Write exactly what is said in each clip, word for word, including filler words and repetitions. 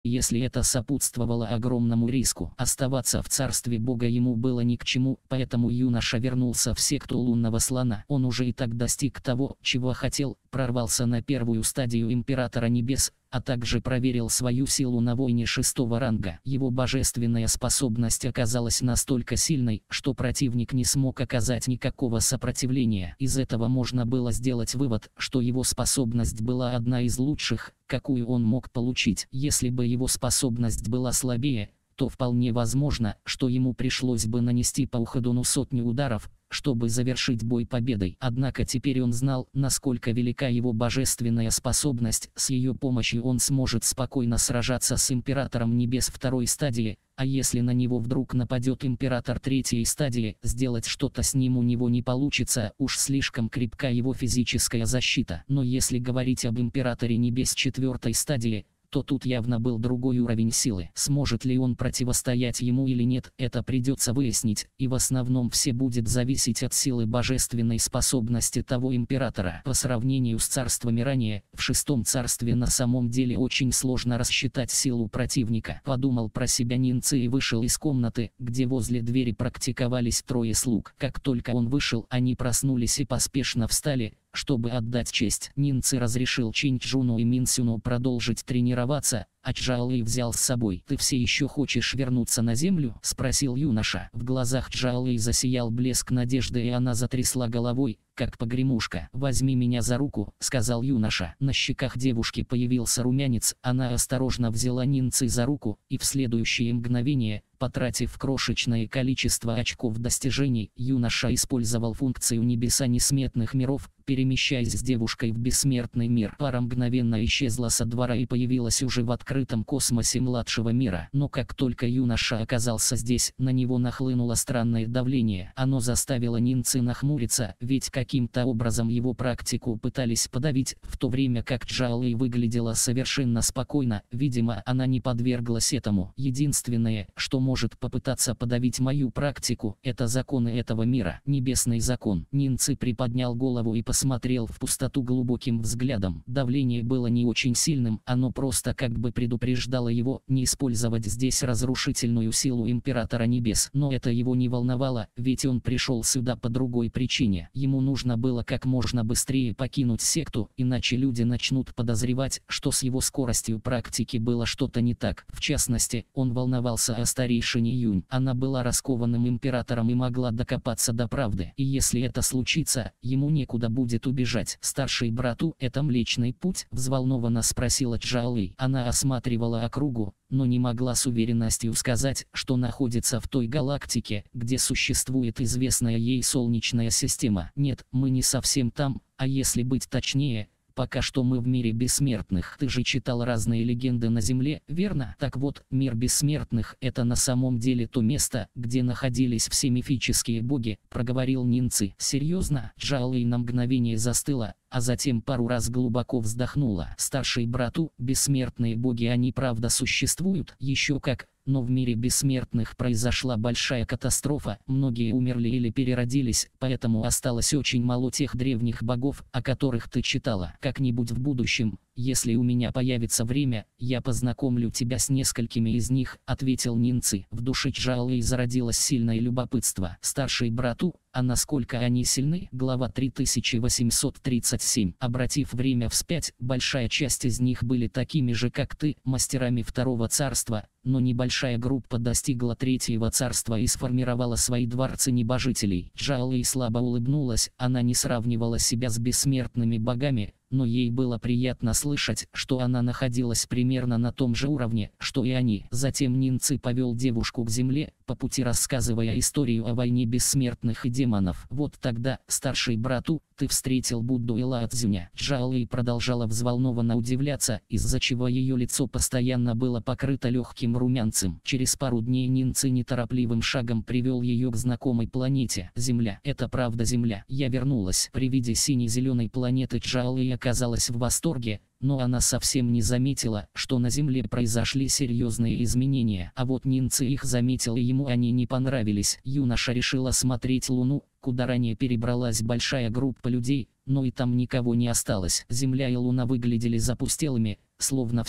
если это сопутствовало огромному риску. Оставаться в царстве Бога ему было ни к чему, поэтому юноша вернулся в секту лунного слона. Он уже и так достиг того, чего хотел, прорвался на первую стадию Императора Небес, а также проверил свою силу на войне шестого ранга. Его божественная способность оказалась настолько сильной, что противник не смог оказать никакого сопротивления. Из этого можно было сделать вывод, что его способность была одна из лучших, какую он мог получить. Если бы его способность была слабее, то вполне возможно, что ему пришлось бы нанести по Уходону сотню ударов, чтобы завершить бой победой. Однако теперь он знал, насколько велика его божественная способность. С ее помощью он сможет спокойно сражаться с Императором Небес второй стадии, а если на него вдруг нападет Император третьей стадии, сделать что-то с ним у него не получится, уж слишком крепка его физическая защита. Но если говорить об Императоре Небес четвертой стадии, то тут явно был другой уровень силы. Сможет ли он противостоять ему или нет, это придется выяснить, и в основном все будет зависеть от силы божественной способности того императора. По сравнению с царствами ранее, в шестом царстве на самом деле очень сложно рассчитать силу противника. Подумал про себя Нинцы и вышел из комнаты, где возле двери практиковались трое слуг. Как только он вышел, они проснулись и поспешно встали, чтобы отдать честь. Нинцы разрешил Чинчжуну и Минсюну продолжить тренироваться, а Чжаолэй взял с собой. «Ты все еще хочешь вернуться на землю?» – спросил юноша. В глазах Чжаолэй засиял блеск надежды, и она затрясла головой, как погремушка. «Возьми меня за руку», – сказал юноша. На щеках девушки появился румянец, она осторожно взяла Нинцы за руку, и в следующее мгновение, потратив крошечное количество очков достижений, юноша использовал функцию небеса несметных миров, перемещаясь с девушкой в бессмертный мир. Пара мгновенно исчезла со двора и появилась уже в открытом космосе младшего мира. Но как только юноша оказался здесь, на него нахлынуло странное давление. Оно заставило Нинцы нахмуриться, ведь каким-то образом его практику пытались подавить, в то время как Чжаолэй выглядела совершенно спокойно. Видимо, она не подверглась этому. Единственное, что может попытаться подавить мою практику, это законы этого мира. Небесный закон. Нинцы приподнял голову и посмотрел в пустоту глубоким взглядом. Давление было не очень сильным, оно просто как бы предупреждало его не использовать здесь разрушительную силу Императора Небес. Но это его не волновало, ведь он пришел сюда по другой причине. Ему нужно было как можно быстрее покинуть секту, иначе люди начнут подозревать, что с его скоростью практики было что-то не так. В частности, он волновался о старейшине Юнь. Она была раскованным императором и могла докопаться до правды. И если это случится, ему некуда будет убежать. «Старший брату, это Млечный Путь?» – взволнованно спросила Чжаолэй. Она осматривала округу, но не могла с уверенностью сказать, что находится в той галактике, где существует известная ей Солнечная система. «Нет, мы не совсем там, а если быть точнее, пока что мы в мире бессмертных. Ты же читал разные легенды на Земле, верно? Так вот, мир бессмертных – это на самом деле то место, где находились все мифические боги», – проговорил Нинцы. «Серьезно?» Чжаолэй на мгновение застыла, а затем пару раз глубоко вздохнула. «Старший брату, бессмертные боги, они правда существуют?» «Еще как. Но в мире бессмертных произошла большая катастрофа, многие умерли или переродились, поэтому осталось очень мало тех древних богов, о которых ты читала. Как-нибудь в будущем, если у меня появится время, я познакомлю тебя с несколькими из них», — ответил Нинцы. В душе Чжаолэй зародилось сильное любопытство. «Старший брату, а насколько они сильны?» Глава три тысячи восемьсот тридцать семь. Обратив время вспять, большая часть из них были такими же, как ты, мастерами второго царства, но небольшая группа достигла третьего царства и сформировала свои дворцы небожителей. Чжаолэй слабо улыбнулась, она не сравнивала себя с бессмертными богами, но ей было приятно слышать, что она находилась примерно на том же уровне, что и они. Затем Нинцы повел девушку к земле, по пути рассказывая историю о войне бессмертных и демонов. «Вот тогда, старший брату, ты встретил Будду и Лао Цзюня». Чжаолэй продолжала взволнованно удивляться, из-за чего ее лицо постоянно было покрыто легким румянцем. Через пару дней Нинцы неторопливым шагом привел ее к знакомой планете. «Земля. Это правда Земля. Я вернулась». При виде сине-зеленой планеты Чжаолэй оказалась в восторге, но она совсем не заметила, что на Земле произошли серьезные изменения. А вот Нинцы их заметил, и ему они не понравились. Юноша решил осмотреть Луну, куда ранее перебралась большая группа людей, но и там никого не осталось. Земля и Луна выглядели запустелыми, словно всех,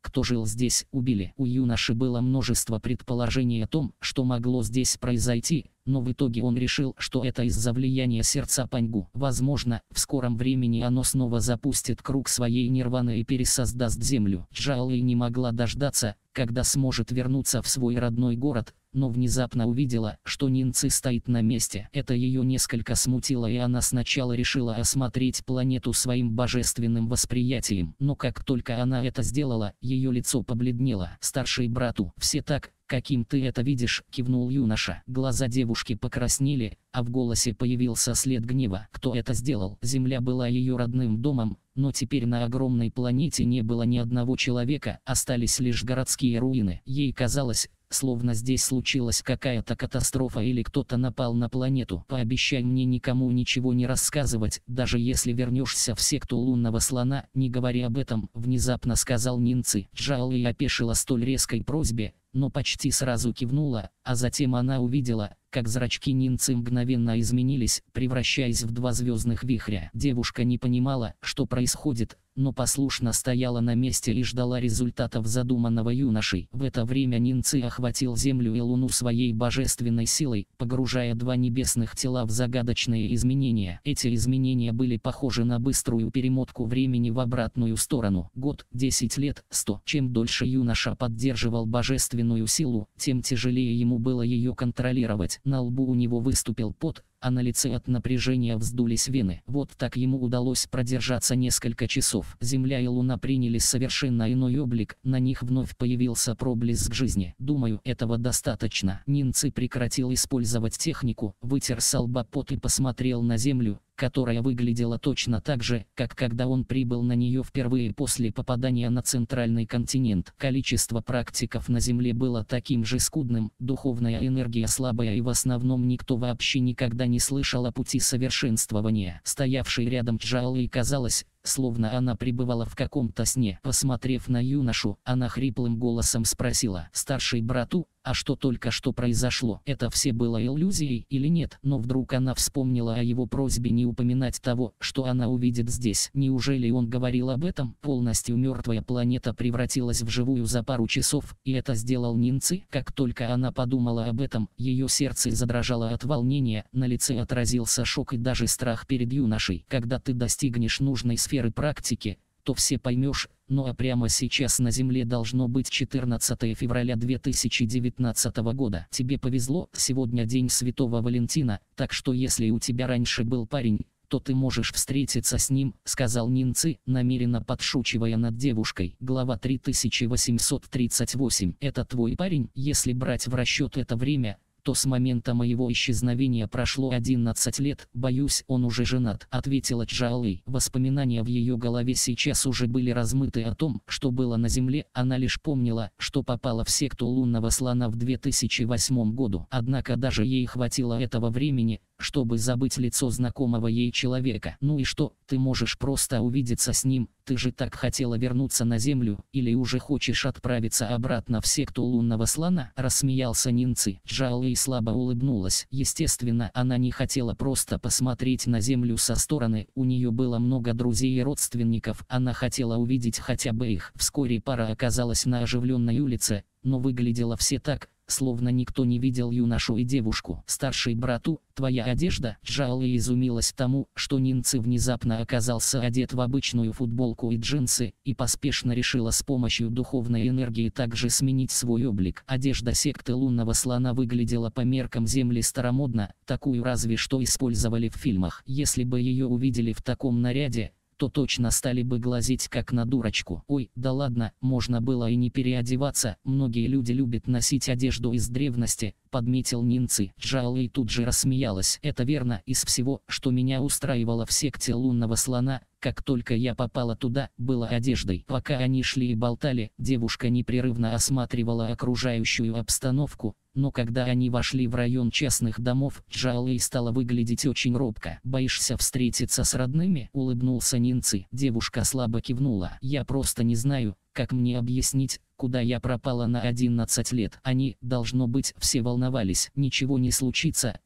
кто жил здесь, убили. У юноши было множество предположений о том, что могло здесь произойти, но в итоге он решил, что это из-за влияния сердца Паньгу. Возможно, в скором времени оно снова запустит круг своей нирваны и пересоздаст землю. Чжао Лэй не могла дождаться, когда сможет вернуться в свой родной город, но внезапно увидела, что Нинцы стоит на месте. Это ее несколько смутило, и она сначала решила осмотреть планету своим божественным восприятием. Но как только она это сделала, ее лицо побледнело. «Старший брату, все так, каким ты это видишь», — кивнул юноша. Глаза девушки покраснели, а в голосе появился след гнева. Кто это сделал? Земля была ее родным домом, но теперь на огромной планете не было ни одного человека, остались лишь городские руины. Ей казалось, словно здесь случилась какая-то катастрофа или кто-то напал на планету. «Пообещай мне никому ничего не рассказывать, даже если вернешься в секту лунного слона, не говори об этом», — внезапно сказал Нинцы. Чжао Лэй опешила столь резкой просьбе, но почти сразу кивнула, а затем она увидела, как зрачки Нинцы мгновенно изменились, превращаясь в два звездных вихря. Девушка не понимала, что происходит, но послушно стояла на месте и ждала результатов задуманного юношей. В это время Нинцы охватил Землю и Луну своей божественной силой, погружая два небесных тела в загадочные изменения. Эти изменения были похожи на быструю перемотку времени в обратную сторону. Год, десять лет, сто. Чем дольше юноша поддерживал божественную силу, тем тяжелее ему было ее контролировать. На лбу у него выступил пот, а на лице от напряжения вздулись вены. Вот так ему удалось продержаться несколько часов. Земля и Луна приняли совершенно иной облик, на них вновь появился проблеск жизни. «Думаю, этого достаточно». Нинцы прекратил использовать технику, вытер со лба пот и посмотрел на Землю, которая выглядела точно так же, как когда он прибыл на нее впервые после попадания на центральный континент. Количество практиков на Земле было таким же скудным, духовная энергия слабая, и в основном никто вообще никогда не слышал о пути совершенствования. Стоявший рядом Чжао Лэй казалось, словно она пребывала в каком-то сне. Посмотрев на юношу, она хриплым голосом спросила: «Старший брату, а что только что произошло? Это все было иллюзией или нет?» Но вдруг она вспомнила о его просьбе не упоминать того, что она увидит здесь. Неужели он говорил об этом? Полностью мертвая планета превратилась в живую за пару часов, и это сделал Нинцы? Как только она подумала об этом, ее сердце задрожало от волнения, на лице отразился шок и даже страх перед юношей. Когда ты достигнешь нужной сферы практики, то все поймешь. Ну а прямо сейчас на Земле должно быть четырнадцатое февраля две тысячи девятнадцатого года. Тебе повезло, сегодня день Святого Валентина, так что если у тебя раньше был парень, то ты можешь встретиться с ним», — сказал Нинцы, намеренно подшучивая над девушкой. Глава три тысячи восемьсот тридцать восемь. «Это твой парень?» Если брать в расчет это время, то с момента моего исчезновения прошло одиннадцать лет. «Боюсь, он уже женат», — ответила Чжао Лэй. Воспоминания в ее голове сейчас уже были размыты о том, что было на Земле. Она лишь помнила, что попала в секту лунного слона в две тысячи восьмом году. Однако даже ей хватило этого времени, чтобы забыть лицо знакомого ей человека. «Ну и что, ты можешь просто увидеться с ним? Ты же так хотела вернуться на Землю, или уже хочешь отправиться обратно в секту лунного слона?» — рассмеялся Нинцы. Чжао Лэй слабо улыбнулась. Естественно, она не хотела просто посмотреть на Землю со стороны, у нее было много друзей и родственников, она хотела увидеть хотя бы их. Вскоре пара оказалась на оживленной улице, но выглядело все так, словно никто не видел юношу и девушку. «Старший брату, твоя одежда?» Чжао Лэй изумилась тому, что Нинцы внезапно оказался одет в обычную футболку и джинсы, и поспешно решила с помощью духовной энергии также сменить свой облик. Одежда секты лунного слона выглядела по меркам Земли старомодно, такую разве что использовали в фильмах. Если бы ее увидели в таком наряде, то точно стали бы глазеть как на дурочку. «Ой, да ладно, можно было и не переодеваться, многие люди любят носить одежду из древности», — подметил Нинцы. Чжао Лэй тут же рассмеялась. «Это верно, из всего, что меня устраивало в секте лунного слона, как только я попала туда, было одеждой». Пока они шли и болтали, девушка непрерывно осматривала окружающую обстановку, но когда они вошли в район частных домов, Чжао Лэй стала выглядеть очень робко. «Боишься встретиться с родными?» — улыбнулся Нинцы. Девушка слабо кивнула. «Я просто не знаю, как мне объяснить, куда я пропала на одиннадцать лет. Они, должно быть, все волновались. Ничего не случится,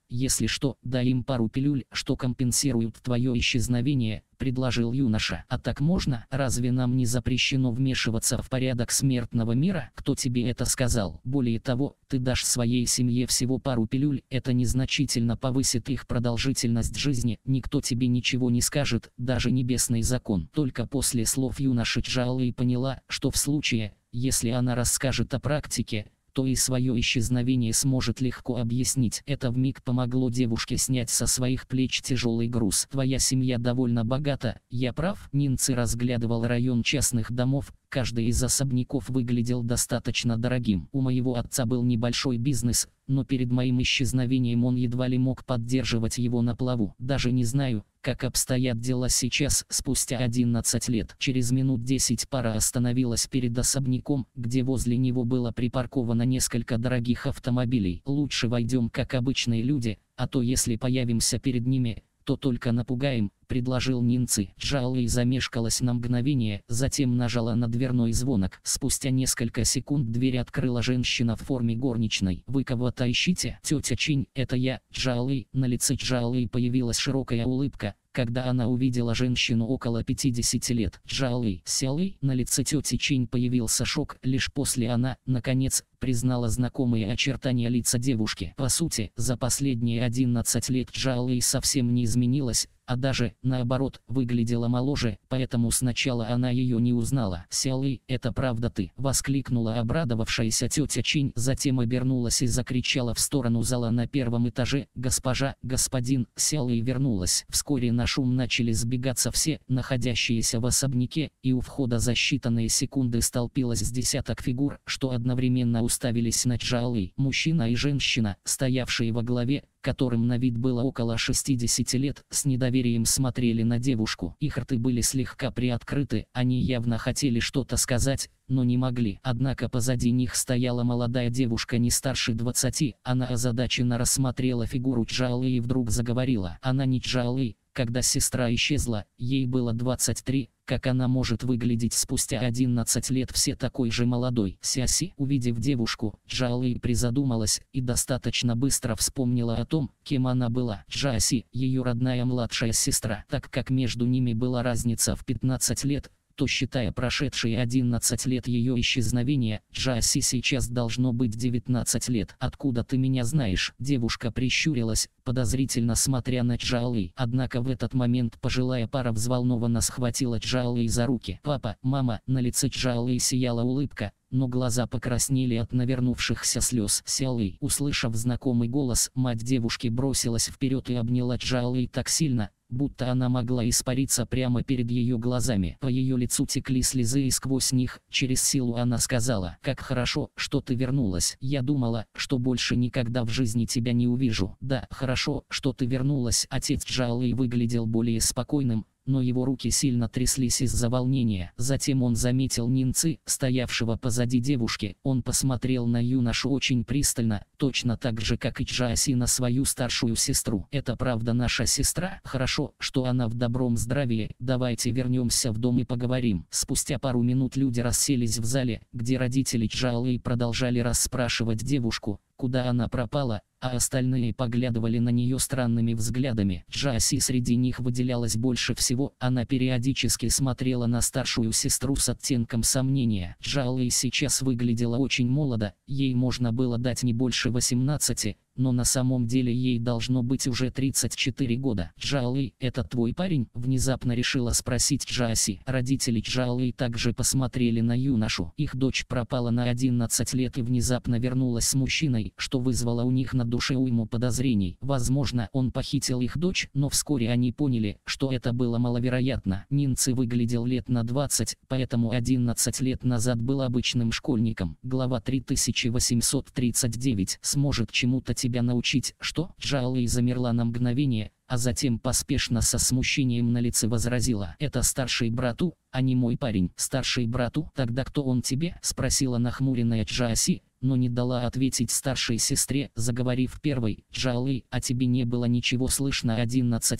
если что, дай им пару пилюль, что компенсируют твое исчезновение», — предложил юноша. «А так можно? Разве нам не запрещено вмешиваться в порядок смертного мира? Кто тебе это сказал? Более того, ты дашь своей семье всего пару пилюль, это незначительно повысит их продолжительность жизни, никто тебе ничего не скажет, даже небесный закон». Только после слов юноши Чжаолэй поняла, что в случае, если она расскажет о практике, то и свое исчезновение сможет легко объяснить. Это вмиг помогло девушке снять со своих плеч тяжелый груз. «Твоя семья довольно богата, я прав?» Нинцы разглядывал район частных домов. Каждый из особняков выглядел достаточно дорогим. «У моего отца был небольшой бизнес, но перед моим исчезновением он едва ли мог поддерживать его на плаву. Даже не знаю, как обстоят дела сейчас, спустя одиннадцать лет». Через минут десять пара остановилась перед особняком, где возле него было припарковано несколько дорогих автомобилей. «Лучше войдем как обычные люди, а то если появимся перед ними, то только напугаем», — предложил Нинцы. Чжаолэй замешкалась на мгновение, затем нажала на дверной звонок. Спустя несколько секунд дверь открыла женщина в форме горничной. «Вы кого-то ищите?» «Тетя Чинь, это я, Чжаолэй». На лице Чжаолэй появилась широкая улыбка, когда она увидела женщину около пятидесяти лет. «Чжаолэй, Сяолэй?» На лице тети Чинь появился шок, лишь после она, наконец, признала знакомые очертания лица девушки. По сути, за последние одиннадцать лет Чжаолэй совсем не изменилась, а даже, наоборот, выглядела моложе, поэтому сначала она ее не узнала. «Сяолэй, это правда ты?» — воскликнула обрадовавшаяся тетя Чинь, затем обернулась и закричала в сторону зала на первом этаже: «Госпожа, господин, Сяолэй вернулась!» Вскоре на шум начали сбегаться все, находящиеся в особняке, и у входа за считанные секунды столпилось с десяток фигур, что одновременно уставились на Чжаолэй. Мужчина и женщина, стоявшие во главе, которым на вид было около шестидесяти лет, с недоверием смотрели на девушку. Их рты были слегка приоткрыты, они явно хотели что-то сказать, но не могли. Однако позади них стояла молодая девушка не старше двадцати, она озадаченно рассмотрела фигуру Чжаолэй и вдруг заговорила. Она не Чжаолэй. Когда сестра исчезла, ей было двадцать три, как она может выглядеть спустя одиннадцать лет все такой же молодой? Сяси, увидев девушку, Чжаолэй призадумалась и достаточно быстро вспомнила о том, кем она была. Чжаси, ее родная младшая сестра. Так как между ними была разница в пятнадцать лет, то, считая прошедшие одиннадцать лет ее исчезновения, Чжаси сейчас должно быть девятнадцать лет. «Откуда ты меня знаешь?» Девушка прищурилась, подозрительно смотря на Чжаолэй. Однако в этот момент пожилая пара взволнованно схватила Чжаолэй за руки. «Папа, мама!» На лице Чжаолэй сияла улыбка, но глаза покраснели от навернувшихся слез. «Сяолэй!» Услышав знакомый голос, мать девушки бросилась вперед и обняла Чжаолэй так сильно, будто она могла испариться прямо перед ее глазами. По ее лицу текли слезы, и сквозь них, через силу она сказала: «Как хорошо, что ты вернулась. Я думала, что больше никогда в жизни тебя не увижу». «Да, хорошо, что ты вернулась». Отец Чжаолэй выглядел более спокойным, но его руки сильно тряслись из-за волнения. Затем он заметил Нинцы, стоявшего позади девушки. Он посмотрел на юношу очень пристально, точно так же, как и Чжаси на свою старшую сестру. «Это правда наша сестра? Хорошо, что она в добром здравии. Давайте вернемся в дом и поговорим». Спустя пару минут люди расселись в зале, где родители Чжаолэй продолжали расспрашивать девушку, куда она пропала, а остальные поглядывали на нее странными взглядами. Чжаси среди них выделялась больше всего, она периодически смотрела на старшую сестру с оттенком сомнения. Чжаолэй сейчас выглядела очень молодо, ей можно было дать не больше восемнадцати, но на самом деле ей должно быть уже тридцать четыре года. «Чжаолэй, это твой парень?» — внезапно решила спросить Чжаси. Родители Чжаолэй также посмотрели на юношу. Их дочь пропала на одиннадцать лет и внезапно вернулась с мужчиной, что вызвало у них на душе уйму подозрений. Возможно, он похитил их дочь, но вскоре они поняли, что это было маловероятно. Нинцы выглядел лет на двадцать, поэтому одиннадцать лет назад был обычным школьником. Глава три тысячи восемьсот тридцать девять. «Сможет чему-то тебя научить?» «Что?» Чжаолэй замерла на мгновение, а затем поспешно со смущением на лице возразила: «Это старший брату, а не мой парень». «Старший брату? Тогда кто он тебе?» — спросила нахмуренная Чжаси, но не дала ответить старшей сестре, заговорив первой. «Чжаолэй, о тебе не было ничего слышно одиннадцать лет,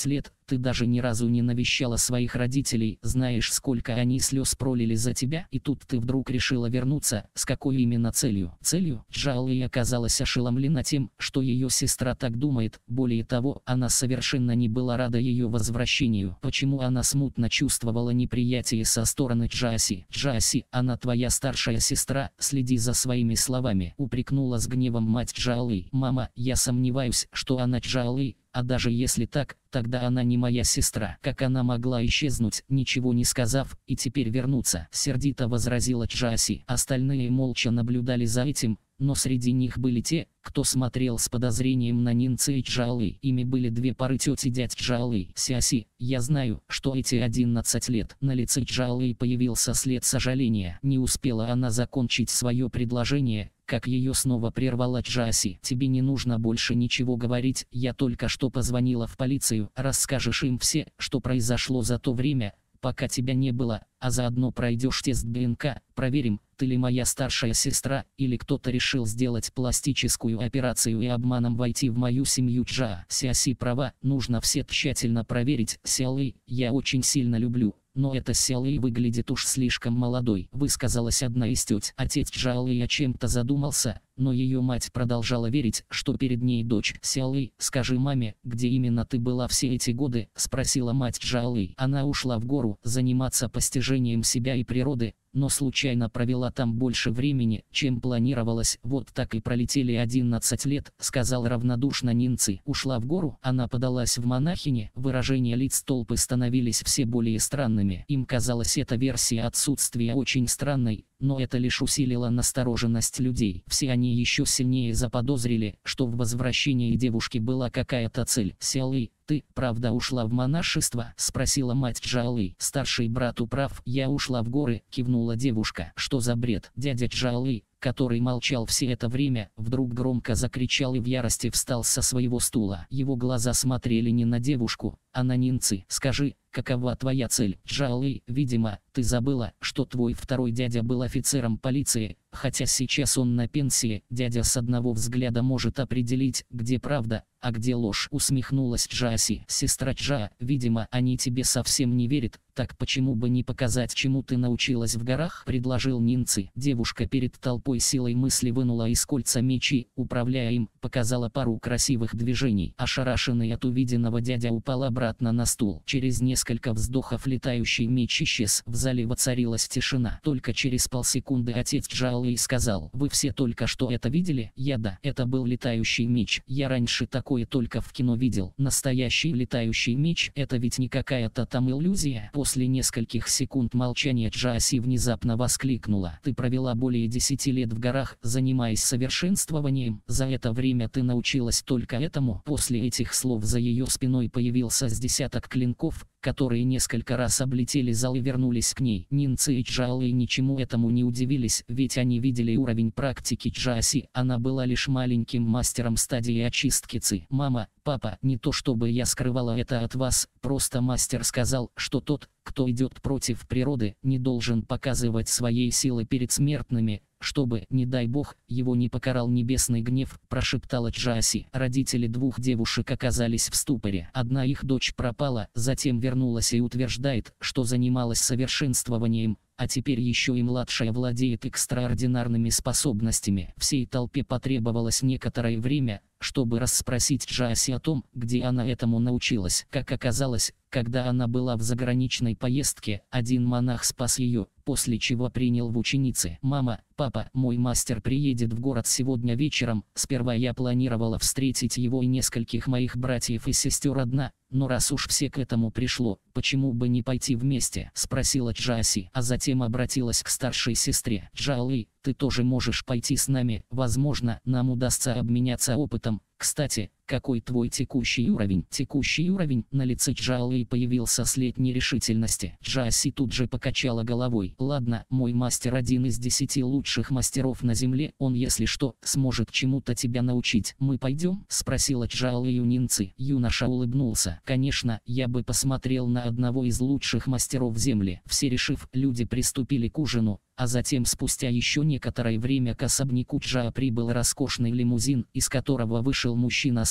ты даже ни разу не навещала своих родителей, знаешь, сколько они слез пролили за тебя, и тут ты вдруг решила вернуться, с какой именно целью? Целью? Джоуи оказалась ошеломлена тем, что ее сестра так думает, более того, она совершенно не была рада ее возвращению. Почему она смутно чувствовала неприятие со стороны Джоуи? Джоуи, она твоя старшая сестра, следи за своими словами, упрекнула с гневом мать Джоуи. Мама, я сомневаюсь, что она Джоуи. А даже если так, тогда она не моя сестра. Как она могла исчезнуть, ничего не сказав, и теперь вернуться? Сердито возразила Джоуи. Остальные молча наблюдали за этим, но среди них были те, кто смотрел с подозрением на Нинцы и Джоуи. Ими были две пары тети дядь Джоуи. Сяси, я знаю, что эти одиннадцать лет. На лице Джоуи появился след сожаления. Не успела она закончить свое предложение, как ее снова прервала Джоуи. Тебе не нужно больше ничего говорить, я только что позвонила в полицию. Расскажешь им все, что произошло за то время, пока тебя не было, а заодно пройдешь тест ДНК, проверим, ты ли моя старшая сестра, или кто-то решил сделать пластическую операцию и обманом войти в мою семью. Джа. Сяси права, нужно все тщательно проверить. Сяолэй, я очень сильно люблю, но эта Сяолэй выглядит уж слишком молодой, высказалась одна из теть. Отец Джоуи о чем-то задумался, но ее мать продолжала верить, что перед ней дочь. Сяолэй, скажи маме, где именно ты была все эти годы, спросила мать Джоуи. Она ушла в гору заниматься постижением себя и природы, но случайно провела там больше времени, чем планировалось. Вот так и пролетели одиннадцать лет, сказал равнодушно Нинцы. Ушла в гору, она подалась в монахини. Выражения лиц толпы становились все более странными. Им казалось, эта версия отсутствия очень странной, но это лишь усилило настороженность людей. Все они еще сильнее заподозрили, что в возвращении девушки была какая-то цель. Сяолэй, ты, правда, ушла в монашество? Спросила мать Джоуи. Старший брат управ, я ушла в горы, кивнула девушка. Что за бред? Дядя Джоуи, который молчал все это время, вдруг громко закричал и в ярости встал со своего стула. Его глаза смотрели не на девушку, а на Нинцы. Скажи, какова твоя цель? Джоуи, видимо, ты забыла, что твой второй дядя был офицером полиции, хотя сейчас он на пенсии. Дядя с одного взгляда может определить, где правда, а где ложь, усмехнулась Джоуи. Сестра Джа, видимо, они тебе совсем не верят, так почему бы не показать, чему ты научилась в горах, предложил Нинцы. Девушка перед толпой силой мысли вынула из кольца мечи, управляя им, показала пару красивых движений. Ошарашенный от увиденного дядя упал обратно на стул. Через несколько вздохов летающий меч исчез. В зале воцарилась тишина. Только через полсекунды отец Джоуи сказал: вы все только что это видели? Я да. Это был летающий меч. Я раньше такое только в кино видел. Настоящий летающий меч — это ведь не какая-то там иллюзия. После нескольких секунд молчания Джоуи внезапно воскликнула: ты провела более десяти лет в горах, занимаясь совершенствованием. За это время ты научилась только этому? После этих слов за ее спиной появился с десяток клинков, которые несколько раз облетели зал и вернулись к ней. Нинцы и Джоуи ничему этому не удивились, ведь они видели уровень практики Джоуи. Она была лишь маленьким мастером стадии очистки ци. Мама, папа, не то чтобы я скрывала это от вас, просто мастер сказал, что тот, кто идет против природы, не должен показывать своей силы перед смертными, чтобы, не дай бог, его не покарал небесный гнев, прошептала Джоуи. Родители двух девушек оказались в ступоре. Одна их дочь пропала, затем вернулась и утверждает, что занималась совершенствованием, а теперь еще и младшая владеет экстраординарными способностями. Всей толпе потребовалось некоторое время, чтобы расспросить Джоуи о том, где она этому научилась. Как оказалось, когда она была в заграничной поездке, один монах спас ее, после чего принял в ученицы. Мама, папа, мой мастер приедет в город сегодня вечером. Сперва я планировала встретить его и нескольких моих братьев и сестер одна, но раз уж все к этому пришло, почему бы не пойти вместе? Спросила Джоуи, а затем обратилась к старшей сестре. Джоуи, ты тоже можешь пойти с нами, возможно, нам удастся обменяться опытом. Кстати, какой твой текущий уровень? Текущий уровень? На лице Джоуи появился след нерешительности. Джоуи тут же покачала головой. Ладно, мой мастер один из десяти лучших мастеров на земле, он, если что, сможет чему-то тебя научить. Мы пойдем? Спросила Джоуи у Нинцы. Юноша улыбнулся. Конечно, я бы посмотрел на одного из лучших мастеров земли. Все решив, люди приступили к ужину. А затем спустя еще некоторое время к особняку Джа прибыл роскошный лимузин, из которого вышел мужчина средних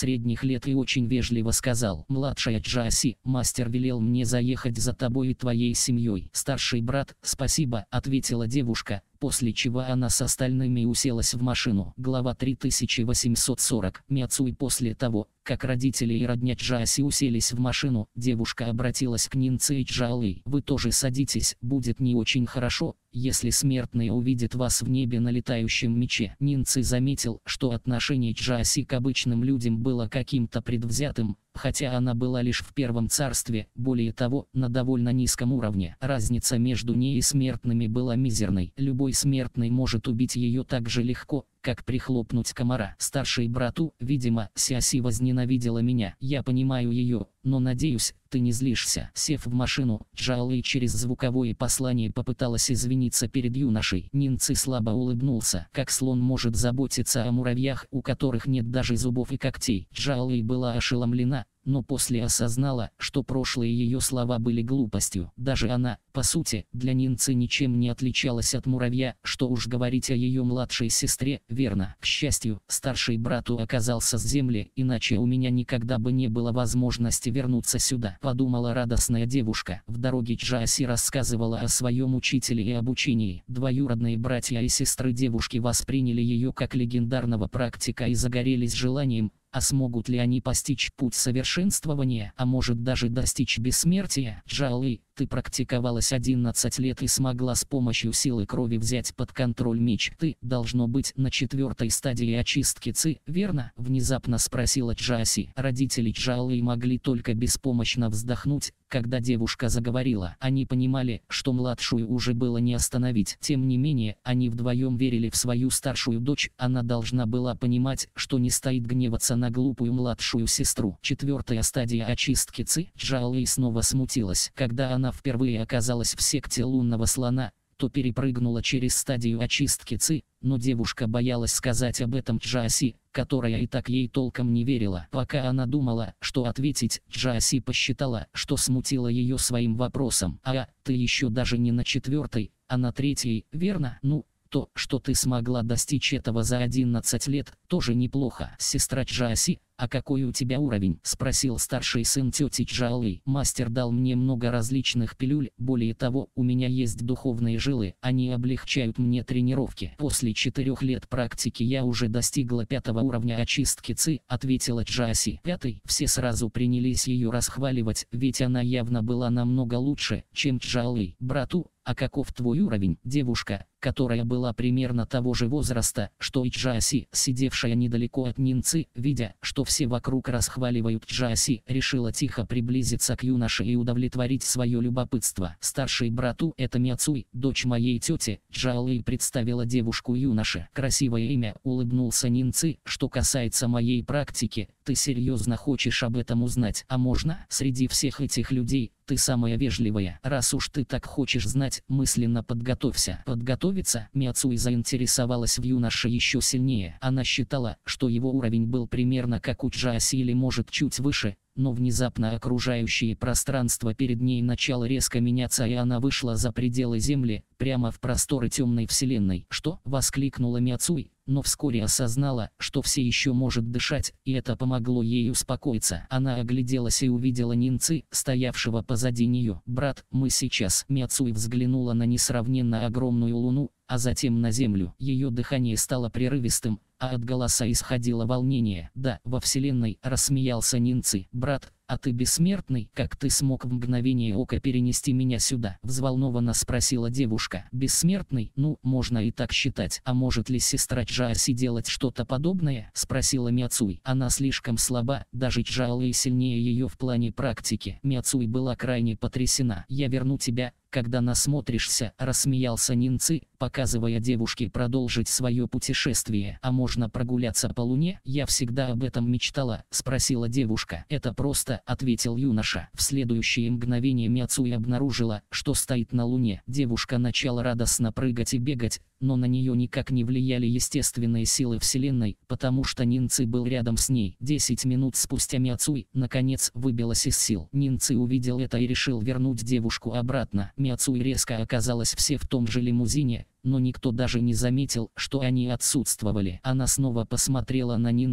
средних лет и очень вежливо сказал: «Младшая Джоси, мастер велел мне заехать за тобой и твоей семьей». «Старший брат, спасибо», — ответила девушка, после чего она с остальными уселась в машину. Глава три тысячи восемьсот сорок. Миацуи. После того, как родители и родня Джоси уселись в машину, девушка обратилась к Нинце и Джоуи: «Вы тоже садитесь, будет не очень хорошо, если смертные увидят вас в небе на летающем мече». Нинце заметил, что отношение Джоси к обычным людям было каким-то предвзятым, хотя она была лишь в первом царстве, более того, на довольно низком уровне. Разница между ней и смертными была мизерной. Любой смертный может убить ее так же легко, как прихлопнуть комара. «Старший брату, видимо, Сиаси возненавидела меня. Я понимаю ее, но надеюсь, ты не злишься». Сев в машину, Джоуи через звуковое послание попыталась извиниться перед юношей. Нинце слабо улыбнулся. Как слон может заботиться о муравьях, у которых нет даже зубов и когтей? Джоуи была ошеломлена, но после осознала, что прошлые ее слова были глупостью. Даже она, по сути, для Нинце ничем не отличалась от муравья, что уж говорить о ее младшей сестре, верно. К счастью, старший брату оказался с земли, иначе у меня никогда бы не было возможности вернуться сюда, подумала радостная девушка. В дороге Джоси рассказывала о своем учителе и обучении. Двоюродные братья и сестры девушки восприняли ее как легендарного практика и загорелись желанием, а смогут ли они постичь путь совершенствования, а может даже достичь бессмертия? Джоуи, ты практиковалась одиннадцать лет и смогла с помощью силы крови взять под контроль меч. Ты, должно быть, на четвертой стадии очистки ци, верно? Внезапно спросила Джоси. Родители Джоуи могли только беспомощно вздохнуть, когда девушка заговорила. Они понимали, что младшую уже было не остановить. Тем не менее, они вдвоем верили в свою старшую дочь. Она должна была понимать, что не стоит гневаться на глупую младшую сестру. Четвертая стадия очистки ци. Джоуи снова смутилась. Когда она впервые оказалась в секте лунного слона, то перепрыгнула через стадию очистки ци, но девушка боялась сказать об этом Джоси, которая и так ей толком не верила. Пока она думала, что ответить, Джоси посчитала, что смутила ее своим вопросом. «А, ты еще даже не на четвертой, а на третьей, верно? Ну, то, что ты смогла достичь этого за одиннадцать лет, тоже неплохо». «Сестра Джоси, а какой у тебя уровень?» — спросил старший сын тети Джоуи. «Мастер дал мне много различных пилюль, более того, у меня есть духовные жилы, они облегчают мне тренировки. После четырех лет практики я уже достигла пятого уровня очистки ци», — ответила Джоси. «Пятый?» Все сразу принялись ее расхваливать, ведь она явно была намного лучше, чем Джоуи. «Брату, а каков твой уровень?» Девушка, которая была примерно того же возраста, что и Джоси, сидевшая недалеко от Нинцы, видя, что все вокруг расхваливают Джоси, решила тихо приблизиться к юноше и удовлетворить свое любопытство. «Старший брату, это Миацуи, дочь моей тети», — Джоуи представила девушку юноше. «Красивое имя», — улыбнулся Нинцы. «Что касается моей практики, ты серьезно хочешь об этом узнать? А можно? Среди всех этих людей ты самая вежливая. Раз уж ты так хочешь знать, мысленно подготовься». «Подготовиться?» Миацуи заинтересовалась в юноше еще сильнее. Она считала, что его уровень был примерно как у Джоси или может чуть выше, но внезапно окружающее пространство перед ней начало резко меняться, и она вышла за пределы Земли, прямо в просторы темной вселенной. «Что?» — воскликнула Миацуи, но вскоре осознала, что все еще может дышать, и это помогло ей успокоиться. Она огляделась и увидела Нинцы, стоявшего позади нее. «Брат, мы сейчас». Миацуи взглянула на несравненно огромную луну, а затем на землю. Ее дыхание стало прерывистым, а от голоса исходило волнение. «Да, во вселенной», — рассмеялся Нинцы. «Брат, а ты бессмертный? Как ты смог в мгновение ока перенести меня сюда?» — взволнованно спросила девушка. «Бессмертный? Ну, можно и так считать. А может ли сестра Джоси делать что-то подобное?» — спросила Миацуи. «Она слишком слаба, даже Джоуи сильнее ее в плане практики». Миацуи была крайне потрясена. «Я верну тебя, когда насмотришься», — рассмеялся Нинцы, показывая девушке продолжить свое путешествие. «А можно прогуляться по луне? Я всегда об этом мечтала», — спросила девушка. «Это просто», — ответил юноша. В следующее мгновение Миацуи обнаружила, что стоит на луне. Девушка начала радостно прыгать и бегать, но на нее никак не влияли естественные силы вселенной, потому что Нинцы был рядом с ней. Десять минут спустя Миацуи, наконец, выбилась из сил. Нинцы увидел это и решил вернуть девушку обратно. Миацуи резко оказалась все в том же лимузине, но никто даже не заметил, что они отсутствовали. Она снова посмотрела на Нинцы,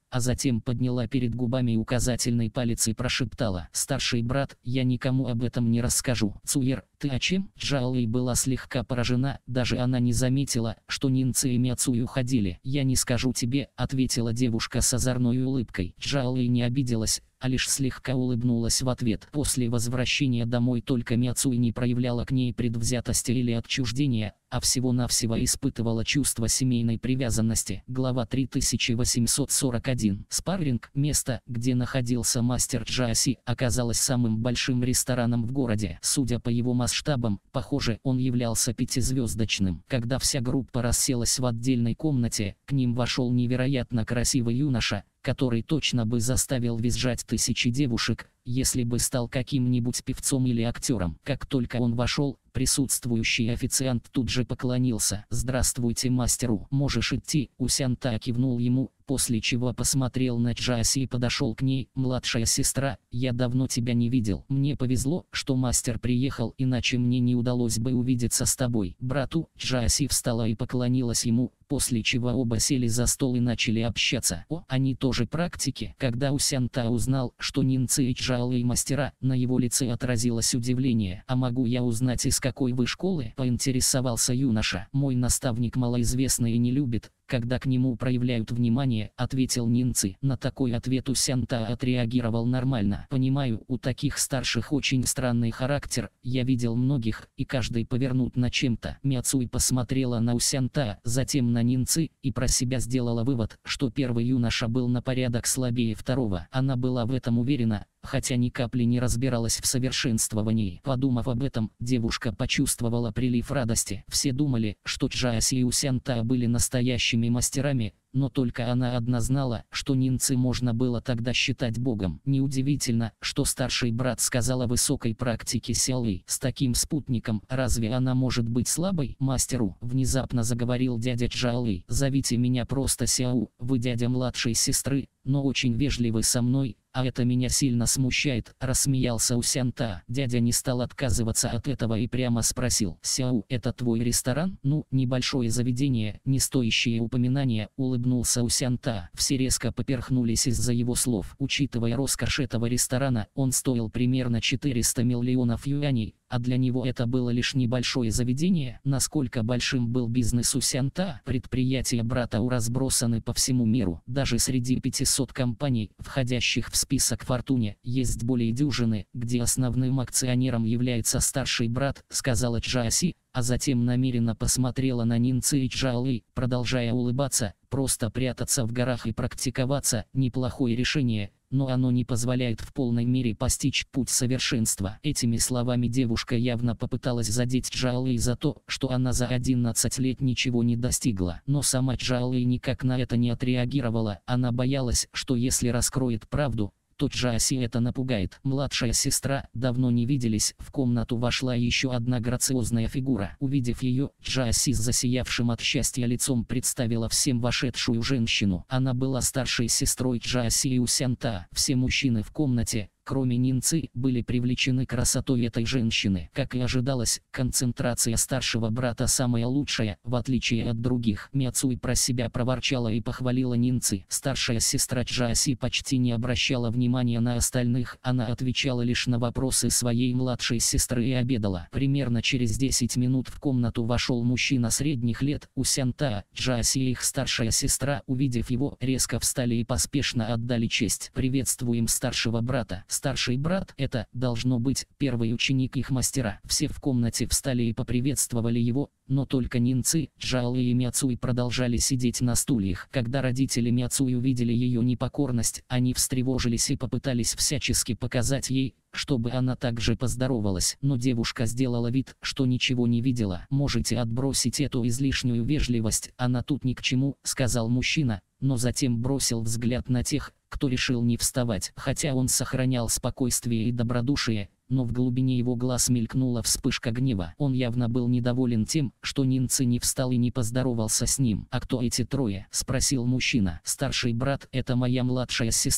а затем подняла перед губами указательный палец и прошептала: «Старший брат, я никому об этом не расскажу». «Цуер, ты о чем?» Чжаолэй была слегка поражена, даже она не заметила, что Нинцы и Мяцуй уходили. «Я не скажу тебе», — ответила девушка с озорной улыбкой. Чжаолэй не обиделась, а лишь слегка улыбнулась в ответ. После возвращения домой только Мяцуй не проявляла к ней предвзятости или отчуждения, а всего-навсего испытывала чувство семейной привязанности. Глава три тысячи восемьсот сорок один. Спарринг, место, где находился мастер Чжаоси, оказалось самым большим рестораном в городе. Судя по его масштабам, похоже, он являлся пятизвездочным. Когда вся группа расселась в отдельной комнате, к ним вошел невероятно красивый юноша, который точно бы заставил визжать тысячи девушек, если бы стал каким-нибудь певцом или актером. Как только он вошел, присутствующий официант тут же поклонился. «Здравствуйте, мастеру, можешь идти». Усянта кивнул ему, после чего посмотрел на Чжаоси и подошел к ней. «Младшая сестра, я давно тебя не видел. Мне повезло, что мастер приехал, иначе мне не удалось бы увидеться с тобой». Брату Чжаоси встала и поклонилась ему, после чего оба сели за стол и начали общаться. О, они тоже практики. Когда Усянта узнал, что Нинцы и Чжаолэй мастера, на его лице отразилось удивление. «А могу я узнать, из какой вы школы?» — поинтересовался юноша. «Мой наставник малоизвестный и не любит, когда к нему проявляют внимание», — ответил Нинцы. На такой ответ Усянта отреагировал нормально. «Понимаю, у таких старших очень странный характер, я видел многих, и каждый повернут на чем-то». Мяцуй посмотрела на Усянта, затем на Нинцы, и про себя сделала вывод, что первый юноша был на порядок слабее второго. Она была в этом уверена, хотя ни капли не разбиралась в совершенствовании. Подумав об этом, девушка почувствовала прилив радости. Все думали, что Чжаоси и Усянта были настоящими мастерами, но только она одна знала, что Нинцы можно было тогда считать богом. Неудивительно, что старший брат сказал о высокой практике Сяолэй. С таким спутником, разве она может быть слабой? «Мастеру», — внезапно заговорил дядя Чжаолэй, — «зовите меня просто Сяу, вы дядя младшей сестры, но очень вежливы со мной, а это меня сильно смущает», — рассмеялся Усянта. Дядя не стал отказываться от этого и прямо спросил: «Сяу, это твой ресторан?» «Ну, небольшое заведение, не стоящее упоминания», — улыбнулся Усянта. Все резко поперхнулись из-за его слов. Учитывая роскошь этого ресторана, он стоил примерно четыреста миллионов юаней, а для него это было лишь небольшое заведение. Насколько большим был бизнес Усянта? Предприятия брата разбросаны по всему миру. Даже среди пятисот компаний, входящих в список Фортуне, есть более дюжины, где основным акционером является старший брат, сказала Чжаоси, а затем намеренно посмотрела на Нинцы и Чжаолэй, продолжая улыбаться. «Просто прятаться в горах и практиковаться – неплохое решение, но оно не позволяет в полной мере постичь путь совершенства». Этими словами девушка явно попыталась задеть Чжаолэй за то, что она за одиннадцать лет ничего не достигла. Но сама Чжаолэй никак на это не отреагировала. Она боялась, что если раскроет правду, то Чжаоси это напугает. «Младшая сестра, давно не виделись». В комнату вошла еще одна грациозная фигура. Увидев ее, Чжаоси с засиявшим от счастья лицом представила всем вошедшую женщину. Она была старшей сестрой Чжаоси и Усянта. Все мужчины в комнате, кроме Нинцы, были привлечены красотой этой женщины. Как и ожидалось, концентрация старшего брата самая лучшая, в отличие от других. Мяцуй про себя проворчала и похвалила Нинцы. Старшая сестра Чжаоси почти не обращала внимания на остальных, она отвечала лишь на вопросы своей младшей сестры и обедала. Примерно через десять минут в комнату вошел мужчина средних лет, Усянта. Чжаоси и их старшая сестра, увидев его, резко встали и поспешно отдали честь. «Приветствуем старшего брата». Старший брат — это, должно быть, первый ученик их мастера. Все в комнате встали и поприветствовали его, но только Нинцы, Чжаолэй и Мяцуй продолжали сидеть на стульях. Когда родители Мяцуй увидели ее непокорность, они встревожились и попытались всячески показать ей, чтобы она также поздоровалась. Но девушка сделала вид, что ничего не видела. «Можете отбросить эту излишнюю вежливость, она тут ни к чему», — сказал мужчина, но затем бросил взгляд на тех, кто решил не вставать. Хотя он сохранял спокойствие и добродушие, но в глубине его глаз мелькнула вспышка гнева. Он явно был недоволен тем, что Нинцы не встал и не поздоровался с ним. «А кто эти трое?» — спросил мужчина. «Старший брат — это моя младшая сестра»,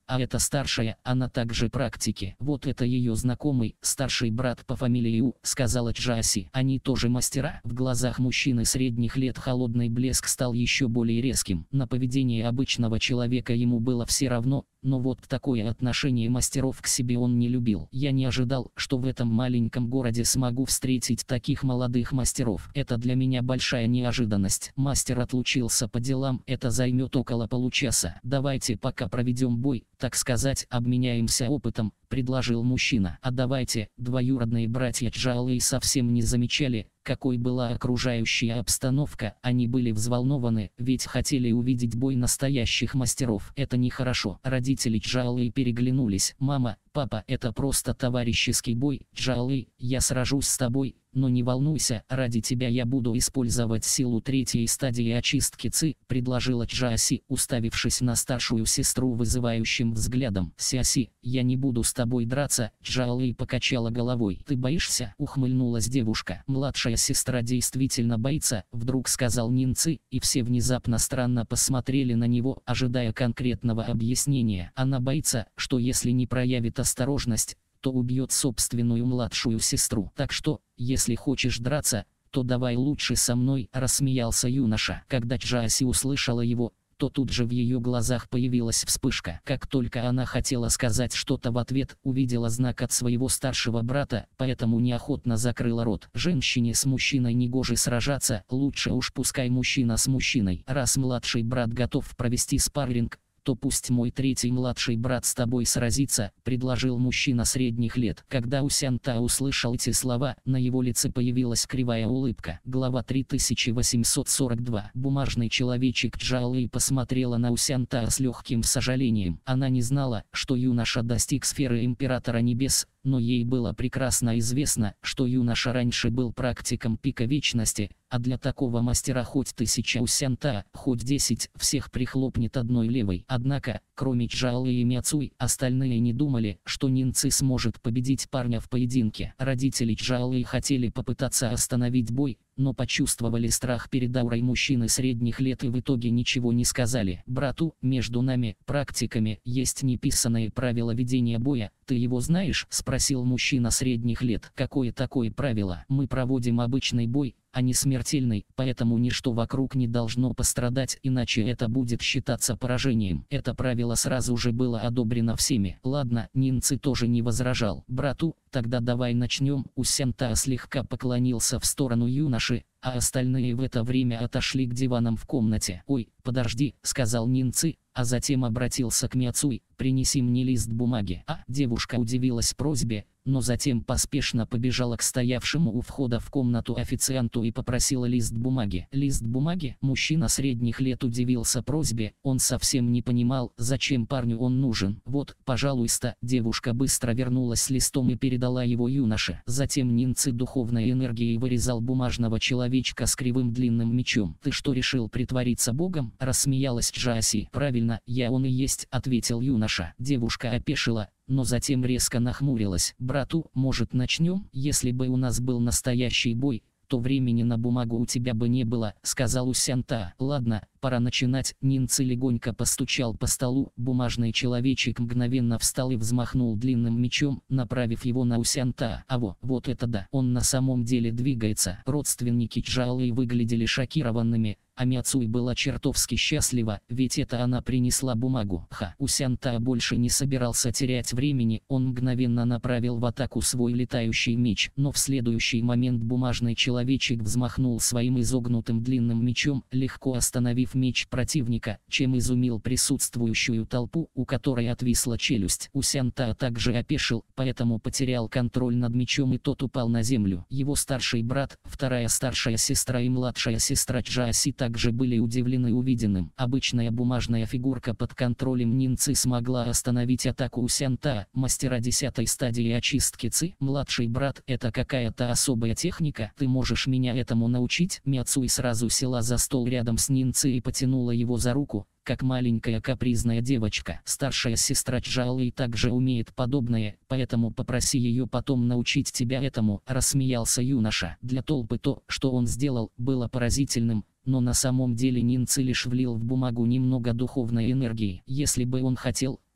а это старшая, она также практики. Вот это ее знакомый, старший брат по фамилии У, сказала Джаси. Они тоже мастера. В глазах мужчины средних лет холодный блеск стал еще более резким. На поведение обычного человека ему было все равно, но вот такое отношение мастеров к себе он не любил. Я не ожидал, что в этом маленьком городе смогу встретить таких молодых мастеров. Это для меня большая неожиданность. Мастер отлучился по делам, это займет около получаса. Давайте пока проведем бой, так сказать, обменяемся опытом, предложил мужчина. А давайте. Двоюродные братья Джаолэй совсем не замечали, какой была окружающая обстановка. Они были взволнованы, ведь хотели увидеть бой настоящих мастеров. Это нехорошо. Родители Джаолэй переглянулись. Мама, папа, это просто товарищеский бой. Джаолэй, я сражусь с тобой, но не волнуйся, ради тебя я буду использовать силу третьей стадии очистки Ци, предложила Джаси, уставившись на старшую сестру вызывающим взглядом. Сяси, я не буду с тобой драться. Джаолэй покачала головой. Ты боишься? Ухмыльнулась девушка. Младшая сестра действительно боится, вдруг сказал Нин Ци, и все внезапно странно посмотрели на него, ожидая конкретного объяснения. Она боится, что если не проявит осторожность, то убьет собственную младшую сестру. Так что, если хочешь драться, то давай лучше со мной, рассмеялся юноша. Когда Джаси услышала его, то тут же в ее глазах появилась вспышка. Как только она хотела сказать что-то в ответ, увидела знак от своего старшего брата, поэтому неохотно закрыла рот. Женщине с мужчиной негоже сражаться, лучше уж пускай мужчина с мужчиной. Раз младший брат готов провести спарринг, то пусть мой третий младший брат с тобой сразится, предложил мужчина средних лет. Когда Усянта услышал эти слова, на его лице появилась кривая улыбка. Глава три тысячи восемьсот сорок два. Бумажный человечек Джаолэй посмотрела на Усянта с легким сожалением. Она не знала, что юноша достиг сферы Императора Небес, но ей было прекрасно известно, что юноша раньше был практиком пика вечности, а для такого мастера хоть тысяча Усянта, хоть десять, всех прихлопнет одной левой. Однако, кроме Джаолэй и Мяцуй, остальные не думали, что Нин Ци сможет победить парня в поединке. Родители Джаолэй хотели попытаться остановить бой, но почувствовали страх перед аурой мужчины средних лет и в итоге ничего не сказали. Брату, между нами, практиками, есть неписанные правила ведения боя. Ты его знаешь? Спросил мужчина средних лет. Какое такое правило? Мы проводим обычный бой, а не смертельный, поэтому ничто вокруг не должно пострадать, иначе это будет считаться поражением. Это правило сразу же было одобрено всеми. Ладно, Нин Ци тоже не возражал. Брату, тогда давай начнем. Усянта слегка поклонился в сторону юноши, а остальные в это время отошли к диванам в комнате. «Ой, подожди», — сказал Нин Ци, а затем обратился к Мяцуй. «Принеси мне лист бумаги». А девушка удивилась просьбе, но затем поспешно побежала к стоявшему у входа в комнату официанту и попросила лист бумаги. Лист бумаги? Мужчина средних лет удивился просьбе, он совсем не понимал, зачем парню он нужен. «Вот, пожалуйста». Девушка быстро вернулась с листом и передала его юноше. Затем Нин Ци духовной энергией вырезал бумажного человечка с кривым длинным мечом. «Ты что, решил притвориться богом?» — рассмеялась Джаси. «Правильно, я он и есть», — ответил юноша. Девушка опешила, но затем резко нахмурилась. «Брату, может, начнем? Если бы у нас был настоящий бой, то времени на бумагу у тебя бы не было», — сказал Усянта. «Ладно, пора начинать». Нин Ци легонько постучал по столу. Бумажный человечек мгновенно встал и взмахнул длинным мечом, направив его на Усянта. А во, вот это да, он на самом деле двигается. Родственники Джаолэй выглядели шокированными, а Мяцуй была чертовски счастлива, ведь это она принесла бумагу. Ха, Усянта больше не собирался терять времени, он мгновенно направил в атаку свой летающий меч, но в следующий момент бумажный человечек взмахнул своим изогнутым длинным мечом, легко остановив меч противника, чем изумил присутствующую толпу, у которой отвисла челюсть. Усянта также опешил, поэтому потерял контроль над мечом и тот упал на землю. Его старший брат, вторая старшая сестра и младшая сестра Джаси также были удивлены увиденным. Обычная бумажная фигурка под контролем Нин Ци смогла остановить атаку Усянта, мастера десятой стадии очистки Ци. «Младший брат, это какая-то особая техника? Ты можешь меня этому научить?» Мяцуй сразу села за стол рядом с Нин Ци и потянула его за руку, как маленькая капризная девочка. «Старшая сестра Джаолэй также умеет подобное, поэтому попроси ее потом научить тебя этому», — рассмеялся юноша. Для толпы то, что он сделал, было поразительным, но на самом деле Нин Ци лишь влил в бумагу немного духовной энергии. Если бы он хотел,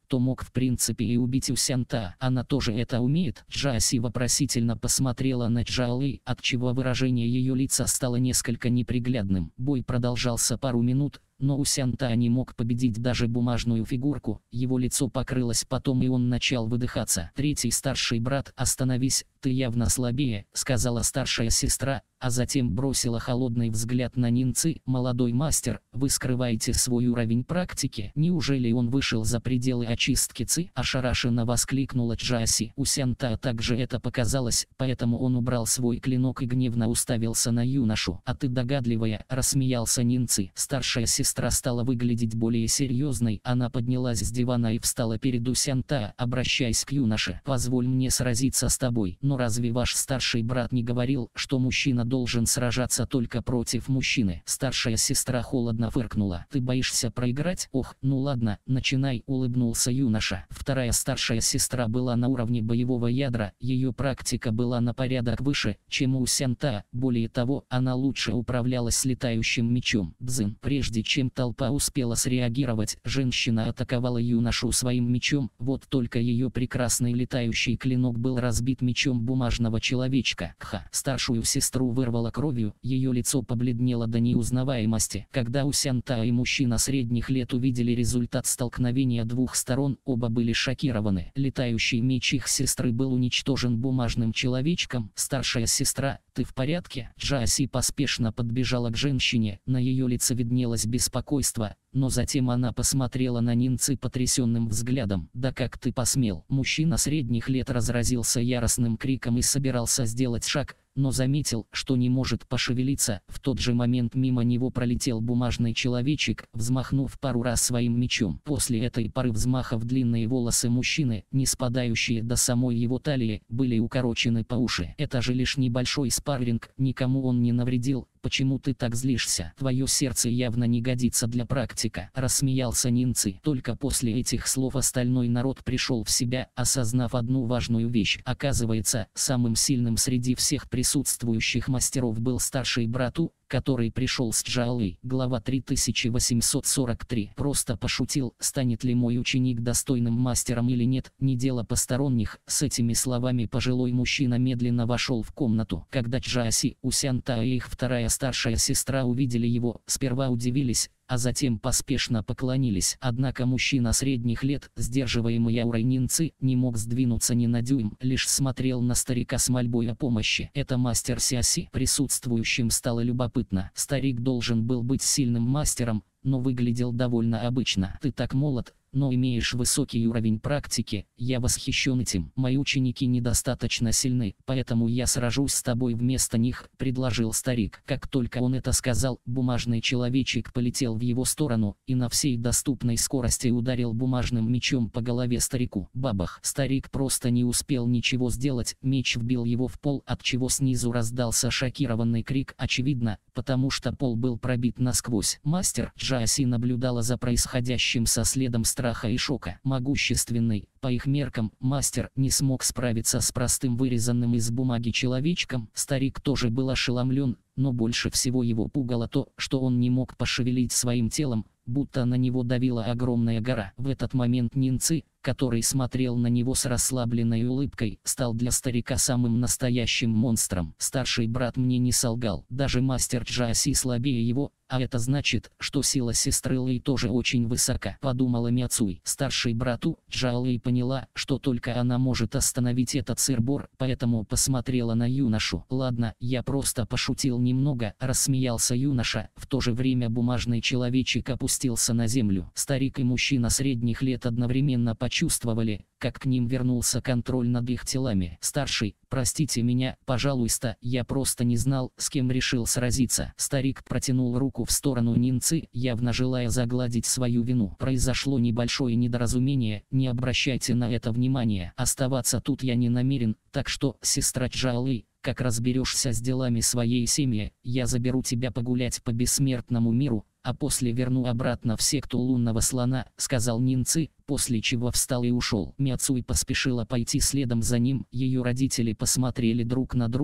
то мог в принципе и убить Усянта. Она тоже это умеет? Джаси вопросительно посмотрела на Джаолэй, отчего выражение ее лица стало несколько неприглядным. Бой продолжался пару минут, но Усянта не мог победить даже бумажную фигурку, его лицо покрылось потом и он начал выдыхаться. Третий старший брат: «Остановись, ты явно слабее», — сказала старшая сестра, а затем бросила холодный взгляд на Нинцы. «Молодой мастер, вы скрываете свой уровень практики? Неужели он вышел за пределы очистки ци?» — ошарашенно воскликнула Джаси. Усянта также это показалось, поэтому он убрал свой клинок и гневно уставился на юношу. «А ты догадливая», — рассмеялся Нинцы. Старшая сестра стала выглядеть более серьезной, она поднялась с дивана и встала перед Усянта, обращаясь к юноше. «Позволь мне сразиться с тобой. Но разве ваш старший брат не говорил, что мужчина должен сражаться только против мужчины?» Старшая сестра холодно фыркнула. «Ты боишься проиграть? Ох, ну ладно, начинай», — улыбнулся юноша. Вторая старшая сестра была на уровне боевого ядра, ее практика была на порядок выше, чем у Усянта, более того, она лучше управлялась с летающим мечом. Бзын. Прежде чем толпа успела среагировать, женщина атаковала юношу своим мечом, вот только ее прекрасный летающий клинок был разбит мечом бумажного человечка. Ха. Старшую сестру вырвало кровью, ее лицо побледнело до неузнаваемости. Когда Усянта и мужчина средних лет увидели результат столкновения двух сторон, оба были шокированы. Летающий меч их сестры был уничтожен бумажным человечком. «Старшая сестра, ты в порядке?» Джаси поспешно подбежала к женщине, на ее лице виднелось беспокойство, но затем она посмотрела на Нинцы потрясенным взглядом. «Да как ты посмел?» Мужчина средних лет разразился яростным криком и собирался сделать шаг, но заметил, что не может пошевелиться. В тот же момент мимо него пролетел бумажный человечек, взмахнув пару раз своим мечом. После этой пары взмахов длинные волосы мужчины, не спадающие до самой его талии, были укорочены по уши. «Это же лишь небольшой спарринг, никому он не навредил. Почему ты так злишься? Твое сердце явно не годится для практика», — рассмеялся Нинцы. Только после этих слов остальной народ пришел в себя, осознав одну важную вещь. Оказывается, самым сильным среди всех присутствующих мастеров был старший брату, который пришел с Джаолэй. Глава три тысячи восемьсот сорок три. Просто пошутил, станет ли мой ученик достойным мастером или нет, не дело посторонних. С этими словами пожилой мужчина медленно вошел в комнату. Когда Джаси, Усянта и их вторая старшая сестра увидели его, сперва удивились, а затем поспешно поклонились. Однако мужчина средних лет, сдерживаемый аурой Нинцы, не мог сдвинуться ни на дюйм, лишь смотрел на старика с мольбой о помощи. «Это мастер Сяси». Присутствующим стало любопытно. Старик должен был быть сильным мастером, но выглядел довольно обычно. «Ты так молод, но имеешь высокий уровень практики, я восхищен этим. Мои ученики недостаточно сильны, поэтому я сражусь с тобой вместо них», — предложил старик. Как только он это сказал, бумажный человечек полетел в его сторону и на всей доступной скорости ударил бумажным мечом по голове старику. Бабах! Старик просто не успел ничего сделать, меч вбил его в пол, отчего снизу раздался шокированный крик, очевидно, потому что пол был пробит насквозь. Мастер Джаси наблюдала за происходящим со следом страха и шока. Могущественный, по их меркам, мастер не смог справиться с простым вырезанным из бумаги человечком. Старик тоже был ошеломлен, но больше всего его пугало то, что он не мог пошевелить своим телом, будто на него давила огромная гора. В этот момент Нинцы, который смотрел на него с расслабленной улыбкой, стал для старика самым настоящим монстром. Старший брат мне не солгал, даже мастер Джаси слабее его, а это значит, что сила сестры Лэй тоже очень высока, подумала Мяцуй. Старшей брату, Джаолэй поняла, что только она может остановить этот сыр-бор, поэтому посмотрела на юношу. «Ладно, я просто пошутил немного», — рассмеялся юноша. В то же время бумажный человечек опустился на землю. Старик и мужчина средних лет одновременно почувствовали, как к ним вернулся контроль над их телами. «Старший, простите меня, пожалуйста, я просто не знал, с кем решил сразиться». Старик протянул руку в сторону Нинцы, явно желая загладить свою вину. «Произошло небольшое недоразумение, не обращайте на это внимания. Оставаться тут я не намерен, так что, сестра Джаолэй, как разберешься с делами своей семьи, я заберу тебя погулять по бессмертному миру, а после верну обратно в секту лунного слона», — сказал Нинцы, после чего встал и ушел. Мяцуй поспешила пойти следом за ним, ее родители посмотрели друг на друга,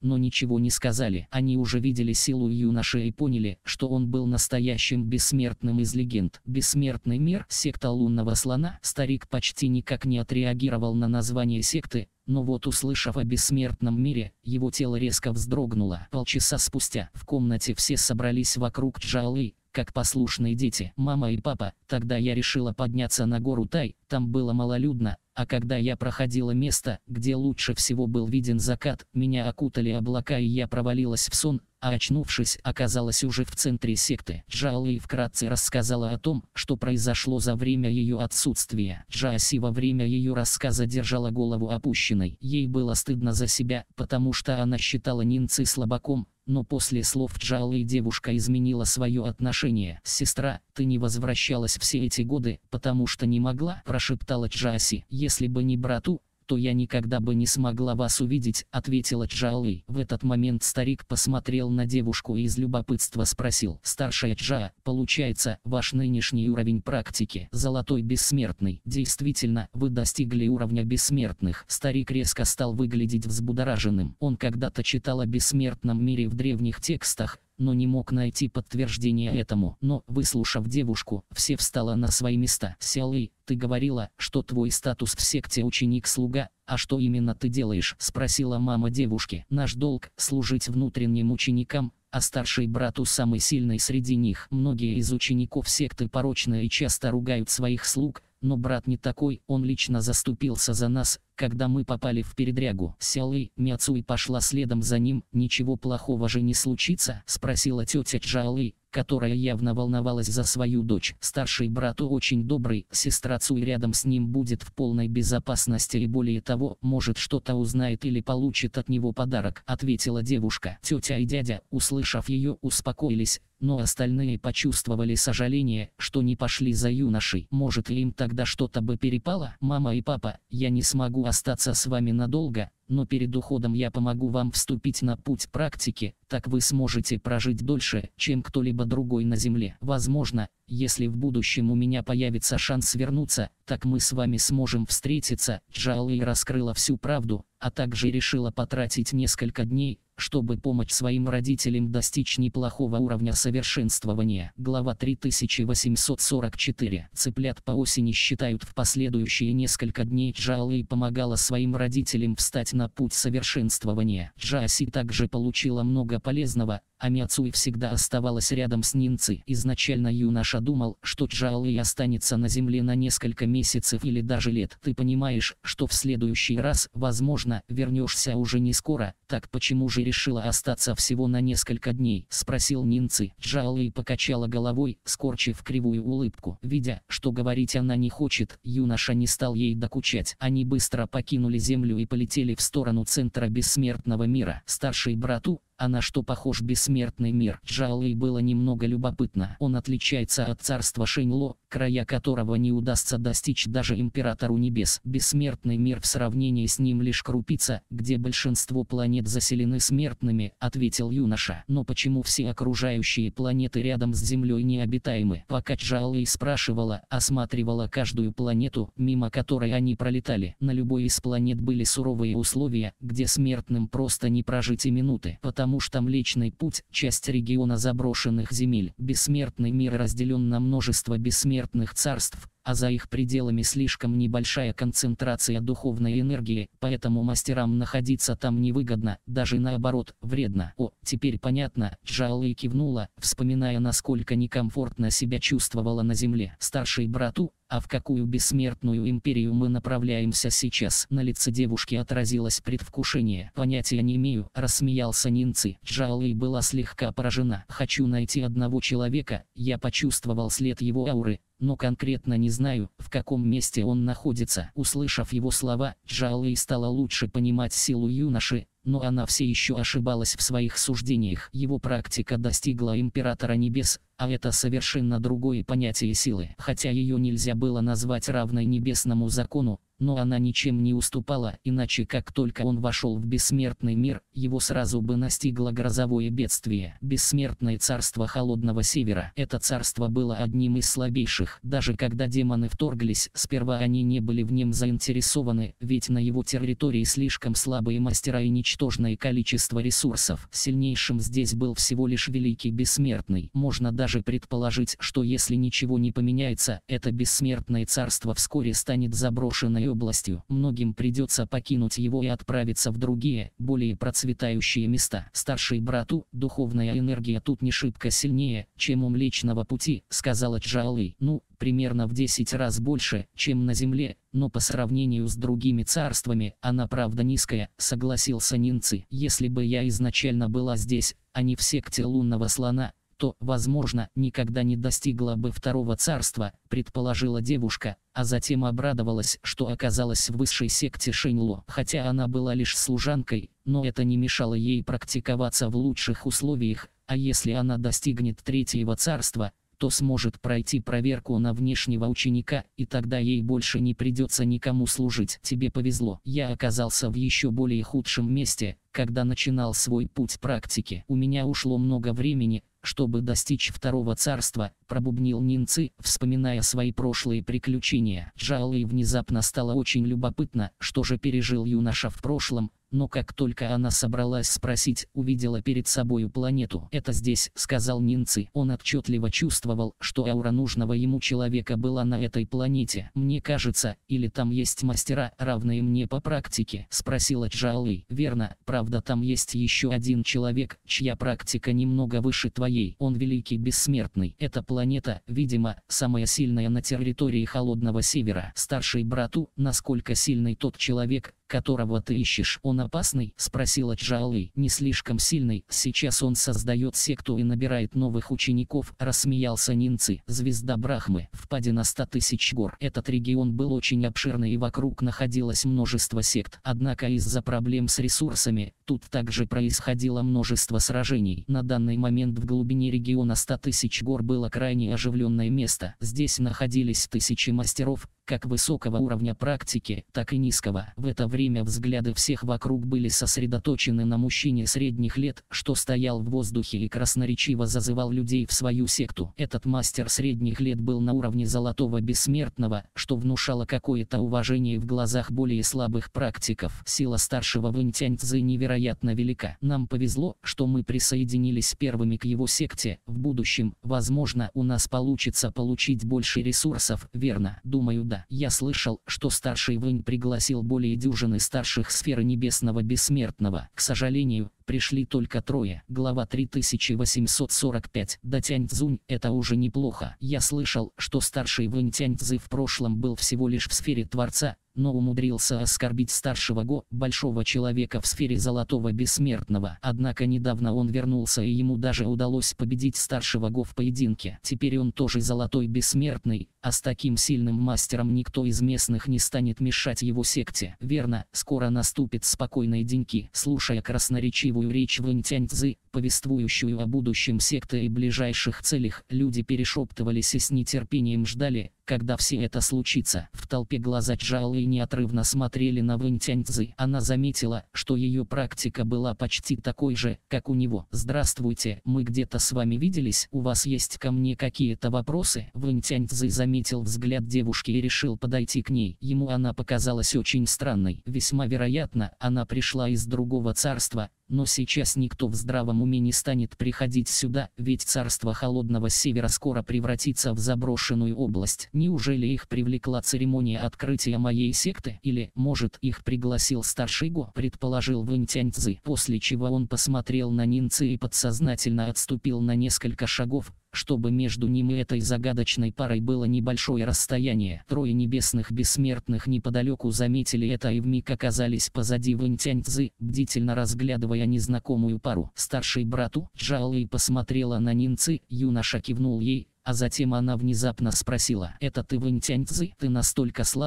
но ничего не сказали. Они уже видели силу юноши и поняли, что он был настоящим бессмертным из легенд. Бессмертный мир, секта лунного слона. Старик почти никак не отреагировал на название секты, но вот услышав о бессмертном мире, его тело резко вздрогнуло. Полчаса спустя в комнате все собрались вокруг Джаолы, как послушные дети. Мама и папа. Тогда я решила подняться на гору Тай, там было малолюдно, а когда я проходила место, где лучше всего был виден закат, меня окутали облака и я провалилась в сон, а очнувшись, оказалась уже в центре секты. Джаолы вкратце рассказала о том, что произошло за время ее отсутствия. Джааси во время ее рассказа держала голову опущенной. Ей было стыдно за себя, потому что она считала Нинцы слабаком, но после слов Джаолы девушка изменила свое отношение. «Сестра, ты не возвращалась все эти годы, потому что не могла», – прошептала Джааси. «Если бы не брату, то я никогда бы не смогла вас увидеть», — ответила Джаолы. В этот момент старик посмотрел на девушку и из любопытства спросил: «Старшая Джа, получается, ваш нынешний уровень практики золотой бессмертный? Действительно, вы достигли уровня бессмертных?» Старик резко стал выглядеть взбудораженным. Он когда-то читал о бессмертном мире в древних текстах, но не мог найти подтверждения этому. Но, выслушав девушку, все встало на свои места. «Сяолы, ты говорила, что твой статус в секте ученик-слуга, а что именно ты делаешь?» — спросила мама девушки. «Наш долг — служить внутренним ученикам, а старший брату самый сильный среди них. Многие из учеников секты порочные и часто ругают своих слуг, но брат не такой, он лично заступился за нас, когда мы попали в передрягу». Сяолы Мяцуй пошла следом за ним. «Ничего плохого же не случится?» — спросила тетя Джаолы, которая явно волновалась за свою дочь. «Старший брат очень добрый, сестра Цуй рядом с ним будет в полной безопасности и более того, может что-то узнает или получит от него подарок», — ответила девушка. Тетя и дядя, услышав ее, успокоились, но остальные почувствовали сожаление, что не пошли за юношей. «Может, им тогда что-то бы перепало?» «Мама и папа, я не смогу остаться с вами надолго, но перед уходом я помогу вам вступить на путь практики, так вы сможете прожить дольше, чем кто-либо другой на земле. Возможно, если в будущем у меня появится шанс вернуться, так мы с вами сможем встретиться». Джаолы раскрыла всю правду, а также решила потратить несколько дней, чтобы помочь своим родителям достичь неплохого уровня совершенствования. Глава три тысячи восемьсот сорок четыре. Цыплят по осени считают. В последующие несколько дней Джаолы помогала своим родителям встать на путь совершенствования. Джааси также получила много полезного, а Мяцуй всегда оставалась рядом с Нинцей. Изначально юноша думал, что Джаолы останется на земле на несколько месяцев или даже лет. «Ты понимаешь, что в следующий раз, возможно, вернешься уже не скоро, так почему же решила остаться всего на несколько дней?» — спросил Нинцей. Джаолы покачала головой, скорчив кривую улыбку. Видя, что говорить она не хочет, юноша не стал ей докучать. Они быстро покинули землю и полетели в сторону центра бессмертного мира. Старший брату, а на что похож бессмертный мир? Джаолы было немного любопытно. Он отличается от царства Шэньло, края которого не удастся достичь даже императору небес. Бессмертный мир в сравнении с ним лишь крупица, где большинство планет заселены смертными, ответил юноша. Но почему все окружающие планеты рядом с Землей необитаемы? Пока Джаолы спрашивала, осматривала каждую планету, мимо которой они пролетали. На любой из планет были суровые условия, где смертным просто не прожить и минуты, потому что Млечный Путь – часть региона заброшенных земель. Бессмертный мир разделен на множество бессмертных царств, а за их пределами слишком небольшая концентрация духовной энергии, поэтому мастерам находиться там невыгодно, даже наоборот, вредно. «О, теперь понятно», — Джаолы кивнула, вспоминая, насколько некомфортно себя чувствовала на земле. «Старший брату, а в какую бессмертную империю мы направляемся сейчас?» На лице девушки отразилось предвкушение. «Понятия не имею», — рассмеялся Нинцей. Джаолы была слегка поражена. «Хочу найти одного человека, я почувствовал след его ауры, но конкретно не знаю, в каком месте он находится». Услышав его слова, Джаолы стала лучше понимать силу юноши, но она все еще ошибалась в своих суждениях. Его практика достигла Императора Небес, а это совершенно другое понятие силы. Хотя ее нельзя было назвать равной Небесному закону, но она ничем не уступала, иначе как только он вошел в бессмертный мир, его сразу бы настигло грозовое бедствие. Бессмертное царство Холодного Севера. Это царство было одним из слабейших. Даже когда демоны вторглись, сперва они не были в нем заинтересованы, ведь на его территории слишком слабые мастера и ничтожное количество ресурсов. Сильнейшим здесь был всего лишь Великий Бессмертный. Можно даже предположить, что если ничего не поменяется, это бессмертное царство вскоре станет заброшенной областью. Многим придется покинуть его и отправиться в другие, более процветающие места. Старший брату, духовная энергия тут не шибко сильнее, чем у Млечного Пути, сказала Джаолэй. Ну, примерно в десять раз больше, чем на Земле, но по сравнению с другими царствами, она правда низкая, согласился Нинци. Если бы я изначально была здесь, а не в секте Лунного Слона, то, возможно, никогда не достигла бы второго царства, предположила девушка, а затем обрадовалась, что оказалась в высшей секте Шэньло. Хотя она была лишь служанкой, но это не мешало ей практиковаться в лучших условиях, а если она достигнет третьего царства, то сможет пройти проверку на внешнего ученика, и тогда ей больше не придется никому служить. Тебе повезло. Я оказался в еще более худшем месте, когда начинал свой путь практики. У меня ушло много времени, чтобы достичь второго царства, пробубнил Нинци, вспоминая свои прошлые приключения. Джаолэй внезапно стало очень любопытно, что же пережил юноша в прошлом, но как только она собралась спросить, увидела перед собою планету. «Это здесь», — сказал Нинци. Он отчетливо чувствовал, что аура нужного ему человека была на этой планете. «Мне кажется, или там есть мастера, равные мне по практике?» — спросила Джаолэй. «Верно, правда там есть еще один человек, чья практика немного выше твоей. Он Великий Бессмертный. Эта планета, видимо, самая сильная на территории Холодного Севера. Старший брату, насколько сильный тот человек, которого ты ищешь? Он опасный?» — спросила Джаолэй. «Не слишком сильный. Сейчас он создает секту и набирает новых учеников», — рассмеялся Нинци. «Звезда Брахмы. Впадина ста тысяч гор». Этот регион был очень обширный и вокруг находилось множество сект. Однако из-за проблем с ресурсами, тут также происходило множество сражений. На данный момент в глубине региона ста тысяч гор было крайне оживленное место. Здесь находились тысячи мастеров, как высокого уровня практики, так и низкого. В это время взгляды всех вокруг были сосредоточены на мужчине средних лет, что стоял в воздухе и красноречиво зазывал людей в свою секту. Этот мастер средних лет был на уровне Золотого Бессмертного, что внушало какое-то уважение в глазах более слабых практиков. Сила старшего Вэньтяньцзы невероятно велика. Нам повезло, что мы присоединились первыми к его секте. В будущем, возможно, у нас получится получить больше ресурсов, верно? Думаю, да. Я слышал, что старший Вэнь пригласил более дюжины старших сферы Небесного Бессмертного. К сожалению, пришли только трое. Глава три тысячи восемьсот сорок пять. Да Тяньцзунь, это уже неплохо. Я слышал, что старший Вэнь Тяньцзы в прошлом был всего лишь в сфере Творца, но умудрился оскорбить старшего Го, большого человека в сфере Золотого Бессмертного. Однако недавно он вернулся и ему даже удалось победить старшего Го в поединке. Теперь он тоже Золотой Бессмертный, а с таким сильным мастером никто из местных не станет мешать его секте. Верно, скоро наступят спокойные деньки. Слушая красноречивую речь Вэнь Тяньцзы, повествующую о будущем секты и ближайших целях, люди перешептывались и с нетерпением ждали, когда все это случится. В толпе глаза Джаолэй неотрывно смотрели на Вэнь Тяньцзы. Она заметила, что ее практика была почти такой же, как у него. «Здравствуйте, мы где-то с вами виделись? У вас есть ко мне какие-то вопросы?» Вэнь Тяньцзы заметил взгляд девушки и решил подойти к ней. Ему она показалась очень странной. Весьма вероятно, она пришла из другого царства, но сейчас никто в здравом уме не станет приходить сюда, ведь царство Холодного Севера скоро превратится в заброшенную область. Неужели их привлекла церемония открытия моей секты? Или, может, их пригласил старший Го, предположил Вэнь Тяньцзы, после чего он посмотрел на Нинци и подсознательно отступил на несколько шагов, чтобы между ним и этой загадочной парой было небольшое расстояние. Трое небесных бессмертных неподалеку заметили это и вмиг оказались позади Вэнь Тяньцзы, бдительно разглядывая незнакомую пару. Старший брату, Джаолэй посмотрела на Нинци, юноша кивнул ей, а затем она внезапно спросила: «Это ты, Вэнь Тяньцзы? Ты настолько слабый,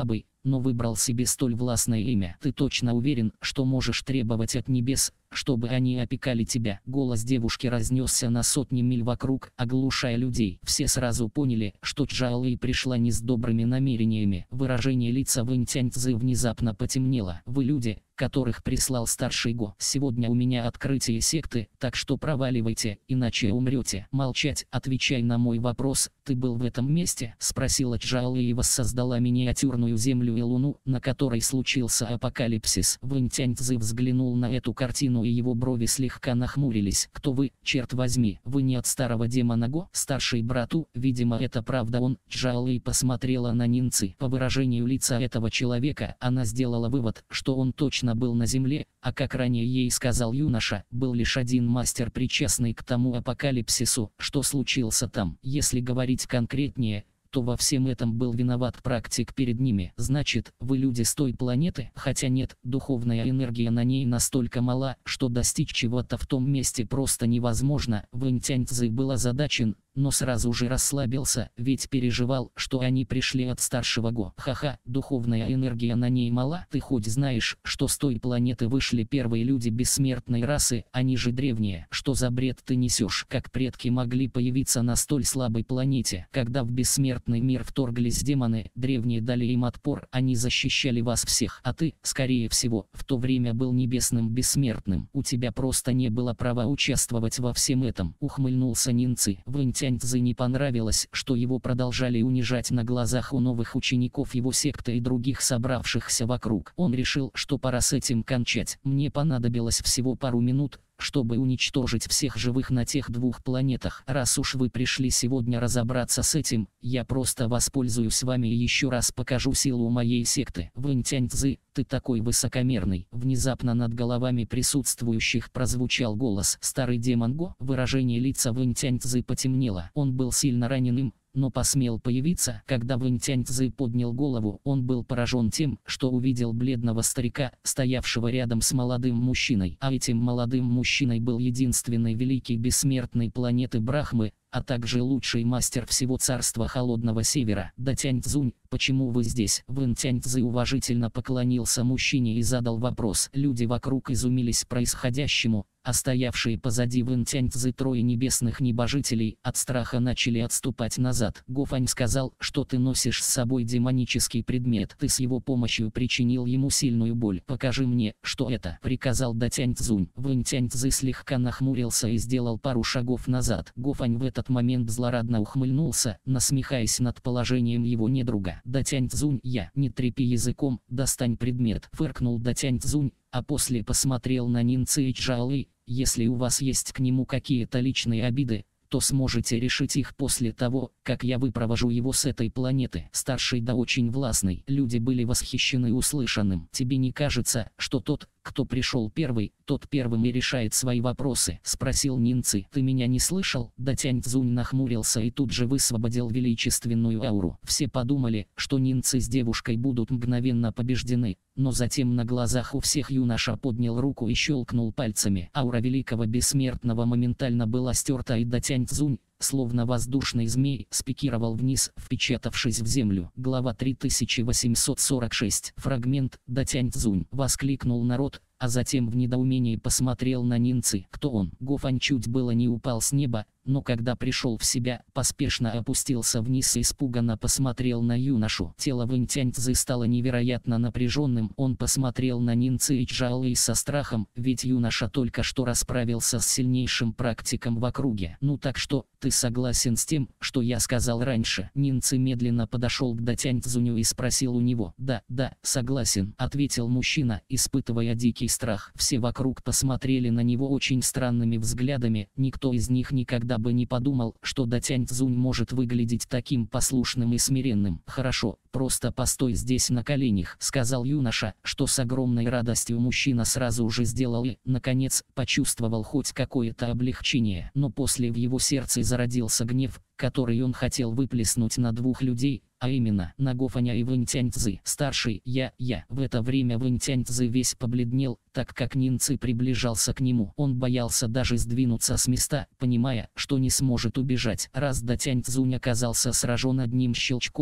но выбрал себе столь властное имя. Ты точно уверен, что можешь требовать от небес, чтобы они опекали тебя?» Голос девушки разнесся на сотни миль вокруг, оглушая людей. Все сразу поняли, что Чжаолэй пришла не с добрыми намерениями. Выражение лица Вэнь Тяньцзы внезапно потемнело. «Вы люди, которых прислал старший Го. Сегодня у меня открытие секты, так что проваливайте, иначе умрете». «Молчать, отвечай на мой вопрос. Ты был в этом месте?» — спросила Чжаолэй и воссоздала миниатюрную землю и луну, на которой случился апокалипсис. Вэнь Тяньцзы взглянул на эту картину, и его брови слегка нахмурились. «Кто вы, черт возьми? Вы не от старого демона Го?» «Старший брату, видимо, это правда он». Чжаолэй посмотрела на Нинцы. По выражению лица этого человека, она сделала вывод, что он точно был на земле, а как ранее ей сказал юноша, был лишь один мастер, причастный к тому апокалипсису, что случился там. Если говорить конкретнее, то во всем этом был виноват практик перед ними. «Значит, вы люди с той планеты?» «Хотя нет, духовная энергия на ней настолько мала, что достичь чего-то в том месте просто невозможно». Вэнь Тяньцзы был озадачен, но сразу же расслабился, ведь переживал, что они пришли от старшего Го. «Ха-ха, духовная энергия на ней мала? Ты хоть знаешь, что с той планеты вышли первые люди бессмертной расы, они же древние? Что за бред ты несешь? Как предки могли появиться на столь слабой планете? Когда в бессмертный мир вторглись демоны, древние дали им отпор, они защищали вас всех, а ты, скорее всего, в то время был небесным бессмертным. У тебя просто не было права участвовать во всем этом», — ухмыльнулся Нинцы. Вэнь Тяньцзы не понравилось, что его продолжали унижать на глазах у новых учеников его секты и других собравшихся вокруг. Он решил, что пора с этим кончать. «Мне понадобилось всего пару минут, чтобы уничтожить всех живых на тех двух планетах. Раз уж вы пришли сегодня разобраться с этим, я просто воспользуюсь вами и еще раз покажу силу моей секты». «Вэнь Тяньцзы, ты такой высокомерный!» Внезапно над головами присутствующих прозвучал голос. «Старый демон Го». Выражение лица Вэнь Тяньцзы потемнело. Он был сильно раненым, но посмел появиться. Когда Вэнь Тяньцзы поднял голову, он был поражен тем, что увидел бледного старика, стоявшего рядом с молодым мужчиной. А этим молодым мужчиной был единственный великий бессмертный планеты Брахмы, а также лучший мастер всего царства Холодного Севера. «Да, Тяньцзунь, почему вы здесь?» Вэнь Тяньцзы уважительно поклонился мужчине и задал вопрос. Люди вокруг изумились происходящему, а стоявшие позади Вэнь Тяньцзы трое небесных небожителей от страха начали отступать назад. «Го Фань сказал, что ты носишь с собой демонический предмет. Ты с его помощью причинил ему сильную боль. Покажи мне, что это», — приказал Да Тяньцзунь. Вэнь Тяньцзы слегка нахмурился и сделал пару шагов назад. Го Фань в этот момент злорадно ухмыльнулся, насмехаясь над положением его недруга. «Да Тяньцзунь, я, не трепи языком, достань предмет», — фыркнул Да Тяньцзунь, а после посмотрел на Нинцы и Чжаолэй. «Если у вас есть к нему какие-то личные обиды, то сможете решить их после того, как я выпровожу его с этой планеты». Старший да очень властный. Люди были восхищены услышанным. «Тебе не кажется, что тот, кто пришел первый, тот первым и решает свои вопросы?» — спросил Нинцы. «Ты меня не слышал?» Да Тяньцзунь нахмурился и тут же высвободил величественную ауру. Все подумали, что Нинцы с девушкой будут мгновенно побеждены, но затем на глазах у всех юноша поднял руку и щелкнул пальцами. Аура великого бессмертного моментально была стерта, и Да Тяньцзунь, словно воздушный змей, спикировал вниз, впечатавшись в землю. Глава три тысячи восемьсот сорок шесть. Фрагмент. Да Тяньцзунь, воскликнул народ, а затем в недоумении посмотрел на Нинцы. «Кто он?» Го Фань чуть было не упал с неба, но когда пришел в себя, поспешно опустился вниз и испуганно посмотрел на юношу. Тело Вэнь Тяньцзы стало невероятно напряженным. Он посмотрел на Нинцы и Чжаолэй со страхом, ведь юноша только что расправился с сильнейшим практиком в округе. «Ну так что, ты согласен с тем, что я сказал раньше?» Нинцы медленно подошел к Да Тяньцзуню и спросил у него. «Да, да, согласен», — ответил мужчина, испытывая дикий страх. Все вокруг посмотрели на него очень странными взглядами. Никто из них никогда бы не подумал, что Да Тяньцзунь может выглядеть таким послушным и смиренным. «Хорошо, просто постой здесь на коленях», — сказал юноша, что с огромной радостью мужчина сразу же сделал и, наконец, почувствовал хоть какое-то облегчение. Но после в его сердце зародился гнев, который он хотел выплеснуть на двух людей, а именно на Го Фаня и Вэнь Тяньцзы. «Старший, я, я». В это время Вэнь Тяньцзы весь побледнел, так как Нинцы приближался к нему. Он боялся даже сдвинуться с места, понимая, что не сможет убежать. Раз Да Тяньцзунь оказался сражен одним щелчком,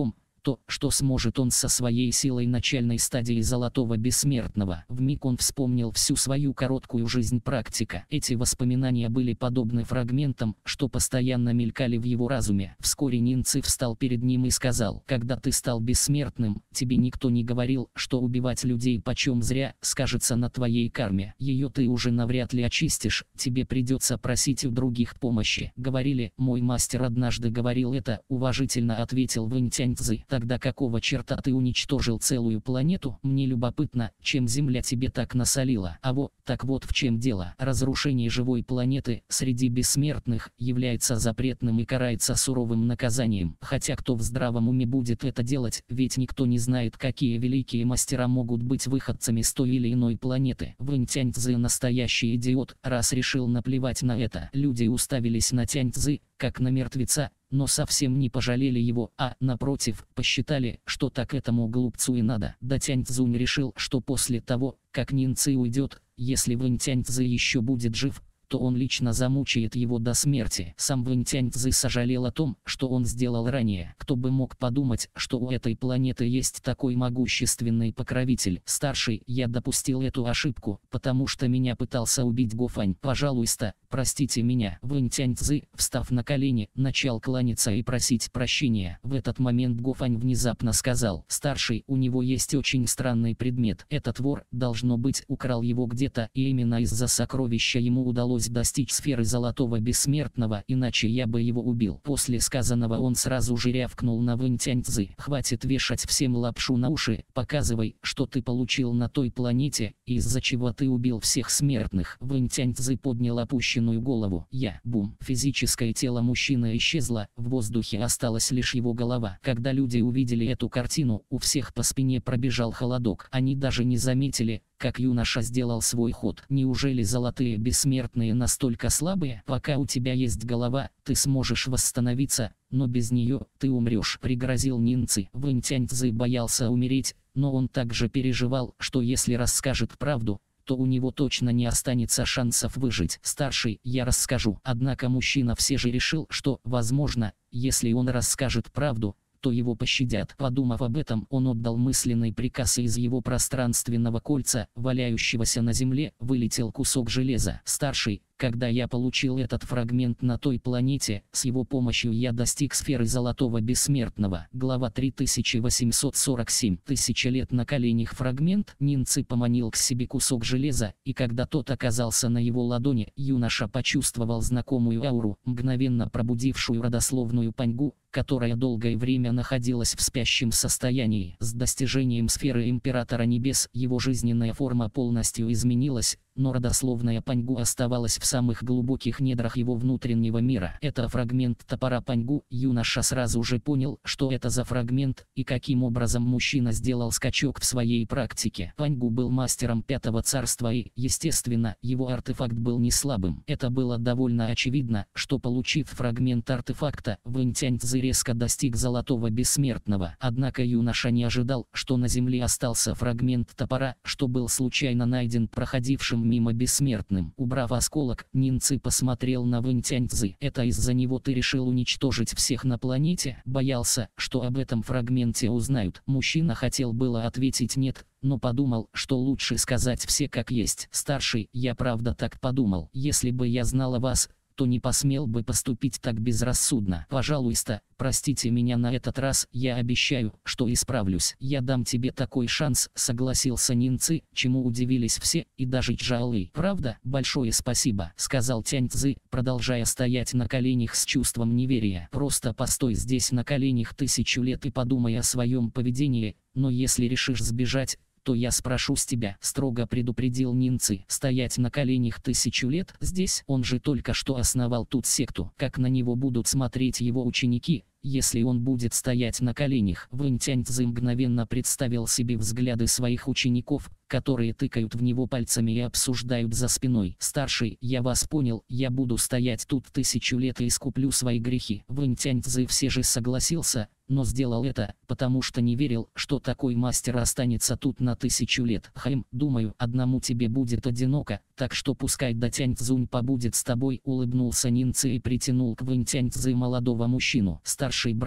то, что сможет он со своей силой начальной стадии золотого бессмертного. Вмиг он вспомнил всю свою короткую жизнь практика. Эти воспоминания были подобны фрагментам, что постоянно мелькали в его разуме. Вскоре Нинци встал перед ним и сказал: «Когда ты стал бессмертным, тебе никто не говорил, что убивать людей почем зря скажется на твоей карме. Ее ты уже навряд ли очистишь, тебе придется просить у других помощи». Говорили, мой мастер однажды говорил это, уважительно ответил Вэнь-Тянь-Цзы. Тогда какого черта ты уничтожил целую планету? Мне любопытно, чем Земля тебе так насолила. А вот, так вот в чем дело. Разрушение живой планеты среди бессмертных является запретным и карается суровым наказанием. Хотя кто в здравом уме будет это делать, ведь никто не знает, какие великие мастера могут быть выходцами с той или иной планеты. Вэнь-Тянь-Цзы настоящий идиот, раз решил наплевать на это. Люди уставились на Тянь-Цзы, как на мертвеца, но совсем не пожалели его, а, напротив, посчитали, что так этому глупцу и надо. Да Тянь-Цзунь решил, что после того, как Нинци уйдет, если Вэнь-Тянь-Цзы еще будет жив, то он лично замучает его до смерти. Сам Вэнь-Тянь-Цзы сожалел о том, что он сделал ранее. Кто бы мог подумать, что у этой планеты есть такой могущественный покровитель. Старший, я допустил эту ошибку, потому что меня пытался убить Гофань. Пожалуйста, простите меня. Вэнь-Тянь-Цзы, встав на колени, начал кланяться и просить прощения. В этот момент Гофань внезапно сказал: «Старший, у него есть очень странный предмет. Этот вор, должно быть, украл его где-то, и именно из-за сокровища ему удалось достичь сферы золотого бессмертного, иначе я бы его убил». После сказанного он сразу же рявкнул на Вэнь-Тянь-Цзы: «Хватит вешать всем лапшу на уши, показывай, что ты получил на той планете, из-за чего ты убил всех смертных». Вэнь-Тянь-Цзы поднял опущенную голову. Я, бум. Физическое тело мужчины исчезло, в воздухе осталась лишь его голова. Когда люди увидели эту картину, у всех по спине пробежал холодок. Они даже не заметили, как юноша сделал свой ход. Неужели золотые бессмертные настолько слабые? Пока у тебя есть голова, ты сможешь восстановиться, но без нее ты умрешь, пригрозил Нинци. Вэнь-Тянь-Цзы боялся умереть, но он также переживал, что если расскажет правду, то у него точно не останется шансов выжить. Старший, я расскажу. Однако мужчина все же решил, что, возможно, если он расскажет правду, то его пощадят. Подумав об этом, он отдал мысленный приказ, и из его пространственного кольца, валяющегося на земле, вылетел кусок железа. Старший, когда я получил этот фрагмент на той планете, с его помощью я достиг сферы золотого бессмертного. Глава три тысячи восемьсот сорок семь. Тысяча лет на коленях. Фрагмент. Нинци поманил к себе кусок железа, и когда тот оказался на его ладони, юноша почувствовал знакомую ауру, мгновенно пробудившую родословную Паньгу, которая долгое время находилась в спящем состоянии. С достижением сферы Императора Небес его жизненная форма полностью изменилась, но родословная Паньгу оставалась в самых глубоких недрах его внутреннего мира. Это фрагмент топора Паньгу. Юноша сразу же понял, что это за фрагмент, и каким образом мужчина сделал скачок в своей практике. Паньгу был мастером Пятого Царства и, естественно, его артефакт был не слабым. Это было довольно очевидно, что, получив фрагмент артефакта, Вэнь-Тянь-Цзы резко достиг золотого бессмертного. Однако юноша не ожидал, что на земле остался фрагмент топора, что был случайно найден проходившим мимо бессмертным. Убрав осколок, Нинци посмотрел на Вэнь-Тянь-Цзы. «Это из-за него ты решил уничтожить всех на планете?» Боялся, что об этом фрагменте узнают. Мужчина хотел было ответить «нет», но подумал, что лучше сказать все как есть. «Старший, я правда так подумал. Если бы я знал о вас, то не посмел бы поступить так безрассудно. Пожалуйста, простите меня на этот раз, я обещаю, что исправлюсь. Я дам тебе такой шанс», — согласился Нинци, чему удивились все, и даже Чжаолы. «Правда? Большое спасибо», — сказал Тянь-Цзы, продолжая стоять на коленях с чувством неверия. «Просто постой здесь на коленях тысячу лет и подумай о своем поведении, но если решишь сбежать, то я спрошу с тебя», — строго предупредил Нинци. «Стоять на коленях тысячу лет здесь? Он же только что основал тут секту. Как на него будут смотреть его ученики, если он будет стоять на коленях?» Вэнь-Тянь-Цзы мгновенно представил себе взгляды своих учеников, которые тыкают в него пальцами и обсуждают за спиной. «Старший, я вас понял, я буду стоять тут тысячу лет и искуплю свои грехи». Вэнь-Тянь-Цзы все же согласился, но сделал это, потому что не верил, что такой мастер останется тут на тысячу лет. «Хм, думаю, одному тебе будет одиноко, так что пускай да Тянь-Цзунь побудет с тобой», — улыбнулся Нинци и притянул к Вэнь-Тянь-Цзы молодого мужчину. «Старший брату,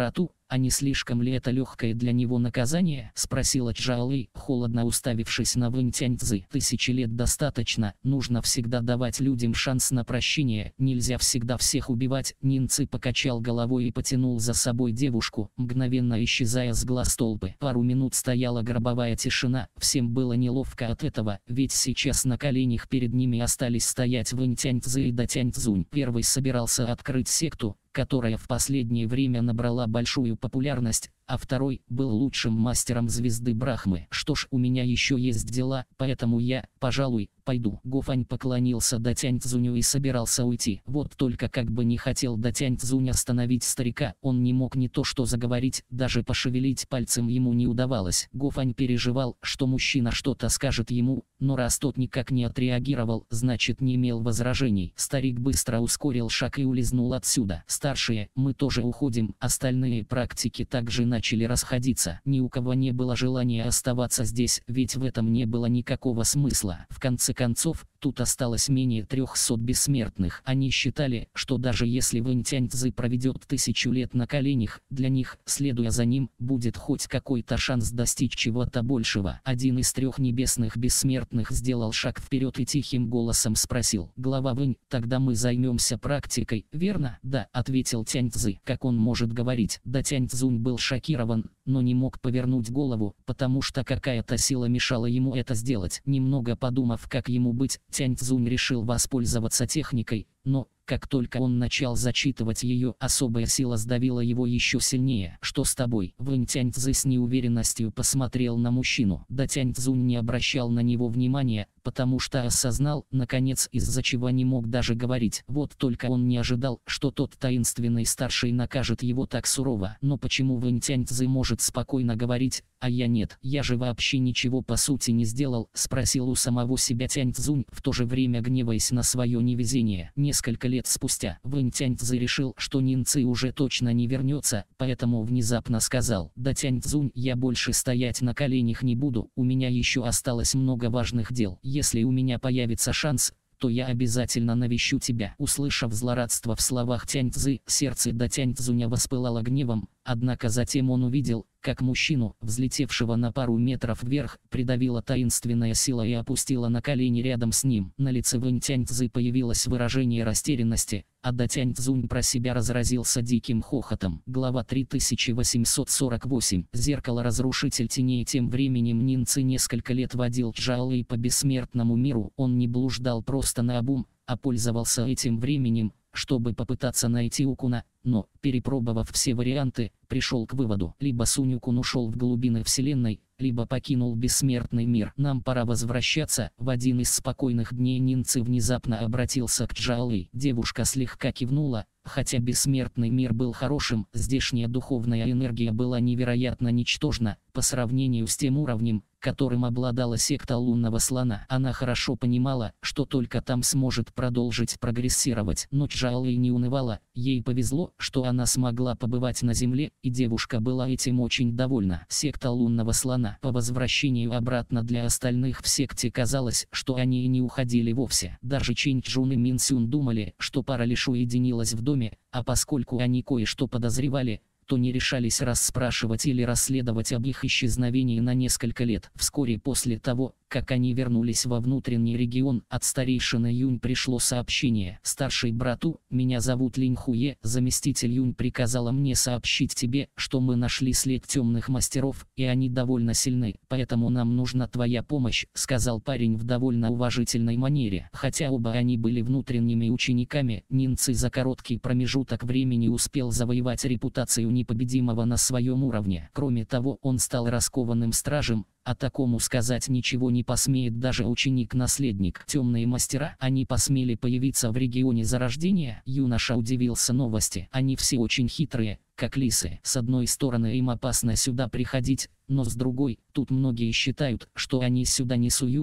а не слишком ли это легкое для него наказание?» — спросила Чжаолэй, холодно уставившись на Вэнь Тяньцзы. «Тысячи лет достаточно, нужно всегда давать людям шанс на прощение, нельзя всегда всех убивать». Нинцы покачал головой и потянул за собой девушку, мгновенно исчезая с глаз толпы. Пару минут стояла гробовая тишина, всем было неловко от этого, ведь сейчас на коленях перед ними остались стоять Вэнь Тяньцзы и Да Тяньцзунь. Первый собирался открыть секту, которая в последнее время набрала большую популярность, а второй был лучшим мастером звезды Брахмы. «Что ж, у меня еще есть дела, поэтому я, пожалуй, пойду». Го Фань поклонился Да Тяньцзуню и собирался уйти. Вот только как бы не хотел Да Тяньцзунь остановить старика, он не мог не то что заговорить, даже пошевелить пальцем ему не удавалось. Го Фань переживал, что мужчина что-то скажет ему, но раз тот никак не отреагировал, значит не имел возражений. Старик быстро ускорил шаг и улизнул отсюда. «Старшие, мы тоже уходим». Остальные практики также начали расходиться. Ни у кого не было желания оставаться здесь, ведь в этом не было никакого смысла. В конце концов, тут осталось менее трехсот бессмертных. Они считали, что даже если Вэнь Тяньцзы проведет тысячу лет на коленях, для них, следуя за ним, будет хоть какой-то шанс достичь чего-то большего. Один из трех небесных бессмертных сделал шаг вперед и тихим голосом спросил: «Глава Вэнь, тогда мы займемся практикой, верно?» «Да», — ответил Тяньцзы. Как он может говорить? Да Тяньцзунь был шокирован, но не мог повернуть голову, потому что какая-то сила мешала ему это сделать. Немного подумав, как ему быть, Тяньцзунь решил воспользоваться техникой, но, как только он начал зачитывать ее, особая сила сдавила его еще сильнее. «Что с тобой?» Вэнь Тяньцзы с неуверенностью посмотрел на мужчину. Да Тяньцзунь не обращал на него внимания, потому что осознал, наконец, из-за чего не мог даже говорить. Вот только он не ожидал, что тот таинственный старший накажет его так сурово. Но почему Вэнь Тяньцзы может спокойно говорить, а я нет? «Я же вообще ничего по сути не сделал», — спросил у самого себя Тяньцзунь, в то же время гневаясь на свое невезение. Несколько лет спустя Вэнь Тяньцзы решил, что Нинцы уже точно не вернется, поэтому внезапно сказал: «Да Тяньцзунь, я больше стоять на коленях не буду, у меня еще осталось много важных дел. Если у меня появится шанс, то я обязательно навещу тебя». Услышав злорадство в словах Тяньцзы, сердце Да Тяньцзуня воспылало гневом, однако затем он увидел, как мужчину, взлетевшего на пару метров вверх, придавила таинственная сила и опустила на колени рядом с ним. На лице Вэнь Тяньцзы появилось выражение растерянности, а Да Тяньцзунь про себя разразился диким хохотом. Глава три тысячи восемьсот сорок восемь. Зеркало-разрушитель теней. Тем временем Нинцы несколько лет водил Чжаолэй по бессмертному миру. Он не блуждал просто наобум, а пользовался этим временем, чтобы попытаться найти Укуна, но, перепробовав все варианты, пришел к выводу: либо Сунь-Укун ушел в глубины вселенной, либо покинул бессмертный мир. «Нам пора возвращаться». В один из спокойных дней Нинцы внезапно обратился к Чжаолэй. Девушка слегка кивнула. Хотя бессмертный мир был хорошим, здешняя духовная энергия была невероятно ничтожна по сравнению с тем уровнем, которым обладала секта лунного слона. Она хорошо понимала, что только там сможет продолжить прогрессировать. Но Чжаолэй не унывала, ей повезло, что она смогла побывать на земле, и девушка была этим очень довольна. Секта лунного слона. По возвращению обратно для остальных в секте казалось, что они и не уходили вовсе. Даже Чинь Чжун и Мин Сюн думали, что пара лишь уединилась в доме, а поскольку они кое-что подозревали, то не решались расспрашивать или расследовать об их исчезновении на несколько лет. Вскоре после того, как они вернулись во внутренний регион, от старейшины Юнь пришло сообщение: «Старший брату, меня зовут Линь Хуе, заместитель Юнь приказала мне сообщить тебе, что мы нашли след темных мастеров, и они довольно сильны, поэтому нам нужна твоя помощь», — сказал парень в довольно уважительной манере. Хотя оба они были внутренними учениками, Нинцы за короткий промежуток времени успел завоевать репутацию непобедимого на своем уровне. Кроме того, он стал раскованным стражем, а такому сказать ничего не посмеет даже ученик-наследник. Темные мастера, они посмели появиться в регионе зарождения? Юноша удивился новости. Они все очень хитрые, как лисы. С одной стороны, им опасно сюда приходить, но с другой, тут многие считают, что они сюда не суются,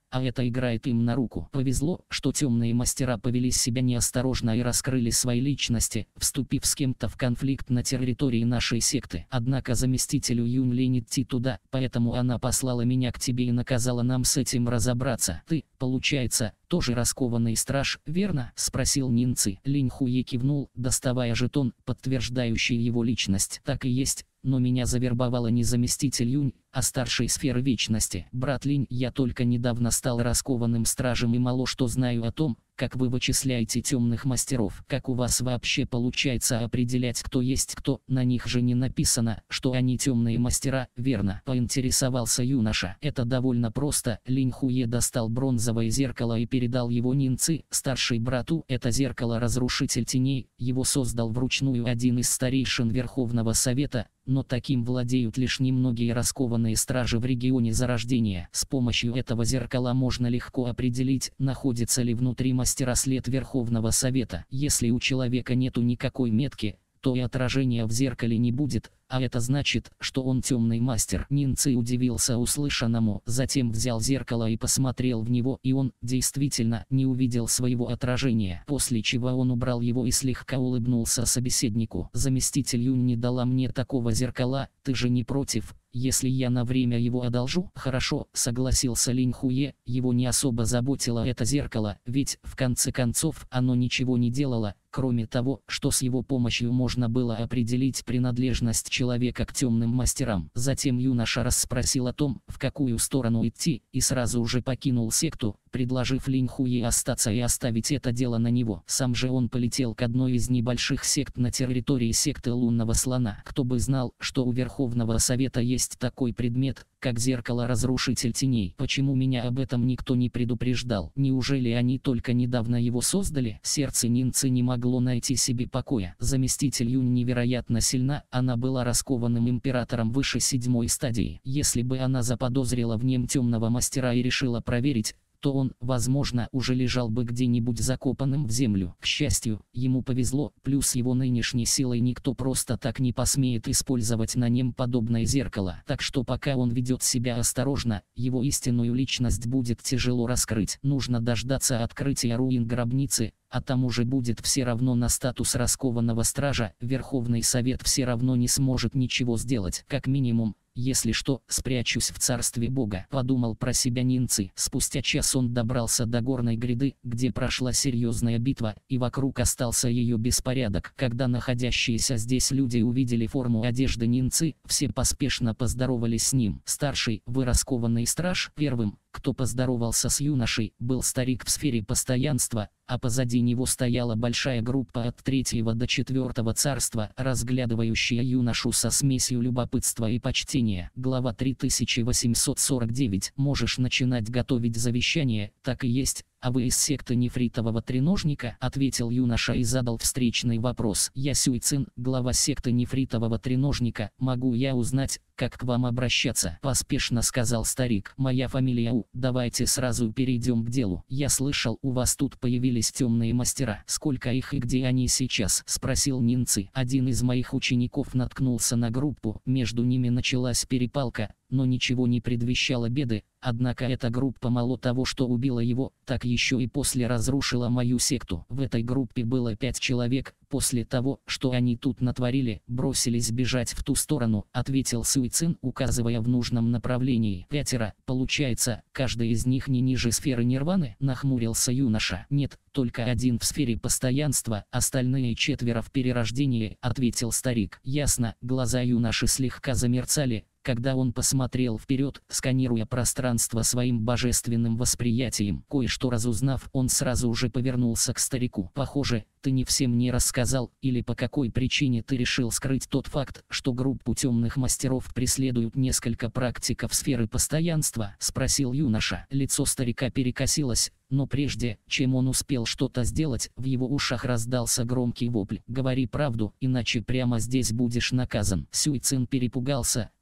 а это играет им на руку. Повезло, что темные мастера повели себя неосторожно и раскрыли свои личности, вступив с кем-то в конфликт на территории нашей секты. Однако заместителю Юнь лень идти туда, поэтому она послала меня к тебе и наказала нам с этим разобраться. Ты, получается, тоже раскованный страж, верно? Спросил Нинци. Линь Хуе кивнул, доставая жетон, подтверждающий его личность. Так и есть. Но меня завербовала не заместитель Юнь, а старший сферы вечности. Брат Линь, я только недавно стал раскованным стражем и мало что знаю о том, как вы вычисляете темных мастеров. Как у вас вообще получается определять, кто есть кто? На них же не написано, что они темные мастера, верно? Поинтересовался юноша. Это довольно просто. Линь Хуе достал бронзовое зеркало и передал его Нинци, старшей брату. Это зеркало разрушитель теней, его создал вручную один из старейшин Верховного Совета, но таким владеют лишь немногие раскованные стражи в регионе Зарождения. С помощью этого зеркала можно легко определить, находится ли внутри мастера след Верховного Совета. Если у человека нету никакой метки, то и отражения в зеркале не будет, а это значит, что он темный мастер. Нинци удивился услышанному, затем взял зеркало и посмотрел в него, и он, действительно, не увидел своего отражения, после чего он убрал его и слегка улыбнулся собеседнику. Заместитель Юнь не дала мне такого зеркала, ты же не против, если я на время его одолжу? Хорошо, согласился Линь Хуе, его не особо заботило это зеркало, ведь, в конце концов, оно ничего не делало, кроме того, что с его помощью можно было определить принадлежность человека к темным мастерам. Затем юноша расспросил о том, в какую сторону идти, и сразу же покинул секту, предложив Линь Хуе остаться и оставить это дело на него. Сам же он полетел к одной из небольших сект на территории секты Лунного Слона. Кто бы знал, что у Верховного Совета есть такой предмет, как зеркало-разрушитель теней. Почему меня об этом никто не предупреждал? Неужели они только недавно его создали? Сердце Нинци не могло найти себе покоя. Заместитель Юнь невероятно сильна, она была раскованным императором выше седьмой стадии. Если бы она заподозрила в нем темного мастера и решила проверить, то он, возможно, уже лежал бы где-нибудь закопанным в землю. К счастью, ему повезло, плюс его нынешней силой никто просто так не посмеет использовать на нем подобное зеркало. Так что пока он ведет себя осторожно, его истинную личность будет тяжело раскрыть. Нужно дождаться открытия руин гробницы, а там уже будет все равно на статус раскованного стража. Верховный Совет все равно не сможет ничего сделать. Как минимум, если что, спрячусь в царстве Бога, подумал про себя Нинци. Спустя час он добрался до горной гряды, где прошла серьезная битва, и вокруг остался ее беспорядок. Когда находящиеся здесь люди увидели форму одежды Нинци, все поспешно поздоровались с ним. Старший, вы раскованный страж? Первым, кто поздоровался с юношей, был старик в сфере постоянства, а позади него стояла большая группа от третьего до четвертого царства, разглядывающая юношу со смесью любопытства и почтения. Глава три тысячи восемьсот сорок девять. Можешь начинать готовить завещание. Так и есть. «А вы из секты нефритового треножника?» — ответил юноша и задал встречный вопрос. «Я Сюйцин, глава секты нефритового треножника. Могу я узнать, как к вам обращаться?» — поспешно сказал старик. «Моя фамилия У. Давайте сразу перейдем к делу. Я слышал, у вас тут появились темные мастера. Сколько их и где они сейчас?» — спросил Нинци. Один из моих учеников наткнулся на группу, между ними началась перепалка, но ничего не предвещало беды. Однако эта группа мало того, что убила его, так еще и после разрушила мою секту. В этой группе было пять человек. После того, что они тут натворили, бросились бежать в ту сторону, ответил Сюйцин, указывая в нужном направлении. Пятеро, получается, каждый из них не ниже сферы нирваны? Нахмурился юноша. Нет, только один в сфере постоянства, остальные четверо в перерождении, ответил старик. Ясно, глаза юноши слегка замерцали, когда он посмотрел вперед, сканируя пространство своим божественным восприятием. Кое-что разузнав, он сразу уже повернулся к старику. «Похоже, ты не всем мне рассказал, или по какой причине ты решил скрыть тот факт, что группу темных мастеров преследуют несколько практиков сферы постоянства?» — спросил юноша. Лицо старика перекосилось, но прежде, чем он успел что-то сделать, в его ушах раздался громкий вопль. «Говори правду, иначе прямо здесь будешь наказан». Сюйцин перепугался,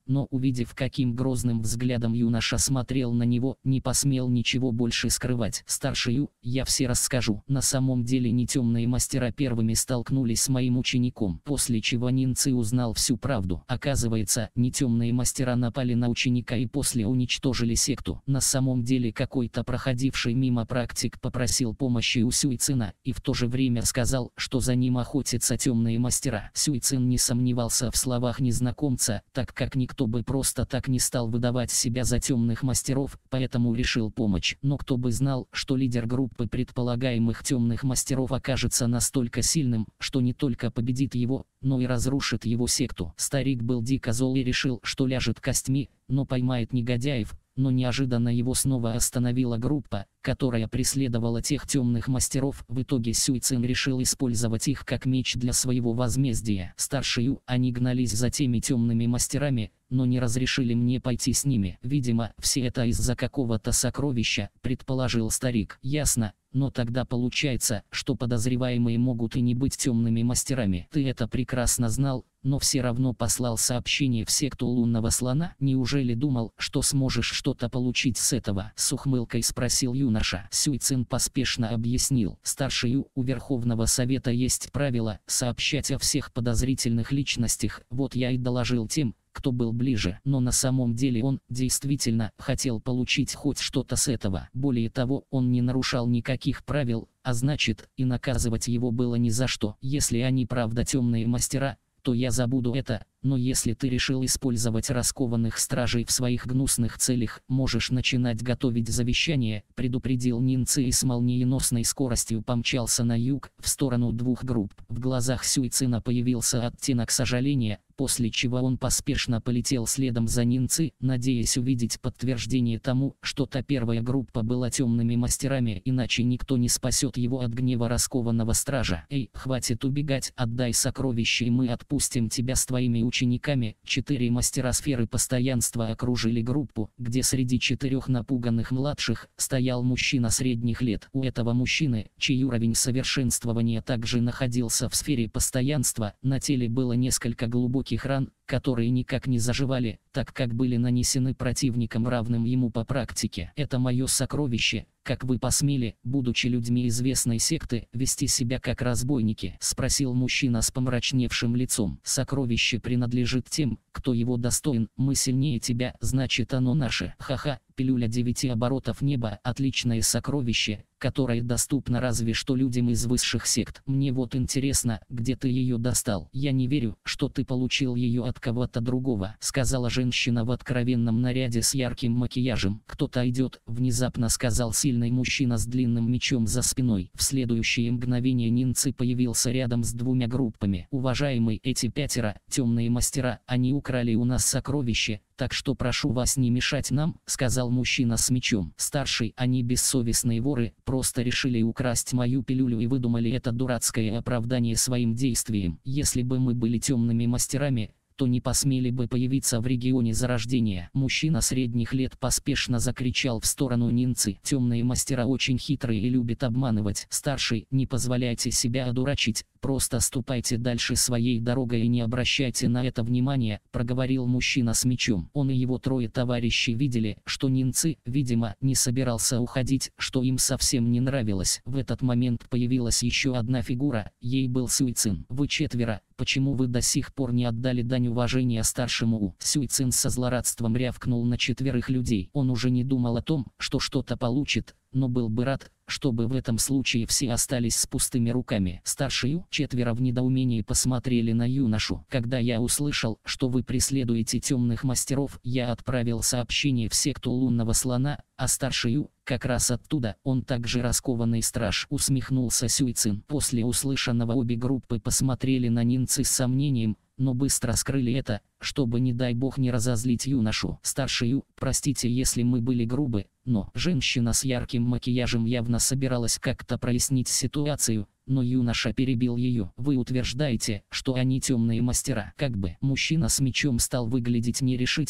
но увидев, каким грозным взглядом юноша смотрел на него, не посмел ничего больше скрывать. Старший, я все расскажу. На самом деле не темные мастера первыми столкнулись с моим учеником, после чего Нинцы узнал всю правду. Оказывается, не темные мастера напали на ученика и после уничтожили секту. На самом деле какой-то проходивший мимо практик попросил помощи у Сюйцина и в то же время сказал, что за ним охотятся темные мастера. Сюйцин не сомневался в словах незнакомца, так как никто бы просто так не стал выдавать себя за темных мастеров, поэтому решил помочь. Но кто бы знал, что лидер группы предполагаемых темных мастеров окажется настолько сильным, что не только победит его, но и разрушит его секту. Старик был дико зол и решил, что ляжет костьми, но поймает негодяев. Но неожиданно его снова остановила группа, которая преследовала тех темных мастеров. В итоге Сюйцин решил использовать их как меч для своего возмездия. Старший, они гнались за теми темными мастерами, но не разрешили мне пойти с ними. Видимо, все это из-за какого-то сокровища, предположил старик. Ясно, но тогда получается, что подозреваемые могут и не быть темными мастерами. Ты это прекрасно знал, но все равно послал сообщение в секту лунного слона. Неужели думал, что сможешь что-то получить с этого? С ухмылкой спросил юноша. Сюйцин поспешно объяснил. Старший, у Верховного Совета есть правило сообщать о всех подозрительных личностях. Вот я и доложил тем, кто был ближе, но на самом деле он действительно хотел получить хоть что-то с этого. Более того, он не нарушал никаких правил, а значит, и наказывать его было ни за что. Если они правда темные мастера, то я забуду это, но если ты решил использовать раскованных стражей в своих гнусных целях, можешь начинать готовить завещание, предупредил Нинцы и с молниеносной скоростью помчался на юг, в сторону двух групп. В глазах Сюйцина появился оттенок сожаления, после чего он поспешно полетел следом за Нинцы, надеясь увидеть подтверждение тому, что та первая группа была темными мастерами, иначе никто не спасет его от гнева раскованного стража. Эй, хватит убегать, отдай сокровища и мы отпустим тебя с твоими учениками. Четыре мастера сферы постоянства окружили группу, где среди четырех напуганных младших стоял мужчина средних лет. У этого мужчины, чей уровень совершенствования также находился в сфере постоянства, на теле было несколько глубоких ран, которые никак не заживали, так как были нанесены противником, равным ему по практике. Это мое сокровище. Как вы посмели, будучи людьми известной секты, вести себя как разбойники? Спросил мужчина с помрачневшим лицом. Сокровище принадлежит тем, кто его достоин. Мы сильнее тебя, значит оно наше. Ха-ха, пилюля девяти оборотов неба. Отличное сокровище, которое доступно разве что людям из высших сект. Мне вот интересно, где ты ее достал? Я не верю, что ты получил ее от кого-то другого, сказала женщина в откровенном наряде с ярким макияжем. Кто-то идет, внезапно сказал сильный мужчина с длинным мечом за спиной. В следующее мгновение Нинцы появился рядом с двумя группами. Уважаемый, эти пятеро темные мастера, они украли у нас сокровище, так что прошу вас не мешать нам, сказал мужчина с мечом. Старший, они бессовестные воры, просто решили украсть мою пилюлю и выдумали это дурацкое оправдание своим действиям. Если бы мы были темными мастерами, то не посмели бы появиться в регионе зарождения. Мужчина средних лет поспешно закричал в сторону Нинцы. Темные мастера очень хитрые и любят обманывать. Старший, не позволяйте себя одурачить, просто ступайте дальше своей дорогой и не обращайте на это внимания, проговорил мужчина с мечом. Он и его трое товарищей видели, что Нинцы, видимо, не собирался уходить, что им совсем не нравилось. В этот момент появилась еще одна фигура, ей был Сюйцин. Вы четверо, почему вы до сих пор не отдали дань уважения старшему? Сюйцин со злорадством рявкнул на четверых людей. Он уже не думал о том, что что-то получит, но был бы рад, чтобы в этом случае все остались с пустыми руками. Старший, четверо в недоумении посмотрели на юношу. Когда я услышал, что вы преследуете темных мастеров, я отправил сообщение в секту лунного слона, а старший, как раз оттуда, он также раскованный страж, усмехнулся Сюйцин. После услышанного обе группы посмотрели на Нинцы с сомнением, но быстро скрыли это, чтобы, не дай бог, не разозлить юношу. Старший, простите, если мы были грубы, но женщина с ярким макияжем явно собиралась как-то прояснить ситуацию, но юноша перебил ее. Вы утверждаете, что они темные мастера. Как бы. Мужчина с мечом стал выглядеть нерешительно,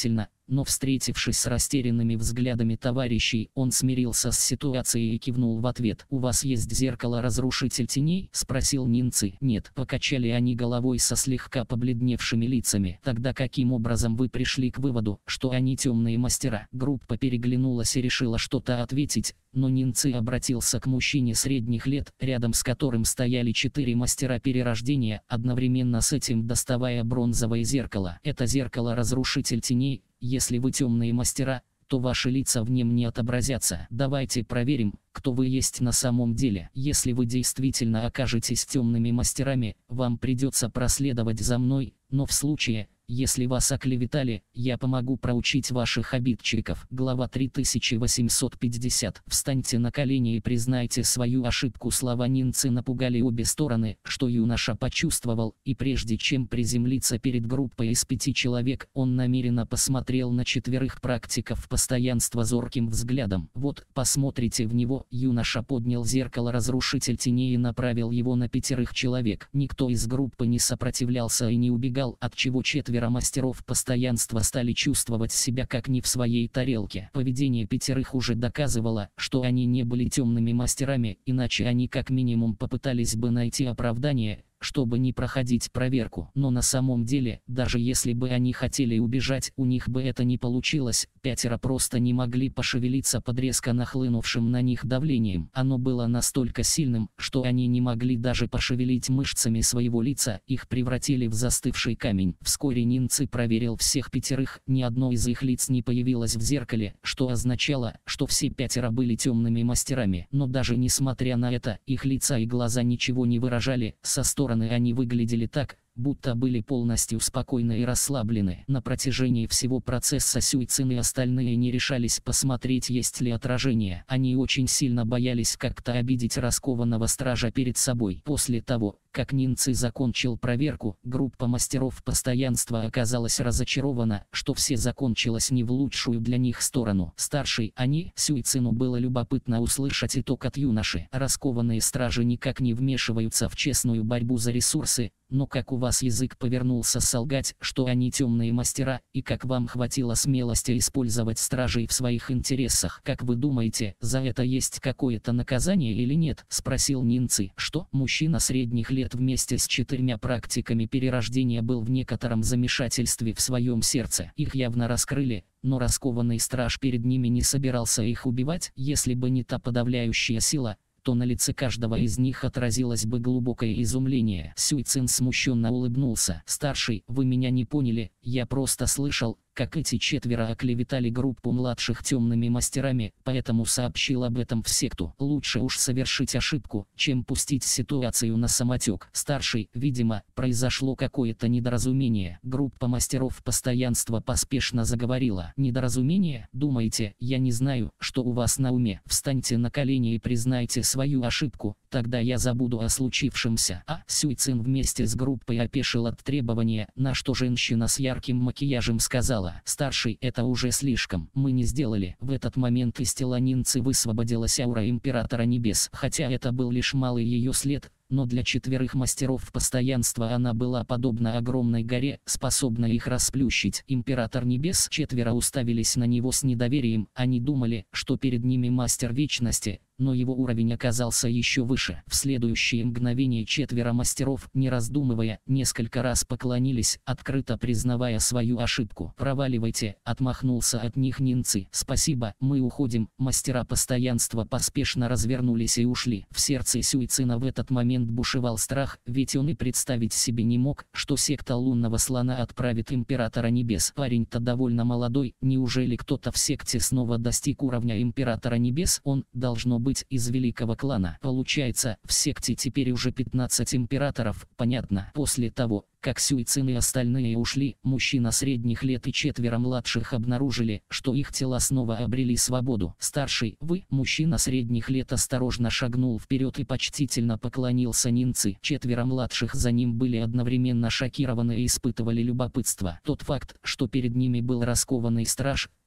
но встретившись с растерянными взглядами товарищей, он смирился с ситуацией и кивнул в ответ. «У вас есть зеркало-разрушитель теней?» — спросил Нинцы. «Нет», — покачали они головой со слегка побледневшими лицами. «Тогда каким образом вы пришли к выводу, что они темные мастера?» Группа переглянулась и решила что-то ответить, но Нинцы обратился к мужчине средних лет, рядом с которым стояли четыре мастера перерождения, одновременно с этим доставая бронзовое зеркало. «Это зеркало-разрушитель теней. Если вы темные мастера, то ваши лица в нем не отобразятся. Давайте проверим, кто вы есть на самом деле. Если вы действительно окажетесь темными мастерами, вам придется проследовать за мной, но в случае, если вас оклеветали, я помогу проучить ваших обидчиков». Глава три тысячи восемьсот пятьдесят. «Встаньте на колени и признайте свою ошибку». Слова Нинцы напугали обе стороны, что юноша почувствовал, и прежде чем приземлиться перед группой из пяти человек, он намеренно посмотрел на четверых практиков постоянства зорким взглядом. «Вот, посмотрите в него». Юноша поднял зеркало-разрушитель теней и направил его на пятерых человек. Никто из группы не сопротивлялся и не убегал, отчего четверо мастеров постоянства стали чувствовать себя как не в своей тарелке. Поведение пятерых уже доказывало, что они не были темными мастерами, иначе они как минимум попытались бы найти оправдание, чтобы не проходить проверку. Но на самом деле, даже если бы они хотели убежать, у них бы это не получилось. Пятеро просто не могли пошевелиться под резко нахлынувшим на них давлением. Оно было настолько сильным, что они не могли даже пошевелить мышцами своего лица, их превратили в застывший камень. Вскоре Нинцы проверил всех пятерых, ни одно из их лиц не появилось в зеркале, что означало, что все пятеро были темными мастерами. Но даже несмотря на это, их лица и глаза ничего не выражали. Со стороны они выглядели так, будто были полностью спокойны и расслаблены. На протяжении всего процесса Сюйцин и остальные не решались посмотреть, есть ли отражение. Они очень сильно боялись как-то обидеть раскованного стража перед собой. После того, как Нинцы закончил проверку, группа мастеров постоянства оказалась разочарована, что все закончилось не в лучшую для них сторону. Старший они, Сюйцину было любопытно услышать итог от юноши. Раскованные стражи никак не вмешиваются в честную борьбу за ресурсы, но как у вас язык повернулся солгать, что они темные мастера, и как вам хватило смелости использовать стражей в своих интересах? Как вы думаете, за это есть какое-то наказание или нет? Спросил Нинцы. Что? Мужчина средних лет вместе с четырьмя практиками перерождения был в некотором замешательстве в своем сердце. Их явно раскрыли, но раскованный страж перед ними не собирался их убивать. Если бы не та подавляющая сила, то на лице каждого из них отразилось бы глубокое изумление. Сюйцин смущенно улыбнулся. «Старший, вы меня не поняли, я просто слышал, как эти четверо оклеветали группу младших темными мастерами, поэтому сообщил об этом в секту. Лучше уж совершить ошибку, чем пустить ситуацию на самотек. Старший, видимо, произошло какое-то недоразумение». Группа мастеров постоянства поспешно заговорила. «Недоразумение? Думаете, я не знаю, что у вас на уме? Встаньте на колени и признайте свою ошибку, тогда я забуду о случившемся». А Сюйцин вместе с группой опешил от требования, на что женщина с ярким макияжем сказала: «Старший, это уже слишком. Мы не сделали». В этот момент из тела Нинцы высвободилась аура Императора Небес. Хотя это был лишь малый ее след, но для четверых мастеров постоянства она была подобна огромной горе, способной их расплющить. Император Небес. Четверо уставились на него с недоверием. Они думали, что перед ними мастер вечности, но его уровень оказался еще выше. В следующее мгновение четверо мастеров, не раздумывая, несколько раз поклонились, открыто признавая свою ошибку. «Проваливайте», — отмахнулся от них Нинцы. «Спасибо, мы уходим». Мастера постоянства поспешно развернулись и ушли. В сердце Сюйцина в этот момент бушевал страх, ведь он и представить себе не мог, что секта лунного слона отправит Императора Небес. Парень-то довольно молодой, неужели кто-то в секте снова достиг уровня Императора Небес? Он, должно быть, из великого клана. Получается, в секте теперь уже пятнадцать императоров. Понятно. После того, как Сюйцин и остальные ушли, мужчина средних лет и четверо младших обнаружили, что их тела снова обрели свободу. «Старший, вы?» Мужчина средних лет осторожно шагнул вперед и почтительно поклонился Нинцы. Четверо младших за ним были одновременно шокированы и испытывали любопытство. Тот факт, что перед ними был раскованный страж,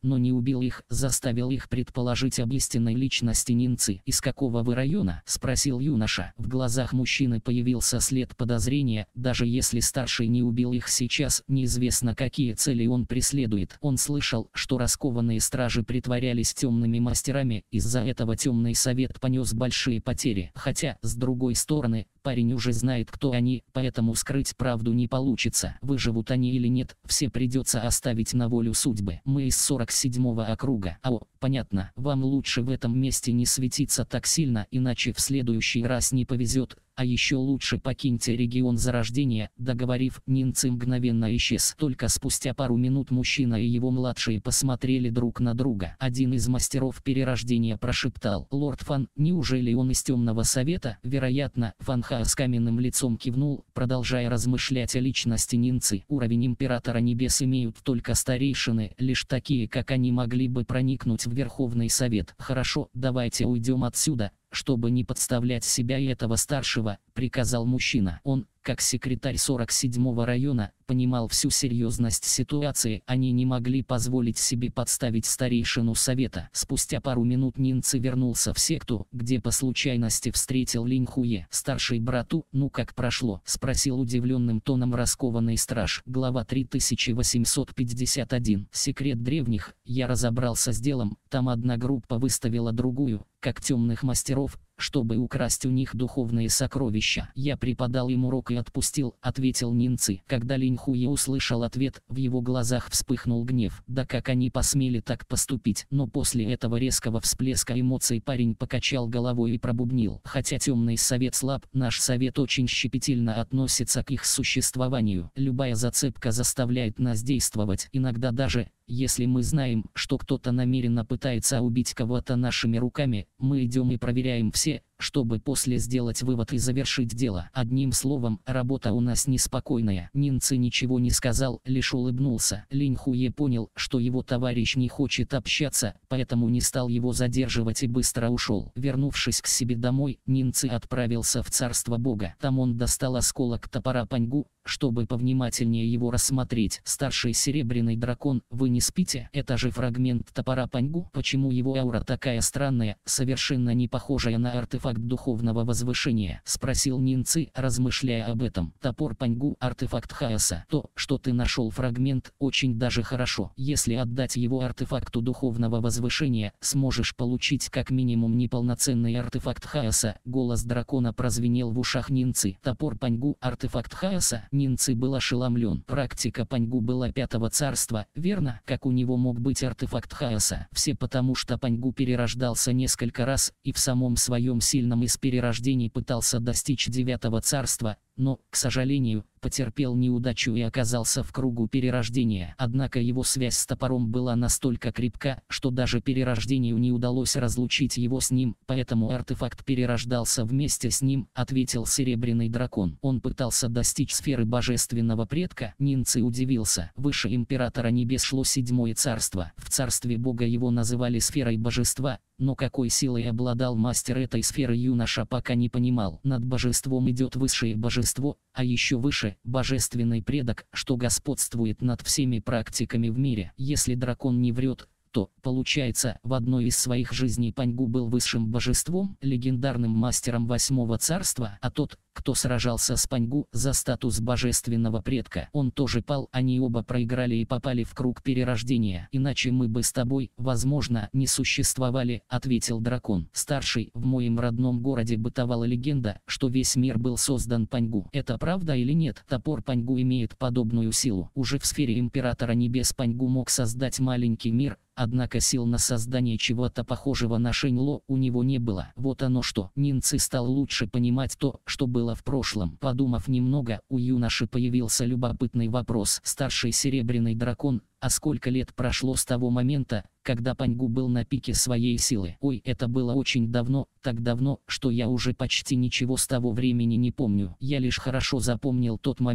но не убил их, заставил их предположить об истинной личности Нинцы. «Из какого вы района?» – спросил юноша. В глазах мужчины появился след подозрения, даже если старший не убил их сейчас, неизвестно, какие цели он преследует. Он слышал, что раскованные стражи притворялись темными мастерами, из-за этого темный совет понес большие потери. Хотя, с другой стороны, парень уже знает, кто они, поэтому скрыть правду не получится. Выживут они или нет, все придется оставить на волю судьбы. Мы из сорок седьмого округа. Ау, понятно, вам лучше в этом месте не светиться так сильно, иначе в следующий раз не повезет. А еще лучше покиньте регион зарождения. Договорив, Нинцы мгновенно исчез. Только спустя пару минут мужчина и его младшие посмотрели друг на друга. Один из мастеров перерождения прошептал: «Лорд Фан, неужели он из темного совета?» Вероятно, Фан Ха с каменным лицом кивнул, продолжая размышлять о личности Нинцы. Уровень Императора Небес имеют только старейшины, лишь такие, как они, могли бы проникнуть в Верховный Совет. Хорошо, давайте уйдем отсюда, чтобы не подставлять себя и этого старшего», — приказал мужчина. Он, как секретарь сорок седьмого района, понимал всю серьезность ситуации. Они не могли позволить себе подставить старейшину совета. Спустя пару минут Нинцы вернулся в секту, где по случайности встретил Линь Хуе. «Старший брату, ну как прошло?» — спросил удивленным тоном раскованный страж. Глава три тысячи восемьсот пятьдесят один. Секрет древних. Я разобрался с делом. Там одна группа выставила другую, как темных мастеров, чтобы украсть у них духовные сокровища. Я преподал им урок и отпустил», — ответил Нинцы. Когда Линь Хуе услышал ответ, в его глазах вспыхнул гнев. Да как они посмели так поступить? Но после этого резкого всплеска эмоций парень покачал головой и пробубнил: «Хотя темный совет слаб, наш совет очень щепетильно относится к их существованию. Любая зацепка заставляет нас действовать. Иногда даже, если мы знаем, что кто-то намеренно пытается убить кого-то нашими руками, мы идем и проверяем все, чтобы после сделать вывод и завершить дело. Одним словом, работа у нас неспокойная». Нинцы ничего не сказал, лишь улыбнулся. Линь Хуе понял, что его товарищ не хочет общаться, поэтому не стал его задерживать и быстро ушел. Вернувшись к себе домой, Нинцы отправился в царство бога. Там он достал осколок топора Паньгу, чтобы повнимательнее его рассмотреть. «Старший серебряный дракон, вы не спите? Это же фрагмент топора Паньгу. Почему его аура такая странная, совершенно не похожая на артефакт духовного возвышения?» — спросил Нинцы, размышляя об этом. «Топор Паньгу — артефакт хаоса. То, что ты нашел фрагмент, очень даже хорошо. Если отдать его артефакту духовного возвышения, сможешь получить как минимум неполноценный артефакт хаоса». Голос дракона прозвенел в ушах Нинцы. «Топор Паньгу — артефакт хаоса?» Нинцы был ошеломлен. Практика Паньгу была пятого царства, верно? Как у него мог быть артефакт хаоса? Все потому, что Паньгу перерождался несколько раз, и в самом своем сильном из перерождений пытался достичь девятого царства, но, к сожалению, потерпел неудачу и оказался в кругу перерождения. Однако его связь с топором была настолько крепка, что даже перерождению не удалось разлучить его с ним, поэтому артефакт перерождался вместе с ним, ответил серебряный дракон. Он пытался достичь сферы божественного предка. Нинцы удивился. Выше Императора Небес шло седьмое царство. В царстве бога его называли сферой божества, но какой силой обладал мастер этой сферы, юноша пока не понимал. Над божеством идет высшее божество, а еще выше – божественный предок, что господствует над всеми практиками в мире. Если дракон не врет, то, получается, в одной из своих жизней Паньгу был высшим божеством, легендарным мастером восьмого царства, а тот, кто сражался с Паньгу за статус божественного предка, он тоже пал. Они оба проиграли и попали в круг перерождения. «Иначе мы бы с тобой, возможно, не существовали», — ответил дракон. «Старший, в моем родном городе бытовала легенда, что весь мир был создан Паньгу. Это правда или нет?» Топор Паньгу имеет подобную силу. Уже в сфере Императора Небес Паньгу мог создать маленький мир, однако сил на создание чего-то похожего на Шэньло у него не было. Вот оно что. Нинцы стал лучше понимать то, что было в прошлом. Подумав немного, у юноши появился любопытный вопрос. «Старший серебряный дракон, а сколько лет прошло с того момента, когда Паньгу был на пике своей силы?» «Ой, это было очень давно, так давно, что я уже почти ничего с того времени не помню. Я лишь хорошо запомнил тот момент,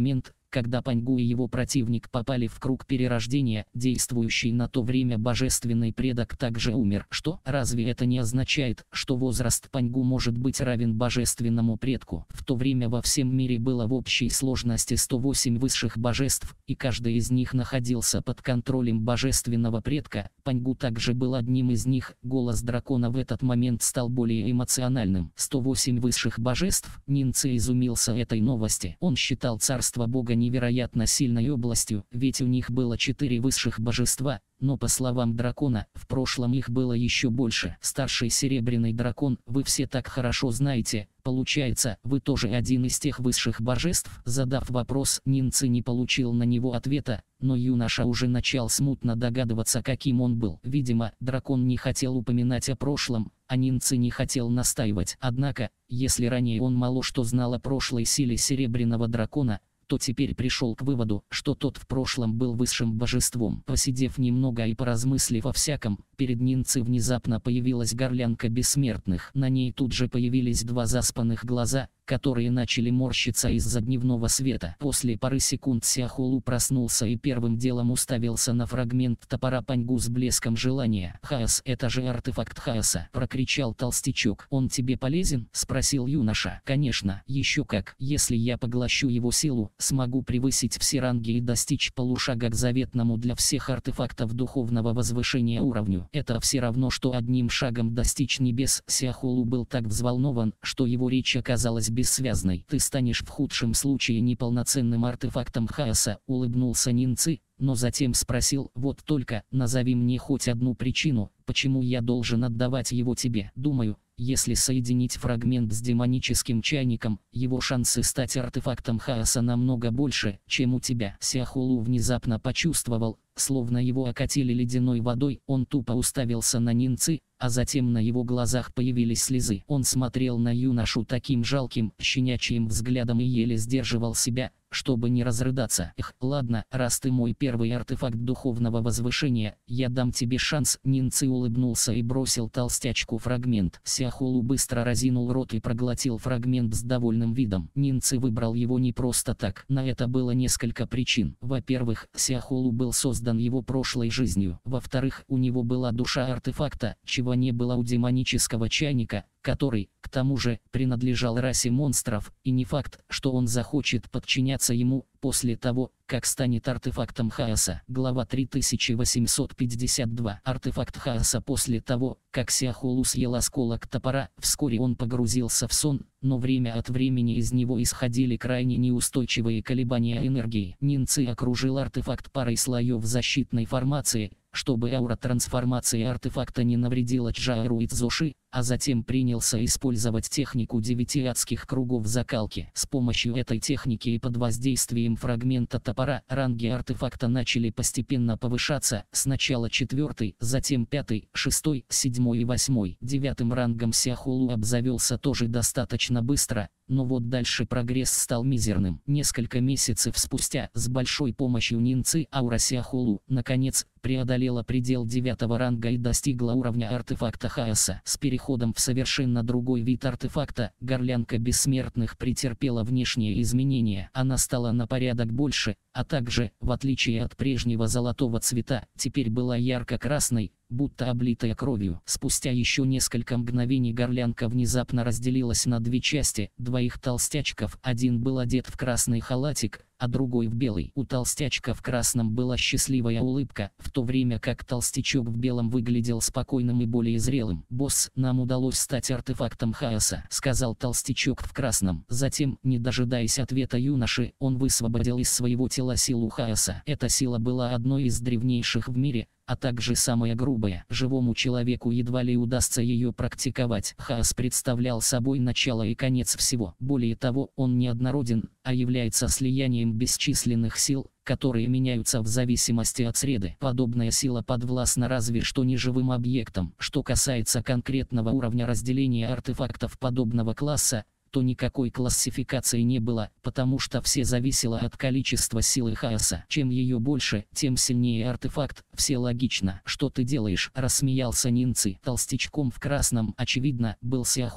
когда Паньгу и его противник попали в круг перерождения, действующий на то время божественный предок также умер. Что? Разве это не означает, что возраст Паньгу может быть равен божественному предку? В то время во всем мире было в общей сложности сто восемь высших божеств, и каждый из них находился под контролем божественного предка. Паньгу также был одним из них. Голос дракона в этот момент стал более эмоциональным. сто восемь высших божеств? Нинцы изумился этой новости. Он считал царство бога невероятно сильной областью, ведь у них было четыре высших божества, но по словам дракона, в прошлом их было еще больше. Старший серебряный дракон, вы все так хорошо знаете, получается, вы тоже один из тех высших божеств? Задав вопрос, Нинцы не получил на него ответа, но юноша уже начал смутно догадываться, каким он был. Видимо, дракон не хотел упоминать о прошлом, а Нинцы не хотел настаивать. Однако, если ранее он мало что знал о прошлой силе серебряного дракона, то теперь пришел к выводу, что тот в прошлом был высшим божеством. Посидев немного и поразмыслив о всяком, перед Нинцы внезапно появилась горлянка бессмертных. На ней тут же появились два заспанных глаза, которые начали морщиться из-за дневного света. После пары секунд Сяхолу проснулся и первым делом уставился на фрагмент топора Паньгу с блеском желания. «Хаос, это же артефакт хаоса!» — прокричал толстячок. «Он тебе полезен?» — спросил юноша. «Конечно, еще как. Если я поглощу его силу, смогу превысить все ранги и достичь полушага к заветному для всех артефактов духовного возвышения уровню. Это все равно, что одним шагом достичь небес». Сяхолу был так взволнован, что его речь оказалась бессвязной. «Ты станешь в худшем случае неполноценным артефактом хаоса», — улыбнулся Нинцы, но затем спросил: «Вот только, назови мне хоть одну причину, почему я должен отдавать его тебе». «Думаю, если соединить фрагмент с демоническим чайником, его шансы стать артефактом хаоса намного больше, чем у тебя». Сяхолу внезапно почувствовал, словно его окатили ледяной водой. Он тупо уставился на Нинцы, а затем на его глазах появились слезы. Он смотрел на юношу таким жалким, щенячьим взглядом и еле сдерживал себя, чтобы не разрыдаться. «Эх, ладно, раз ты мой первый артефакт духовного возвышения, я дам тебе шанс». Нинцы улыбнулся и бросил толстячку фрагмент. Сяхолу быстро разинул рот и проглотил фрагмент с довольным видом. Нинцы выбрал его не просто так. На это было несколько причин. Во-первых, Сяхолу был создан его прошлой жизнью. Во-вторых, у него была душа артефакта, чего не было у демонического чайника, который, к тому же, принадлежал расе монстров, и не факт, что он захочет подчиняться ему после того, как станет артефактом хаоса. Глава три тысячи восемьсот пятьдесят два. Артефакт хаоса. После того, как Сяхолу съел осколок топора, вскоре он погрузился в сон, но время от времени из него исходили крайне неустойчивые колебания энергии. Нинцы окружил артефакт парой слоев защитной формации, чтобы аура трансформации артефакта не навредила Чжаору и Цзоши, а затем принялся использовать технику девяти адских кругов закалки. С помощью этой техники и под воздействием фрагмента топора ранги артефакта начали постепенно повышаться, сначала четвертый, затем пятый, шестой, седьмой и восьмой. Девятым рангом Сяхолу обзавелся тоже достаточно быстро, но вот дальше прогресс стал мизерным. Несколько месяцев спустя, с большой помощью Нинцы, аура Сяхолу, наконец, преодолела предел девятого ранга и достигла уровня артефакта хаоса. С переходом в совершенно другой вид артефакта, горлянка бессмертных претерпела внешние изменения. Она стала на порядок больше, а также, в отличие от прежнего золотого цвета, теперь была ярко-красной, будто облитая кровью. Спустя еще несколько мгновений горлянка внезапно разделилась на две части, двоих толстячков. Один был одет в красный халатик, а другой в белый. У толстячка в красном была счастливая улыбка, в то время как толстячок в белом выглядел спокойным и более зрелым. «Босс, нам удалось стать артефактом хаоса», — сказал толстячок в красном. Затем, не дожидаясь ответа юноши, он высвободил из своего тела силу хаоса. Эта сила была одной из древнейших в мире, а также самая грубая. Живому человеку едва ли удастся ее практиковать. Хаос представлял собой начало и конец всего. Более того, он неоднороден, а является слиянием бесчисленных сил, которые меняются в зависимости от среды. Подобная сила подвластна разве что неживым объектам. Что касается конкретного уровня разделения артефактов подобного класса, то никакой классификации не было, потому что все зависело от количества силы хаоса. Чем ее больше, тем сильнее артефакт. Все логично. «Что ты делаешь?» — рассмеялся Нинцы. Толстячком в красном, очевидно, был Сяхолу,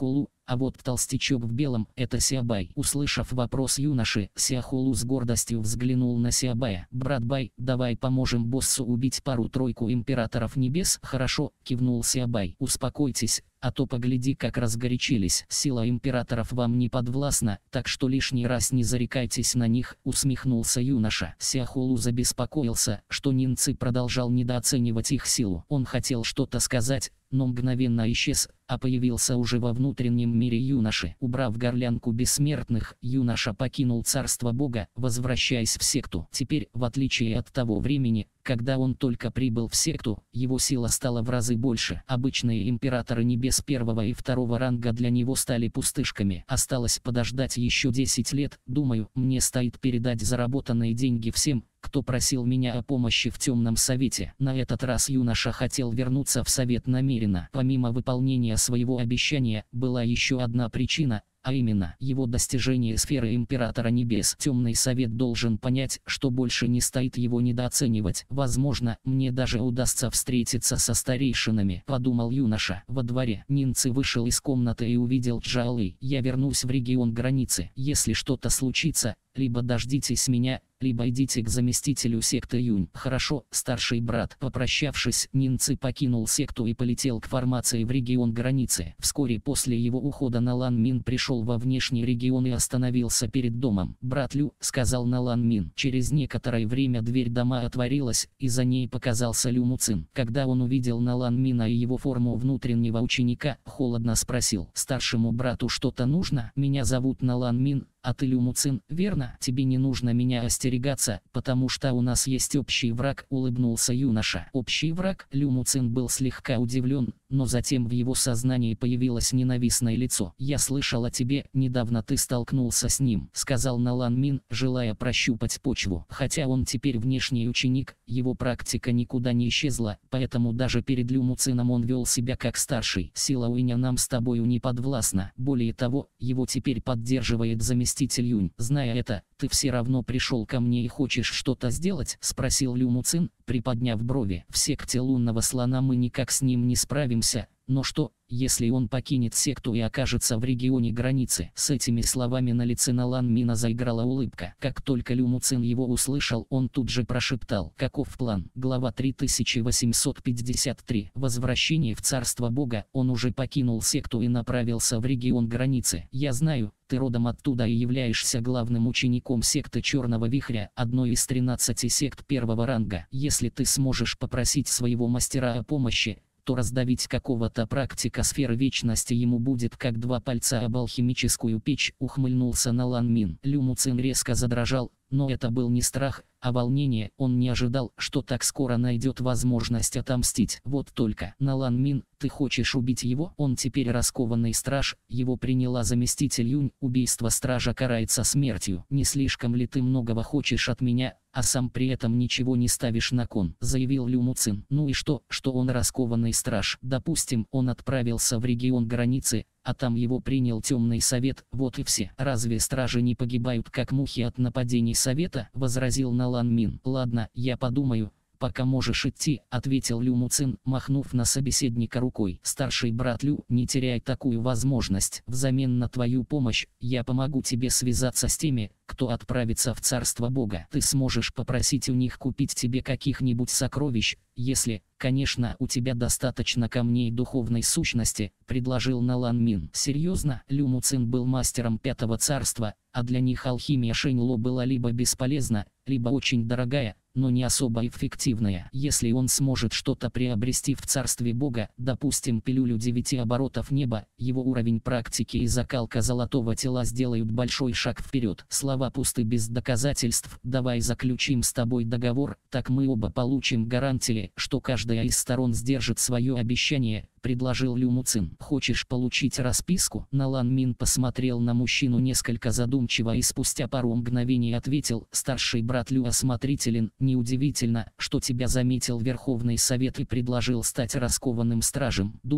а вот толстячок в белом – это Сиабай. Услышав вопрос юноши, Сяхулу с гордостью взглянул на Сиабая. «Брат Бай, давай поможем боссу убить пару-тройку императоров небес». «Хорошо», – кивнул Сиабай. «Успокойтесь, а то погляди, как разгорячились. Сила императоров вам не подвластна, так что лишний раз не зарекайтесь на них», — усмехнулся юноша. Сяхулу забеспокоился, что Нинцы продолжал недооценивать их силу. Он хотел что-то сказать, но мгновенно исчез, а появился уже во внутреннем мире юноши. Убрав горлянку бессмертных, юноша покинул царство бога, возвращаясь в секту. Теперь, в отличие от того времени, когда он только прибыл в секту, его сила стала в разы больше. Обычные императоры небес первого и второго ранга для него стали пустышками. Осталось подождать еще десять лет. Думаю, мне стоит передать заработанные деньги всем, кто просил меня о помощи в темном совете. На этот раз юноша хотел вернуться в совет намеренно. Помимо выполнения своего обещания, была еще одна причина, а именно, его достижение сферы Императора Небес. Темный совет должен понять, что больше не стоит его недооценивать. Возможно, мне даже удастся встретиться со старейшинами, подумал юноша. Во дворе Нинцы вышел из комнаты и увидел Джаолы. «Я вернусь в регион границы. Если что-то случится, либо дождитесь меня, либо идите к заместителю секты Юнь». «Хорошо, старший брат». Попрощавшись, Нинцы покинул секту и полетел к формации в регион границы. Вскоре после его ухода Налан Мин пришел во внешний регион и остановился перед домом. «Брат Лю», — сказал Налан Мин. Через некоторое время дверь дома отворилась, и за ней показался Лю Муцин. Когда он увидел Налан Мина и его форму внутреннего ученика, холодно спросил: «Старшему брату что-то нужно? Меня зовут Налан Мин, а ты Лю Муцин, верно? Тебе не нужно меня остерегаться, потому что у нас есть общий враг», — улыбнулся юноша. «Общий враг?» Лю Муцин был слегка удивлен, но затем в его сознании появилось ненавистное лицо. «Я слышал о тебе, недавно ты столкнулся с ним», — сказал Налан Мин, желая прощупать почву. Хотя он теперь внешний ученик, его практика никуда не исчезла, поэтому даже перед Лю Муцином он вел себя как старший. «Сила Уиня нам с тобою не подвластна. Более того, его теперь поддерживает заместитель Юнь. Зная это, ты все равно пришел ко мне и хочешь что-то сделать?» — спросил Лю Муцин, приподняв брови. «В секте лунного слона мы никак с ним не справимся. Но что, если он покинет секту и окажется в регионе границы?» С этими словами на лице Налан Мина заиграла улыбка. Как только Лю Муцин его услышал, он тут же прошептал: «Каков план?» Глава три тысячи восемьсот пятьдесят три. Возвращение в царство бога. Он уже покинул секту и направился в регион границы. «Я знаю, ты родом оттуда и являешься главным учеником секты Черного Вихря, одной из тринадцати сект первого ранга. Если ты сможешь попросить своего мастера о помощи, то раздавить какого-то практика сферы вечности ему будет как два пальца об алхимическую печь», — ухмыльнулся Налан Мин. Лю Муцин резко задрожал, но это был не страх, а волнение. Он не ожидал, что так скоро найдет возможность отомстить. «Вот только, Налан Мин, ты хочешь убить его? Он теперь раскованный страж, его приняла заместитель Юнь, убийство стража карается смертью. Не слишком ли ты многого хочешь от меня, а сам при этом ничего не ставишь на кон?» — заявил Лю Муцин. «Ну и что, что он раскованный страж? Допустим, он отправился в регион границы, а там его принял темный совет, вот и все. Разве стражи не погибают как мухи от нападений совета?» — возразил Налан Мин. «Ладно, я подумаю, пока можешь идти», — ответил Лю Муцин, махнув на собеседника рукой. «Старший брат Лю, не теряй такую возможность. Взамен на твою помощь, я помогу тебе связаться с теми, кто отправится в царство бога. Ты сможешь попросить у них купить тебе каких-нибудь сокровищ, если, конечно, у тебя достаточно камней духовной сущности», — предложил Налан Мин. Серьезно? Лю Муцин был мастером пятого царства, а для них алхимия Шэньло была либо бесполезна, либо очень дорогая, но не особо эффективная. Если он сможет что-то приобрести в царстве бога, допустим пилюлю девяти оборотов неба, его уровень практики и закалка золотого тела сделают большой шаг вперед. «Слова пусты без доказательств. Давай заключим с тобой договор, так мы оба получим гарантии, что каждая из сторон сдержит свое обещание», — предложил Лю Муцин. «Хочешь получить расписку?» Налан Мин посмотрел на мужчину несколько задумчиво и спустя пару мгновений ответил: «Старший брат Лю осмотрителен. Неудивительно, что тебя заметил Верховный Совет и предложил стать раскованным стражем. Думаю,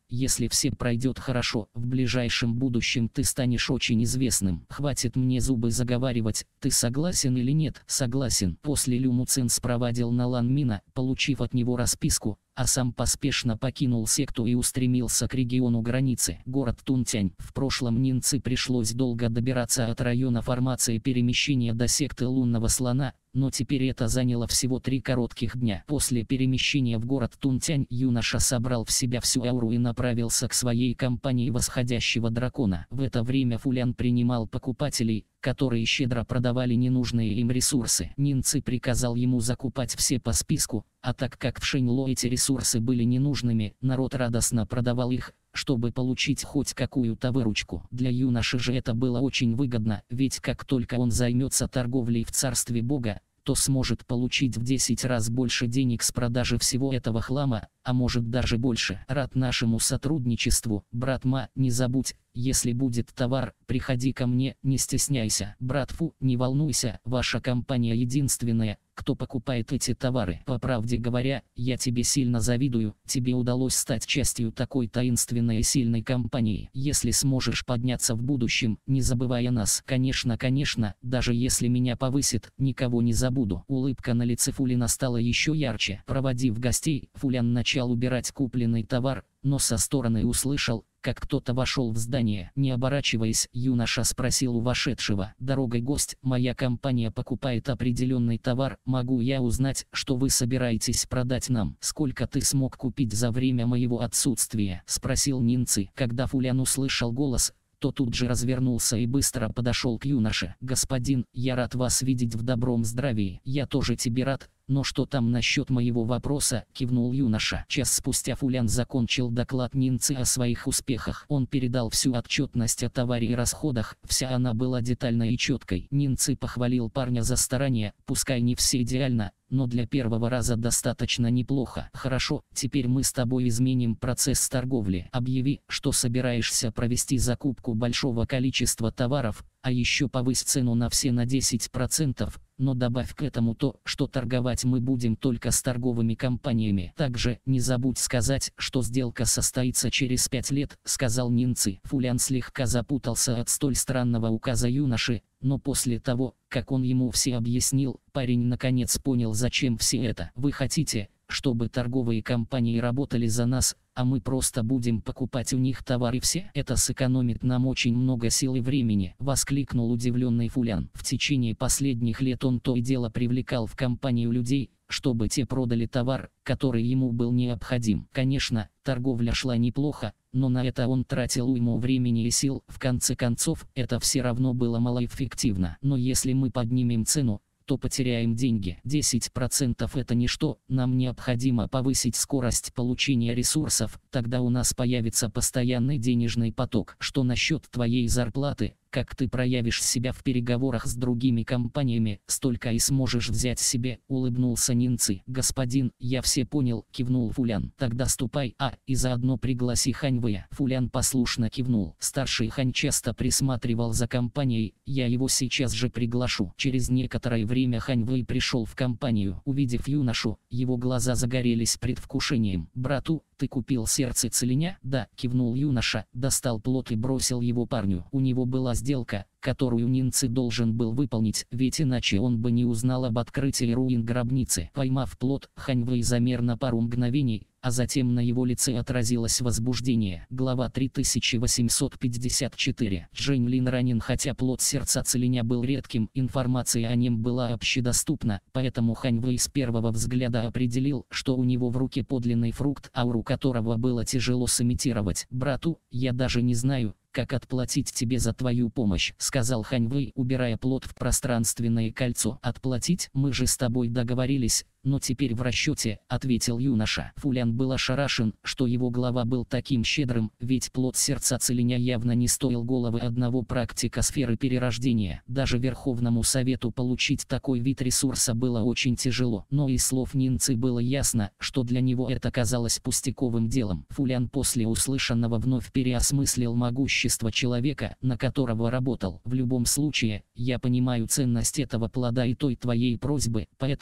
если все пройдет хорошо, в ближайшем будущем ты станешь очень известным. Хватит мне зубы заговаривать, ты согласен или нет? Согласен. После Лю Муцин спровадил на Лан Мина, получив от него расписку, а сам поспешно покинул секту и устремился к региону границы, город Тунтянь. В прошлом Нинцы пришлось долго добираться от района формации перемещения до секты Лунного Слона, но теперь это заняло всего три коротких дня. После перемещения в город Тунтянь юноша собрал в себя всю ауру и направился к своей компании Восходящего Дракона. В это время Фулян принимал покупателей, которые щедро продавали ненужные им ресурсы. Нинцы приказал ему закупать все по списку, а так как в Шэньло эти ресурсы были ненужными, народ радостно продавал их, чтобы получить хоть какую-то выручку. Для юноши же это было очень выгодно, ведь как только он займется торговлей в царстве Бога, то сможет получить в десять раз больше денег с продажи всего этого хлама, а может даже больше. Рад нашему сотрудничеству, брат Ма, не забудь, если будет товар, приходи ко мне, не стесняйся. Брат Фу, не волнуйся, ваша компания единственная, кто покупает эти товары. По правде говоря, я тебе сильно завидую, тебе удалось стать частью такой таинственной и сильной компании. Если сможешь подняться в будущем, не забывай о нас. Конечно, конечно, даже если меня повысит, никого не забуду. Улыбка на лице Фулина стала еще ярче. Проводив гостей, Фулян начал убирать купленный товар, но со стороны услышал, как кто-то вошел в здание. Не оборачиваясь, юноша спросил у вошедшего: «Дорогой гость, моя компания покупает определенный товар, могу я узнать, что вы собираетесь продать нам? Сколько ты смог купить за время моего отсутствия?» — спросил Нинцы. Когда Фулян услышал голос, то тут же развернулся и быстро подошел к юноше. «Господин, я рад вас видеть в добром здравии. Я тоже тебе рад. Но что там насчет моего вопроса?» — кивнул юноша. Час спустя Фулян закончил доклад Нинцы о своих успехах. Он передал всю отчетность о товаре и расходах, вся она была детальной и четкой. Нинцы похвалил парня за старания, пускай не все идеально, но для первого раза достаточно неплохо. «Хорошо, теперь мы с тобой изменим процесс торговли. Объяви, что собираешься провести закупку большого количества товаров, а еще повысь цену на все на десять процентов, но добавь к этому то, что торговать мы будем только с торговыми компаниями. Также не забудь сказать, что сделка состоится через пять лет», — сказал Нинцы. Фулян слегка запутался от столь странного указа юноши, но после того, как он ему все объяснил, парень наконец понял, зачем все это. «Вы хотите, чтобы торговые компании работали за нас, а мы просто будем покупать у них товары все? Это сэкономит нам очень много сил и времени», — воскликнул удивленный Фулян. В течение последних лет он то и дело привлекал в компанию людей, чтобы те продали товар, который ему был необходим. Конечно, торговля шла неплохо, но на это он тратил уйму времени и сил. В конце концов, это все равно было малоэффективно. «Но если мы поднимем цену, то потеряем деньги. десять процентов это ничто, нам необходимо повысить скорость получения ресурсов, тогда у нас появится постоянный денежный поток. Что насчет твоей зарплаты? Как ты проявишь себя в переговорах с другими компаниями, столько и сможешь взять себе», — улыбнулся Нинцы. «Господин, я все понял», — кивнул Фулян. «Тогда ступай, а, и заодно пригласи Ханьвэя». Фулян послушно кивнул. Старший Хань часто присматривал за компанией, я его сейчас же приглашу. Через некоторое время Ханьвэй пришел в компанию. Увидев юношу, его глаза загорелись предвкушением. «Брату, ты купил сердце целиня?» «Да», — кивнул юноша, достал плод и бросил его парню. У него была сделка, которую Нинцы должен был выполнить, ведь иначе он бы не узнал об открытии руин гробницы. Поймав плод, Ханьвэй замер на пару мгновений, а затем на его лице отразилось возбуждение. Глава три тысячи восемьсот пятьдесят четыре. Жень Лин ранен. Хотя плод сердца целиня был редким, информация о нем была общедоступна, поэтому Ханьвэй с первого взгляда определил, что у него в руке подлинный фрукт, ауру которого было тяжело сымитировать. «Брату, я даже не знаю, как отплатить тебе за твою помощь», — сказал Ханьвэй, убирая плод в пространственное кольцо. «Отплатить? Мы же с тобой договорились, но теперь в расчете», — ответил юноша. Фулян был ошарашен, что его глава был таким щедрым, ведь плод сердца целиня явно не стоил головы одного практика сферы перерождения. Даже Верховному Совету получить такой вид ресурса было очень тяжело, но из слов Нинцы было ясно, что для него это казалось пустяковым делом. Фулян после услышанного вновь переосмыслил могущество человека, на которого работал. «В любом случае, я понимаю ценность этого плода и той твоей просьбы, поэтому,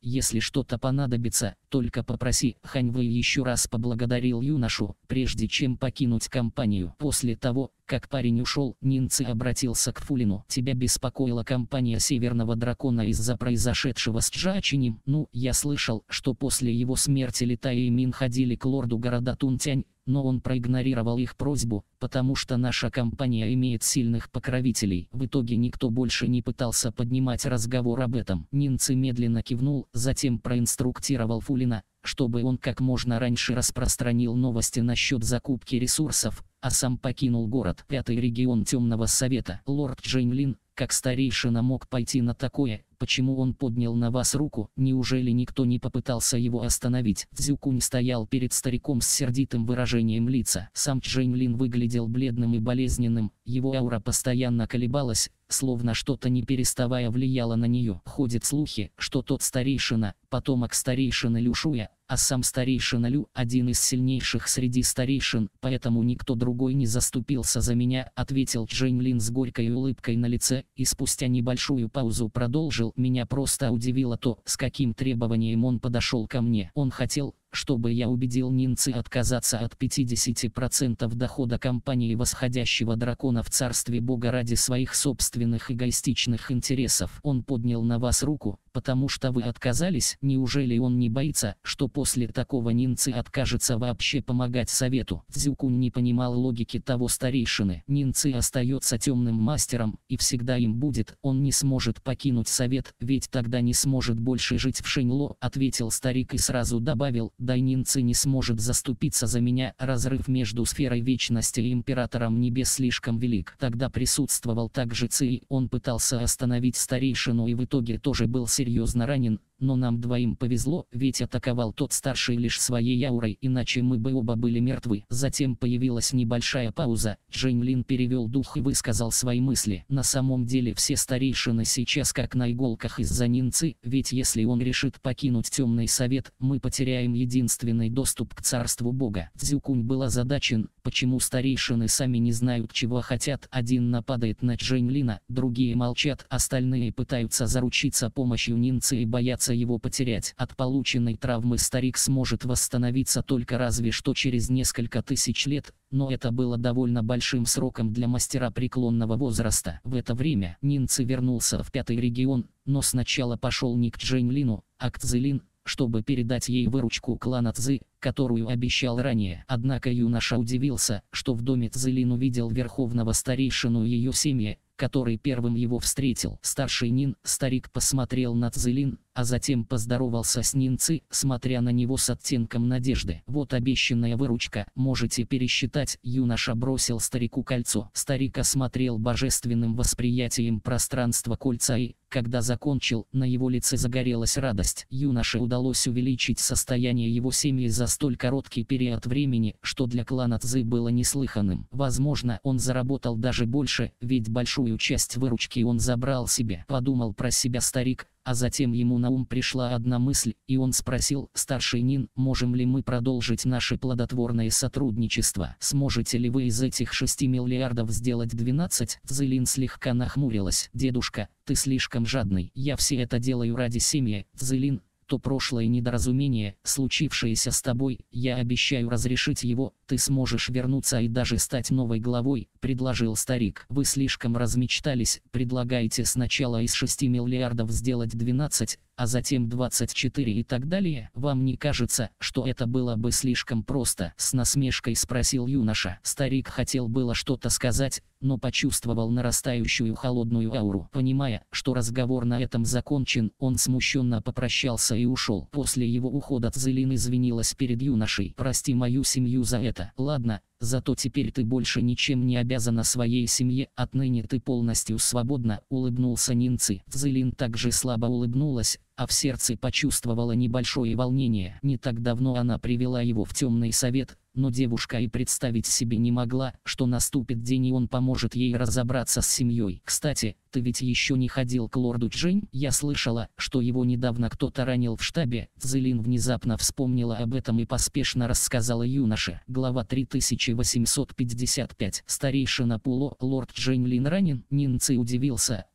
если что-то понадобится, только попроси. Хань Вэй еще раз поблагодарил юношу, прежде чем покинуть компанию. После того, как парень ушел, Нин Ци обратился к Фулину. Тебя беспокоила компания Северного Дракона из-за произошедшего с Джачинем? Ну, я слышал, что после его смерти Литай и Мин ходили к лорду города Тунтянь, но он проигнорировал их просьбу, потому что наша компания имеет сильных покровителей. В итоге никто больше не пытался поднимать разговор об этом. Нин Ци медленно кивнул, затем проинструктировал Фулина, чтобы он как можно раньше распространил новости насчет закупки ресурсов, а сам покинул город. Пятый регион Темного Совета. Лорд Джейнлин, как старейшина, мог пойти на такое? Почему он поднял на вас руку? Неужели никто не попытался его остановить? Цзюкунь стоял перед стариком с сердитым выражением лица. Сам Джейнлин выглядел бледным и болезненным, его аура постоянно колебалась, словно что-то не переставая влияло на нее. Ходят слухи, что тот старейшина, потомок старейшины Люшуя, а сам старейшина Лю – один из сильнейших среди старейшин, поэтому никто другой не заступился за меня, ответил Джейнлин с горькой улыбкой на лице, и спустя небольшую паузу продолжил. Меня просто удивило то, с каким требованием он подошел ко мне. Он хотел, чтобы я убедил Нин Ци отказаться от пятидесяти процентов дохода компании Восходящего Дракона в Царстве Бога ради своих собственных эгоистичных интересов. Он поднял на вас руку, потому что вы отказались. Неужели он не боится, что после такого Нин Ци откажется вообще помогать совету? Цзюкунь не понимал логики того старейшины. Нин Ци остается темным мастером, и всегда им будет. Он не сможет покинуть совет, ведь тогда не сможет больше жить в Шэньло, ответил старик и сразу добавил: да, Нин Ци не сможет заступиться за меня. Разрыв между сферой вечности и императором небес слишком велик. Тогда присутствовал также Ци, он пытался остановить старейшину и в итоге тоже был серьезно ранен. Но нам двоим повезло, ведь атаковал тот старший лишь своей аурой, иначе мы бы оба были мертвы. Затем появилась небольшая пауза. Джейнлин перевел дух и высказал свои мысли. На самом деле все старейшины сейчас как на иголках из-за Нин Ци, ведь если он решит покинуть Темный Совет, мы потеряем единственный доступ к Царству Бога. Цзюкунь был озадачен, почему старейшины сами не знают, чего хотят. Один нападает на Джейнлина, другие молчат, остальные пытаются заручиться помощью Нин Ци и боятся его потерять. От полученной травмы старик сможет восстановиться только разве что через несколько тысяч лет, но это было довольно большим сроком для мастера преклонного возраста. В это время Нин Ци вернулся в пятый регион, но сначала пошел не к Джейнлину, а к Цзилин, чтобы передать ей выручку клана Цзы, которую обещал ранее. Однако юноша удивился, что в доме Цзилин увидел верховного старейшину и ее семьи, который первым его встретил. Старший Нин, старик посмотрел на Цзилин, а затем поздоровался с Нин Ци, смотря на него с оттенком надежды. Вот обещанная выручка, можете пересчитать. Юноша бросил старику кольцо. Старик осмотрел божественным восприятием пространства кольца и, когда закончил, на его лице загорелась радость. Юноше удалось увеличить состояние его семьи за столь короткий период времени, что для клана Цзы было неслыханным. Возможно, он заработал даже больше, ведь большую часть выручки он забрал себе. Подумал про себя старик, а затем ему на ум пришла одна мысль, и он спросил: старший Нин, можем ли мы продолжить наше плодотворное сотрудничество? Сможете ли вы из этих шести миллиардов сделать двенадцать? Цзилин слегка нахмурилась. Дедушка, ты слишком жадный. Я все это делаю ради семьи. Цзилин, то прошлое недоразумение, случившееся с тобой, я обещаю разрешить его, ты сможешь вернуться и даже стать новой главой, предложил старик. Вы слишком размечтались, предлагаете сначала из шести миллиардов сделать двенадцать, а затем двадцать четыре и так далее. Вам не кажется, что это было бы слишком просто? С насмешкой спросил юноша. Старик хотел было что-то сказать, но почувствовал нарастающую холодную ауру. Понимая, что разговор на этом закончен, он смущенно попрощался и ушел. После его ухода Цзилин извинилась перед юношей. Прости мою семью за это. Ладно, зато теперь ты больше ничем не обязана своей семье, отныне ты полностью свободна, улыбнулся Нин Ци. Цзилин также слабо улыбнулась, а в сердце почувствовала небольшое волнение. Не так давно она привела его в Темный Совет, но девушка и представить себе не могла, что наступит день и он поможет ей разобраться с семьей. Кстати, ты ведь еще не ходил к лорду Джень? Я слышала, что его недавно кто-то ранил в штабе. Цзилин внезапно вспомнила об этом и поспешно рассказала юноше. Глава три тысячи восемьсот пятьдесят пять. Старейшина Пуло, лорд Джейнлин ранен? Нин Ци удивился,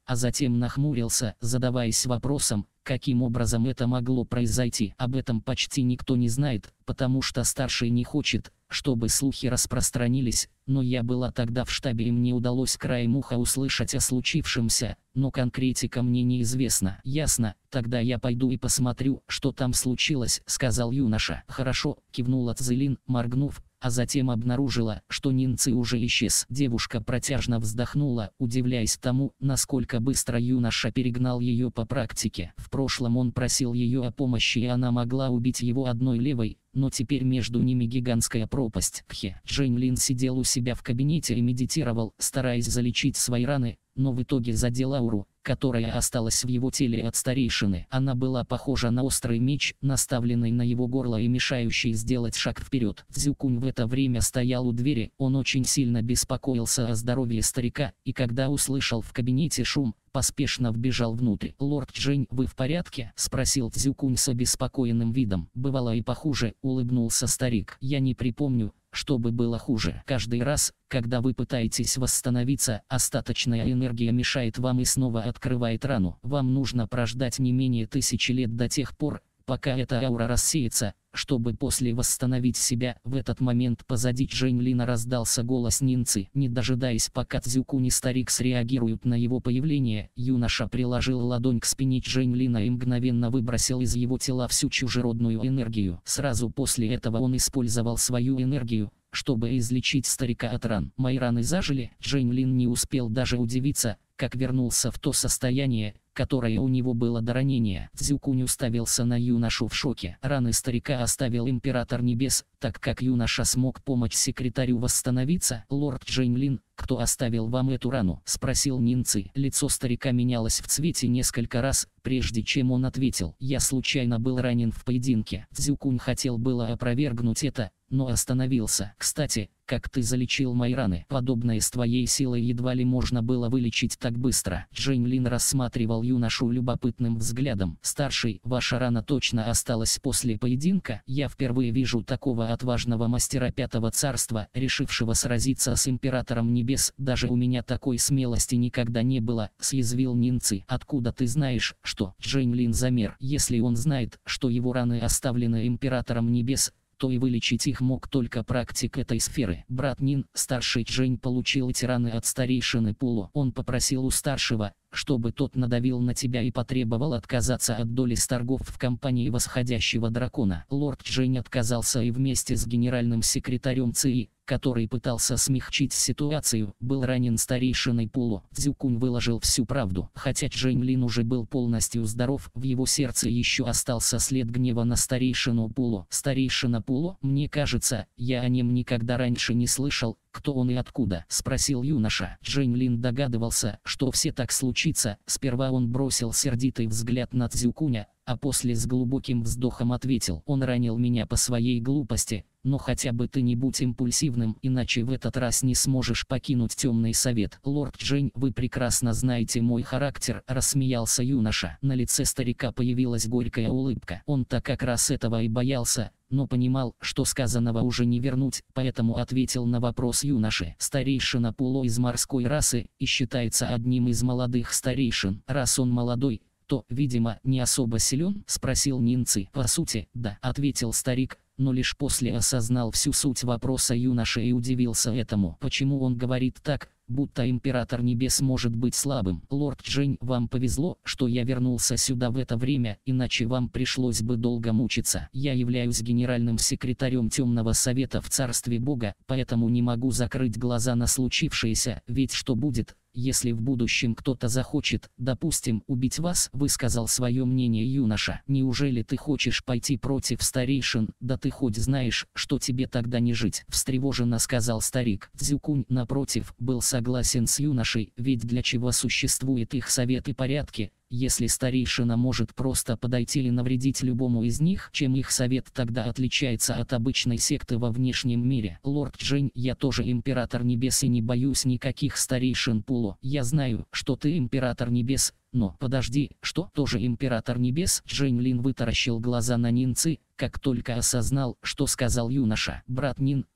а затем нахмурился, задаваясь вопросом, каким образом это могло произойти. Об этом почти никто не знает, потому что старший не хочет, чтобы слухи распространились, но я была тогда в штабе и мне удалось краем уха услышать о случившемся, но конкретика мне неизвестна. Ясно, тогда я пойду и посмотрю, что там случилось, сказал юноша. Хорошо, кивнула Цзилин, моргнув, а затем обнаружила, что Нинци уже исчез. Девушка протяжно вздохнула, удивляясь тому, насколько быстро юноша перегнал ее по практике. В прошлом он просил ее о помощи и она могла убить его одной левой, но теперь между ними гигантская пропасть. Кхе. Джень Лин сидел у себя в кабинете и медитировал, стараясь залечить свои раны, но в итоге задел ауру, которая осталась в его теле от старейшины. Она была похожа на острый меч, наставленный на его горло и мешающий сделать шаг вперед. Цзюкунь в это время стоял у двери, он очень сильно беспокоился о здоровье старика, и когда услышал в кабинете шум, поспешно вбежал внутрь. «Лорд Джень, вы в порядке?» — спросил Цзюкунь с обеспокоенным видом. «Бывало и похуже», — улыбнулся старик. «Я не припомню, чтобы было хуже. Каждый раз, когда вы пытаетесь восстановиться, остаточная энергия мешает вам и снова открывает рану. Вам нужно прождать не менее тысячи лет до тех пор, пока эта аура рассеется, чтобы после восстановить себя». В этот момент позади Джень Лина раздался голос Нинци. Не дожидаясь, пока Цзюкунь и старик среагируют на его появление, юноша приложил ладонь к спине Джень Лина и мгновенно выбросил из его тела всю чужеродную энергию. Сразу после этого он использовал свою энергию, чтобы излечить старика от ран. Мои раны зажили. Джень Лин не успел даже удивиться, как вернулся в то состояние, которое у него было до ранения. Цзюкунь уставился на юношу в шоке. Раны старика оставил Император Небес, так как юноша смог помочь секретарю восстановиться. «Лорд Джень Лин, кто оставил вам эту рану?» — спросил Нинци. Лицо старика менялось в цвете несколько раз, прежде чем он ответил. «Я случайно был ранен в поединке». Цзюкунь хотел было опровергнуть это, но остановился. «Кстати, как ты залечил мои раны? Подобное с твоей силой едва ли можно было вылечить так быстро». Джень Лин рассматривал юношу любопытным взглядом. «Старший, ваша рана точно осталась после поединка? Я впервые вижу такого отважного мастера Пятого Царства, решившего сразиться с Императором Небес. Даже у меня такой смелости никогда не было», — съязвил Нинци. «Откуда ты знаешь, что?» Джень Лин замер. Если он знает, что его раны оставлены Императором Небес, то и вылечить их мог только практик этой сферы. Брат Нин, старший Джень, получил эти раны от старейшины Пуло. Он попросил у старшего, чтобы тот надавил на тебя и потребовал отказаться от доли с торгов в компании Восходящего Дракона. Лорд Джень отказался и вместе с генеральным секретарем ЦИ, который пытался смягчить ситуацию, был ранен старейшиной Пуло. Цзюкунь выложил всю правду. Хотя Джень Лин уже был полностью здоров, в его сердце еще остался след гнева на старейшину Пуло. «Старейшина Пуло? Мне кажется, я о нем никогда раньше не слышал. Кто он и откуда?» — спросил юноша. Джень Лин догадывался, что все так случится. Сперва он бросил сердитый взгляд на Цзюкуня, а после с глубоким вздохом ответил: «Он ранил меня по своей глупости, но хотя бы ты не будь импульсивным, иначе в этот раз не сможешь покинуть Темный Совет». «Лорд Джень, вы прекрасно знаете мой характер», — рассмеялся юноша. На лице старика появилась горькая улыбка. Он-то как раз этого и боялся, но понимал, что сказанного уже не вернуть, поэтому ответил на вопрос юноши. «Старейшина Пуло из морской расы и считается одним из молодых старейшин. Раз он молодой, то, видимо, не особо силен?» — спросил Нинци. «По сути, да», — ответил старик, но лишь после осознал всю суть вопроса юноши и удивился этому. Почему он говорит так, будто Император Небес может быть слабым? «Лорд Джень, вам повезло, что я вернулся сюда в это время, иначе вам пришлось бы долго мучиться. Я являюсь генеральным секретарем Темного Совета в Царстве Бога, поэтому не могу закрыть глаза на случившееся, ведь что будет, если в будущем кто-то захочет, допустим, убить вас?» — высказал свое мнение юноша. «Неужели ты хочешь пойти против старейшин? Да ты хоть знаешь, что тебе тогда не жить?» — встревоженно сказал старик. Цзюкунь, напротив, был согласен с юношей, ведь для чего существует их совет и порядки, если старейшина может просто подойти и навредить любому из них? Чем их совет тогда отличается от обычной секты во внешнем мире? «Лорд Джень, я тоже Император Небес и не боюсь никаких старейшин Пуло. Я знаю, что ты Император Небес, но...» «Подожди, что? Тоже Император Небес?» Джень Лин вытаращил глаза на Нинци, как только осознал, что сказал юноша. «Брат Нин,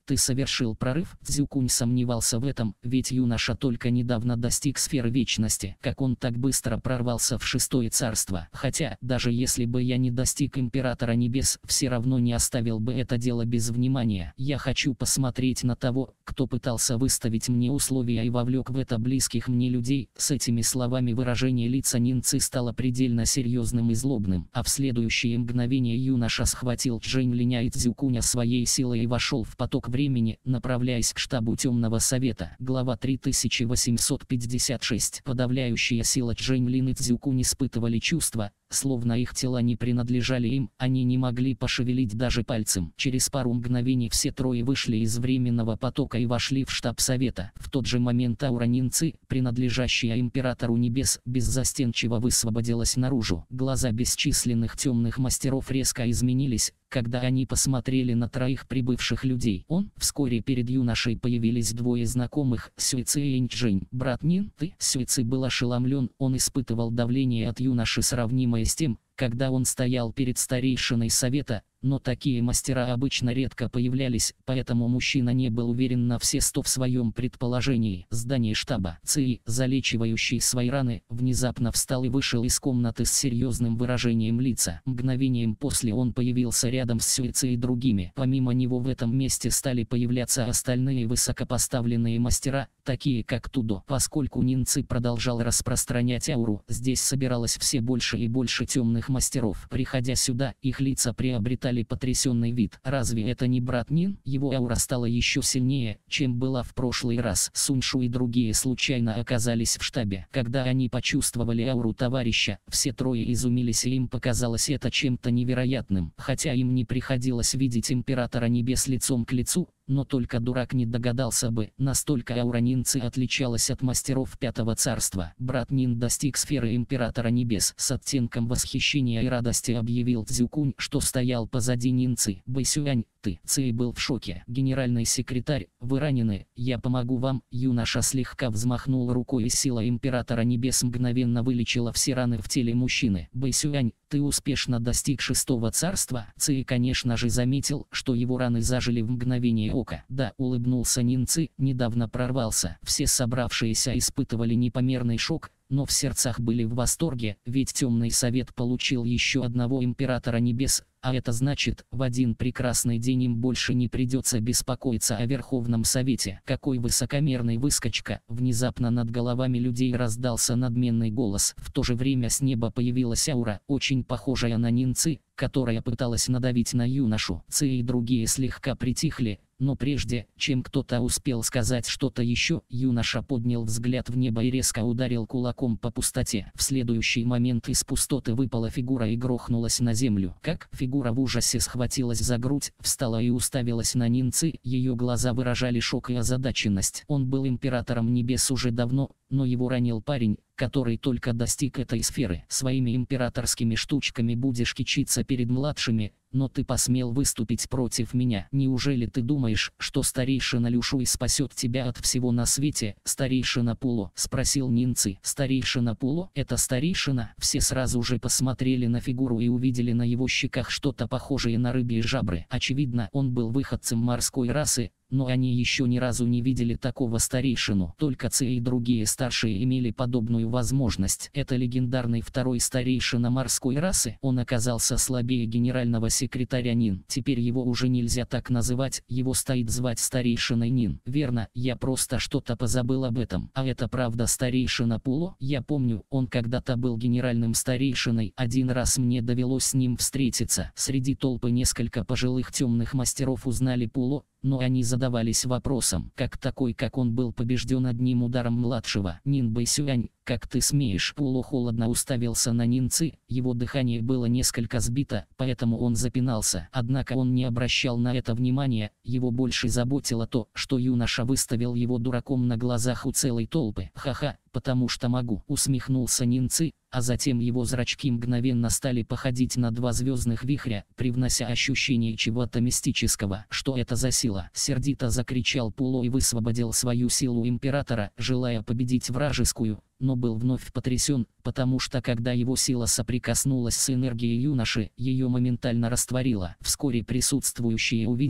ты совершил прорыв? Цзюкунь сомневался в этом, ведь юноша только недавно достиг сферы вечности, как он так быстро прорвался в шестое царство. Хотя, даже если бы я не достиг императора небес, все равно не оставил бы это дело без внимания. Я хочу посмотреть на того, кто пытался выставить мне условия и вовлек в это близких мне людей. С этими словами выражение лица Нинцы стало предельно серьезным и злобным, а в следующее мгновение юноша схватил Чжэнь Линя и Цзюкуня своей силой и вошел в поток времени, направляясь к штабу Темного Совета. Глава три тысячи восемьсот пятьдесят шесть. Подавляющая сила Чжэнь Лин и Цзюкунь испытывали чувства, словно их тела не принадлежали им, они не могли пошевелить даже пальцем. Через пару мгновений все трое вышли из временного потока и вошли в штаб Совета. В тот же момент аура Нинцы, принадлежащая Императору Небес, беззастенчиво высвободилась наружу. Глаза бесчисленных темных мастеров резко изменились, когда они посмотрели на троих прибывших людей. Он, вскоре перед юношей появились двое знакомых, Сюйци и Инчжэнь. «Брат Нин, ты?» Сюйци был ошеломлен, он испытывал давление от юноши, сравнимое с тем, когда он стоял перед старейшиной совета, но такие мастера обычно редко появлялись, поэтому мужчина не был уверен на все сто в своем предположении. Здание штаба. Ци, залечивающий свои раны, внезапно встал и вышел из комнаты с серьезным выражением лица. Мгновением после он появился рядом с Сюйци и другими. Помимо него в этом месте стали появляться остальные высокопоставленные мастера, такие как Тудо. Поскольку Нинцы продолжал распространять ауру, здесь собиралось все больше и больше темных мастеров. Приходя сюда, их лица приобретали потрясенный вид. Разве это не брат Нин? Его аура стала еще сильнее, чем была в прошлый раз. Суньшу и другие случайно оказались в штабе. Когда они почувствовали ауру товарища, все трое изумились, и им показалось это чем-то невероятным. Хотя им не приходилось видеть Императора Небес лицом к лицу, но только дурак не догадался бы, настолько аура Нинцы отличалась от мастеров Пятого Царства. Брат Нин достиг сферы Императора Небес. С оттенком восхищения и радости объявил Цзюкунь, что стоял позади Нинцы. «Бэйсюань, ты?» Ци был в шоке. «Генеральный секретарь, вы ранены, я помогу вам». Юноша слегка взмахнул рукой, и сила Императора Небес мгновенно вылечила все раны в теле мужчины. «Бэйсюань, ты успешно достиг шестого царства?» Ци, конечно же, заметил, что его раны зажили в мгновение ока. «Да», — улыбнулся Нинцы, — «недавно прорвался». Все собравшиеся испытывали непомерный шок, но в сердцах были в восторге, ведь Темный Совет получил еще одного Императора Небес, а это значит, в один прекрасный день им больше не придется беспокоиться о Верховном Совете. «Какой высокомерный выскочка!» Внезапно над головами людей раздался надменный голос. В то же время с неба появилась аура, очень похожая на Нинцы, которая пыталась надавить на юношу. Ци и другие слегка притихли, но прежде, чем кто-то успел сказать что-то еще, юноша поднял взгляд в небо и резко ударил кулаком по пустоте. В следующий момент из пустоты выпала фигура и грохнулась на землю. Как? Фигура в ужасе схватилась за грудь, встала и уставилась на Нинцы, ее глаза выражали шок и озадаченность. Он был Императором Небес уже давно, но его ранил парень, который только достиг этой сферы. «Своими императорскими штучками будешь кичиться перед младшими, но ты посмел выступить против меня. Неужели ты думаешь, что старейшина Люшуй спасет тебя от всего на свете?» «Старейшина Пуло?» — спросил Нинцы. «Старейшина Пуло? Это старейшина?» Все сразу же посмотрели на фигуру и увидели на его щеках что-то похожее на рыбьи жабры. Очевидно, он был выходцем морской расы, но они еще ни разу не видели такого старейшину. Только Ци и другие старшие имели подобную возможность. Это легендарный второй старейшина морской расы. Он оказался слабее генерального секретаря Нин. Теперь его уже нельзя так называть, его стоит звать старейшиной Нин. Верно, я просто что-то позабыл об этом. А это правда старейшина Пуло? Я помню, он когда-то был генеральным старейшиной. Один раз мне довелось с ним встретиться. Среди толпы несколько пожилых темных мастеров узнали Пуло, но они задавались вопросом, как такой, как он, был побежден одним ударом младшего. «Нин Бэйсюань, как ты смеешь?» Пуло холодно уставился на Нинцы, его дыхание было несколько сбито, поэтому он запинался. Однако он не обращал на это внимания, его больше заботило то, что юноша выставил его дураком на глазах у целой толпы. «Ха-ха, потому что могу», — усмехнулся Нинцы, а затем его зрачки мгновенно стали походить на два звездных вихря, привнося ощущение чего-то мистического. «Что это за сила?» — сердито закричал Пуло и высвободил свою силу Императора, желая победить вражескую, но был вновь потрясен, потому что когда его сила соприкоснулась с энергией юноши, ее моментально растворило. Вскоре присутствующие увидели,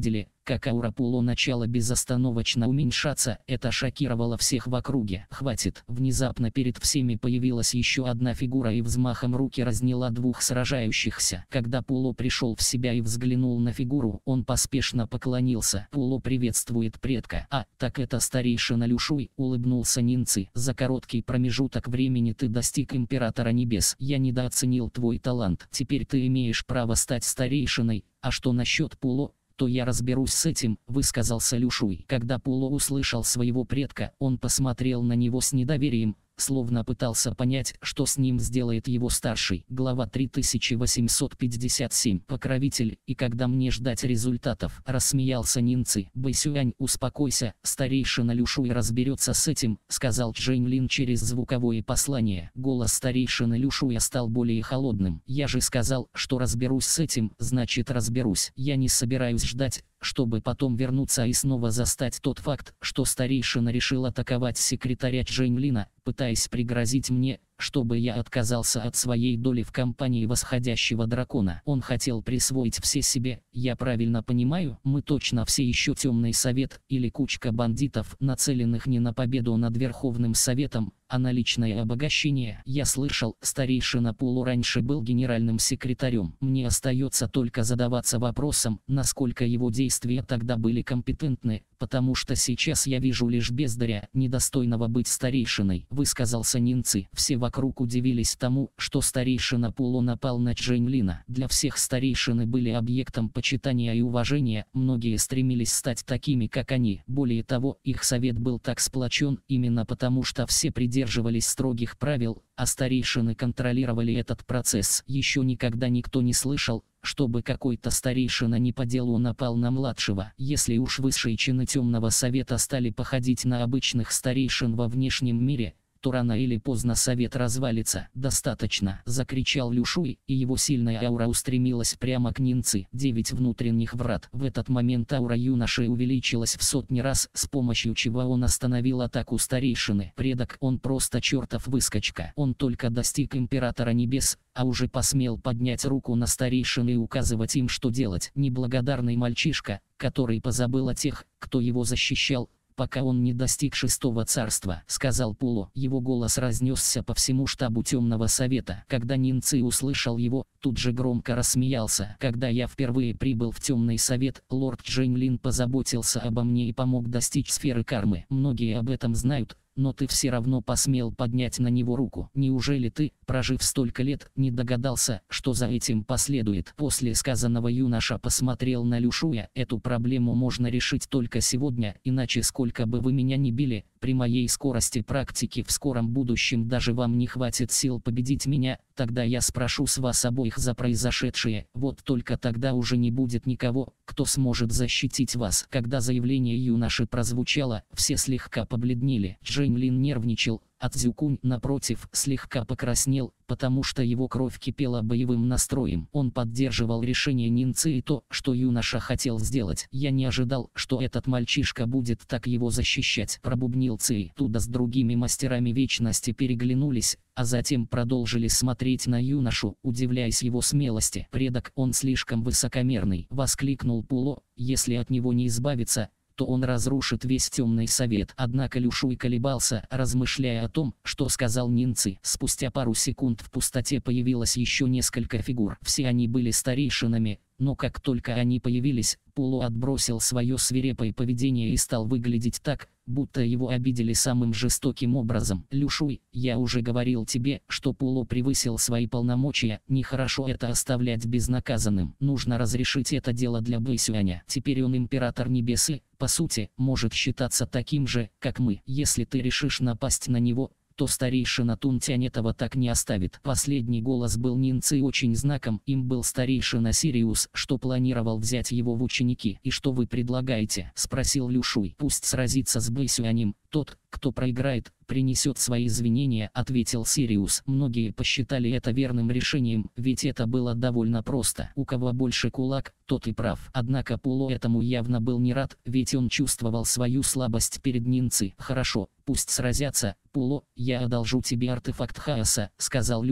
как аура Пуло начала безостановочно уменьшаться, это шокировало всех в округе. «Хватит!» Внезапно перед всеми появилась еще одна фигура и взмахом руки разняла двух сражающихся. Когда Пуло пришел в себя и взглянул на фигуру, он поспешно поклонился. «Пуло приветствует предка». «А, так это старейшина Люшуй», — улыбнулся Нинци. «За короткий промежуток времени ты достиг Императора Небес. Я недооценил твой талант. Теперь ты имеешь право стать старейшиной. А что насчет Пуло, то я разберусь с этим», — высказался Люшуй. Когда Пуло услышал своего предка, он посмотрел на него с недоверием, словно пытался понять, что с ним сделает его старший. Глава три тысячи восемьсот пятьдесят семь. «Покровитель, и когда мне ждать результатов?» — рассмеялся Нинци. «Бэйсюань, успокойся, старейшина Люшуй разберется с этим», — сказал Чжэньлин через звуковое послание. Голос старейшины Люшуя стал более холодным. «Я же сказал, что разберусь с этим, значит разберусь. Я не собираюсь ждать, чтобы потом вернуться и снова застать тот факт, что старейшина решил атаковать секретаря Чжэньлина, пытаясь пригрозить мне, чтобы я отказался от своей доли в компании восходящего дракона. Он хотел присвоить все себе. Я правильно понимаю? Мы точно все еще темный совет или кучка бандитов, нацеленных не на победу над Верховным Советом, а на личное обогащение. Я слышал, старейшина Пуло раньше был генеральным секретарем. Мне остается только задаваться вопросом, насколько его действия тогда были компетентны, потому что сейчас я вижу лишь бездаря, недостойного быть старейшиной», — высказался Нинци. Все вокруг удивились тому, что старейшина Пуло напал на Чжэньлина. Для всех старейшины были объектом почитания и уважения, многие стремились стать такими, как они. Более того, их совет был так сплочен именно потому, что все придерживались строгих правил, а старейшины контролировали этот процесс. Еще никогда никто не слышал, чтобы какой-то старейшина не по делу напал на младшего. Если уж высшие чины Темного Совета стали походить на обычных старейшин во внешнем мире, то рано или поздно совет развалится. «Достаточно!» — закричал Люшуй, и его сильная аура устремилась прямо к Нинци. Девять внутренних врат. В этот момент аура юноши увеличилась в сотни раз, с помощью чего он остановил атаку старейшины. Предок, он просто чертов выскочка. Он только достиг Императора Небес, а уже посмел поднять руку на старейшин и указывать им, что делать. Неблагодарный мальчишка, который позабыл о тех, кто его защищал, пока он не достиг шестого царства», — сказал Пуло. Его голос разнесся по всему штабу Темного Совета. Когда Нинци услышал его, тут же громко рассмеялся. «Когда я впервые прибыл в Темный Совет, лорд Чжэньлин позаботился обо мне и помог достичь сферы кармы. Многие об этом знают, но ты все равно посмел поднять на него руку. Неужели ты, прожив столько лет, не догадался, что за этим последует?» После сказанного юноша посмотрел на Люшуя. «Эту проблему можно решить только сегодня, иначе сколько бы вы меня ни били, при моей скорости практики в скором будущем даже вам не хватит сил победить меня. Тогда я спрошу с вас обоих за произошедшее. Вот только тогда уже не будет никого, кто сможет защитить вас». Когда заявление юноши прозвучало, все слегка побледнели. Чжэньлин нервничал, а Цзюкунь, напротив, слегка покраснел, потому что его кровь кипела боевым настроем. Он поддерживал решение Нинци и то, что юноша хотел сделать. «Я не ожидал, что этот мальчишка будет так его защищать», — пробубнил Ци. Туда с другими мастерами вечности переглянулись, а затем продолжили смотреть на юношу, удивляясь его смелости. «Предок, он слишком высокомерный», — воскликнул Пуло. «Если от него не избавиться, то он разрушит весь Темный Совет». Однако Люшуй колебался, размышляя о том, что сказал Нинци. Спустя пару секунд в пустоте появилось еще несколько фигур. Все они были старейшинами, но как только они появились, Пуло отбросил свое свирепое поведение и стал выглядеть так, будто его обидели самым жестоким образом. «Люшуй, я уже говорил тебе, что Пуло превысил свои полномочия, нехорошо это оставлять безнаказанным. Нужно разрешить это дело для Бэйсюаня. Теперь он Император Небес и, по сути, может считаться таким же, как мы. Если ты решишь напасть на него, то старейшина Тунтянь этого так не оставит». Последний голос был Нинци очень знаком. Им был старейшина Сириус, что планировал взять его в ученики. «И что вы предлагаете?» — спросил Люшуй. «Пусть сразится с Бэйсюанем. Тот, кто проиграет, принесет свои извинения», — ответил Сириус. Многие посчитали это верным решением, ведь это было довольно просто. У кого больше кулак, тот и прав. Однако Пуло этому явно был не рад, ведь он чувствовал свою слабость перед Нинци. «Хорошо, пусть сразятся. Пуло, я одолжу тебе артефакт хаоса», — сказал Люшуй,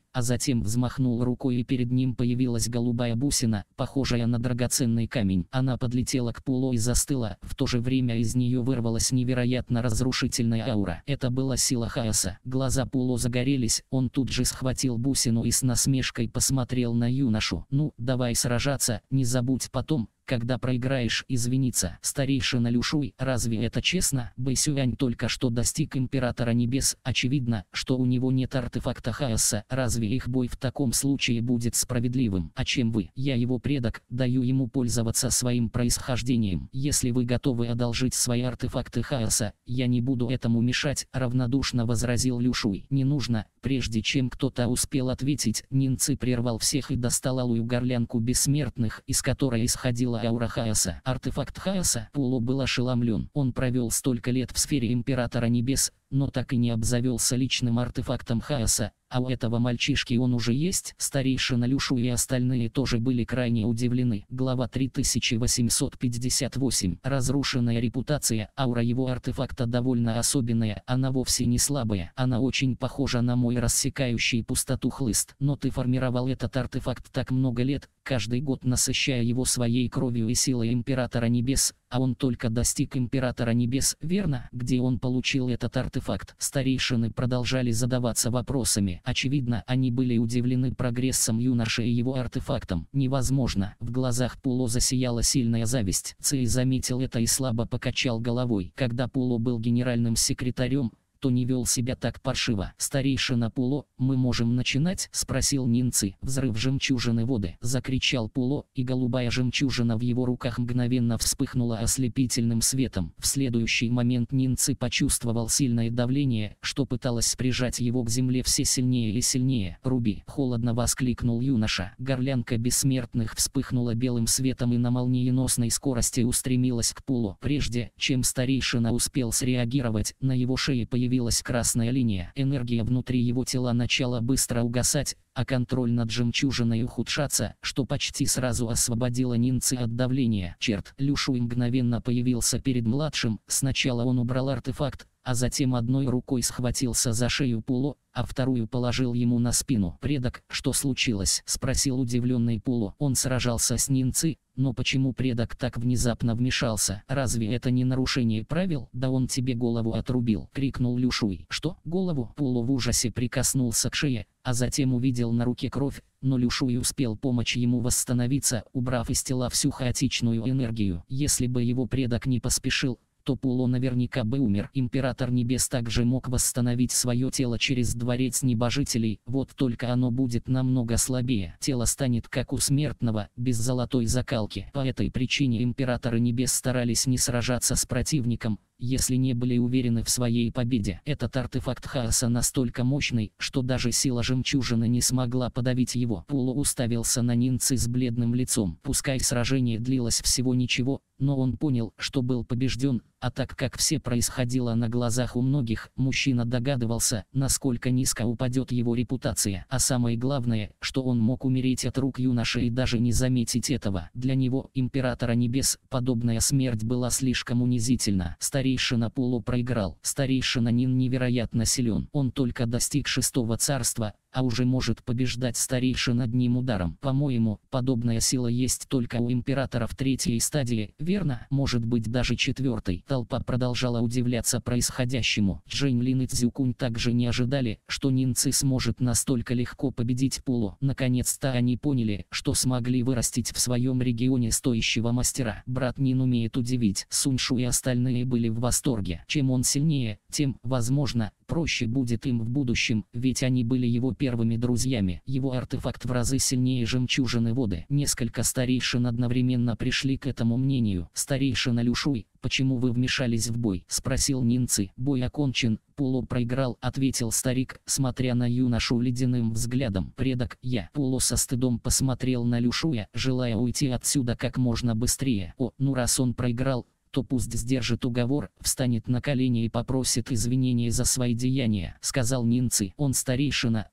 а затем взмахнул рукой, и перед ним появилась голубая бусина, похожая на драгоценный камень. Она подлетела к Пуло и застыла, в то же время из нее вырвалась невероятно разрушительная аура. Это была сила хаоса. Глаза Пуло загорелись, он тут же схватил бусину и с насмешкой посмотрел на юношу. «Ну, давай сражаться, не забудь потом, когда проиграешь, извиниться». Старейшина Люшуй, разве это честно? Бэйсюань только что достиг Императора Небес, очевидно, что у него нет артефакта хаоса, разве их бой в таком случае будет справедливым? А чем вы? Я его предок, даю ему пользоваться своим происхождением. Если вы готовы одолжить свои артефакты хаоса, я не буду этому мешать, равнодушно возразил Люшуй. Не нужно. Прежде чем кто-то успел ответить, Нинцы прервал всех и достал алую горлянку бессмертных, из которой исходила аура хаоса. Артефакт хаоса? Пуло был ошеломлен. Он провел столько лет в сфере Императора Небес, но так и не обзавелся личным артефактом хаоса, а у этого мальчишки он уже есть. Старейшина Люшу и остальные тоже были крайне удивлены. Глава три тысячи восемьсот пятьдесят восемь. Разрушенная репутация. Аура его артефакта довольно особенная, она вовсе не слабая, она очень похожа на мой рассекающий пустоту хлыст. Но ты формировал этот артефакт так много лет, каждый год насыщая его своей кровью и силой Императора Небес, а он только достиг Императора Небес, верно? Где он получил этот артефакт? Старейшины продолжали задаваться вопросами. Очевидно, они были удивлены прогрессом юноши и его артефактом. Невозможно. В глазах Пуло засияла сильная зависть. Цей заметил это и слабо покачал головой. Когда Пуло был генеральным секретарем, то не вел себя так паршиво. Старейшина Пуло, мы можем начинать? Спросил Нинцы. Взрыв жемчужины воды. Закричал Пуло, и голубая жемчужина в его руках мгновенно вспыхнула ослепительным светом. В следующий момент Нинцы почувствовал сильное давление, что пыталось прижать его к земле все сильнее и сильнее. Руби! Холодно воскликнул юноша. Горлянка бессмертных вспыхнула белым светом и на молниеносной скорости устремилась к Пуло. Прежде чем старейшина успел среагировать, на его шее появилась Появилась красная линия. Энергия внутри его тела начала быстро угасать, а контроль над жемчужиной ухудшаться, что почти сразу освободило Нинцы от давления. Черт! Люшуй мгновенно появился перед младшим. Сначала он убрал артефакт, а затем одной рукой схватился за шею Пуло, а вторую положил ему на спину. «Предок, что случилось?» — спросил удивленный Пуло. Он сражался с Нинцы, но почему предок так внезапно вмешался? Разве это не нарушение правил? Да он тебе голову отрубил! — крикнул Люшуй. «Что? Голову?» Пуло в ужасе прикоснулся к шее, а затем увидел на руке кровь, но Люшуй успел помочь ему восстановиться, убрав из тела всю хаотичную энергию. Если бы его предок не поспешил, то Пуло наверняка бы умер. Император Небес также мог восстановить свое тело через дворец небожителей, вот только оно будет намного слабее. Тело станет как у смертного, без золотой закалки. По этой причине Императоры Небес старались не сражаться с противником, если не были уверены в своей победе. Этот артефакт хаоса настолько мощный, что даже сила жемчужины не смогла подавить его. Пуло уставился на Нинцы с бледным лицом. Пускай сражение длилось всего ничего, но он понял, что был побежден, а так как все происходило на глазах у многих, мужчина догадывался, насколько низко упадет его репутация. А самое главное, что он мог умереть от рук юноши и даже не заметить этого. Для него, Императора Небес, подобная смерть была слишком унизительна. Старейшина Пуло проиграл. Старейшина Нин невероятно силен. Он только достиг шестого царства, а уже может побеждать старейшин одним ударом. По-моему, подобная сила есть только у императоров третьей стадии, верно? Может быть даже четвертой. Толпа продолжала удивляться происходящему. Джейн Лин и Цзюкунь также не ожидали, что Нинцы сможет настолько легко победить Пуло. Наконец-то они поняли, что смогли вырастить в своем регионе стоящего мастера. Брат Нин умеет удивить. Суньшу и остальные были в восторге. Чем он сильнее, тем, возможно, проще будет им в будущем, ведь они были его первыми друзьями. Его артефакт в разы сильнее жемчужины воды. Несколько старейшин одновременно пришли к этому мнению. Старейшина Люшуй, почему вы вмешались в бой? — спросил Нинцы. Бой окончен, Пуло проиграл, — ответил старик, смотря на юношу ледяным взглядом. Предок, я. Пуло со стыдом посмотрел на Люшуя, желая уйти отсюда как можно быстрее. О, ну раз он проиграл, то пусть сдержит уговор, встанет на колени и попросит извинения за свои деяния, — сказал Нинцы. Он старейшина,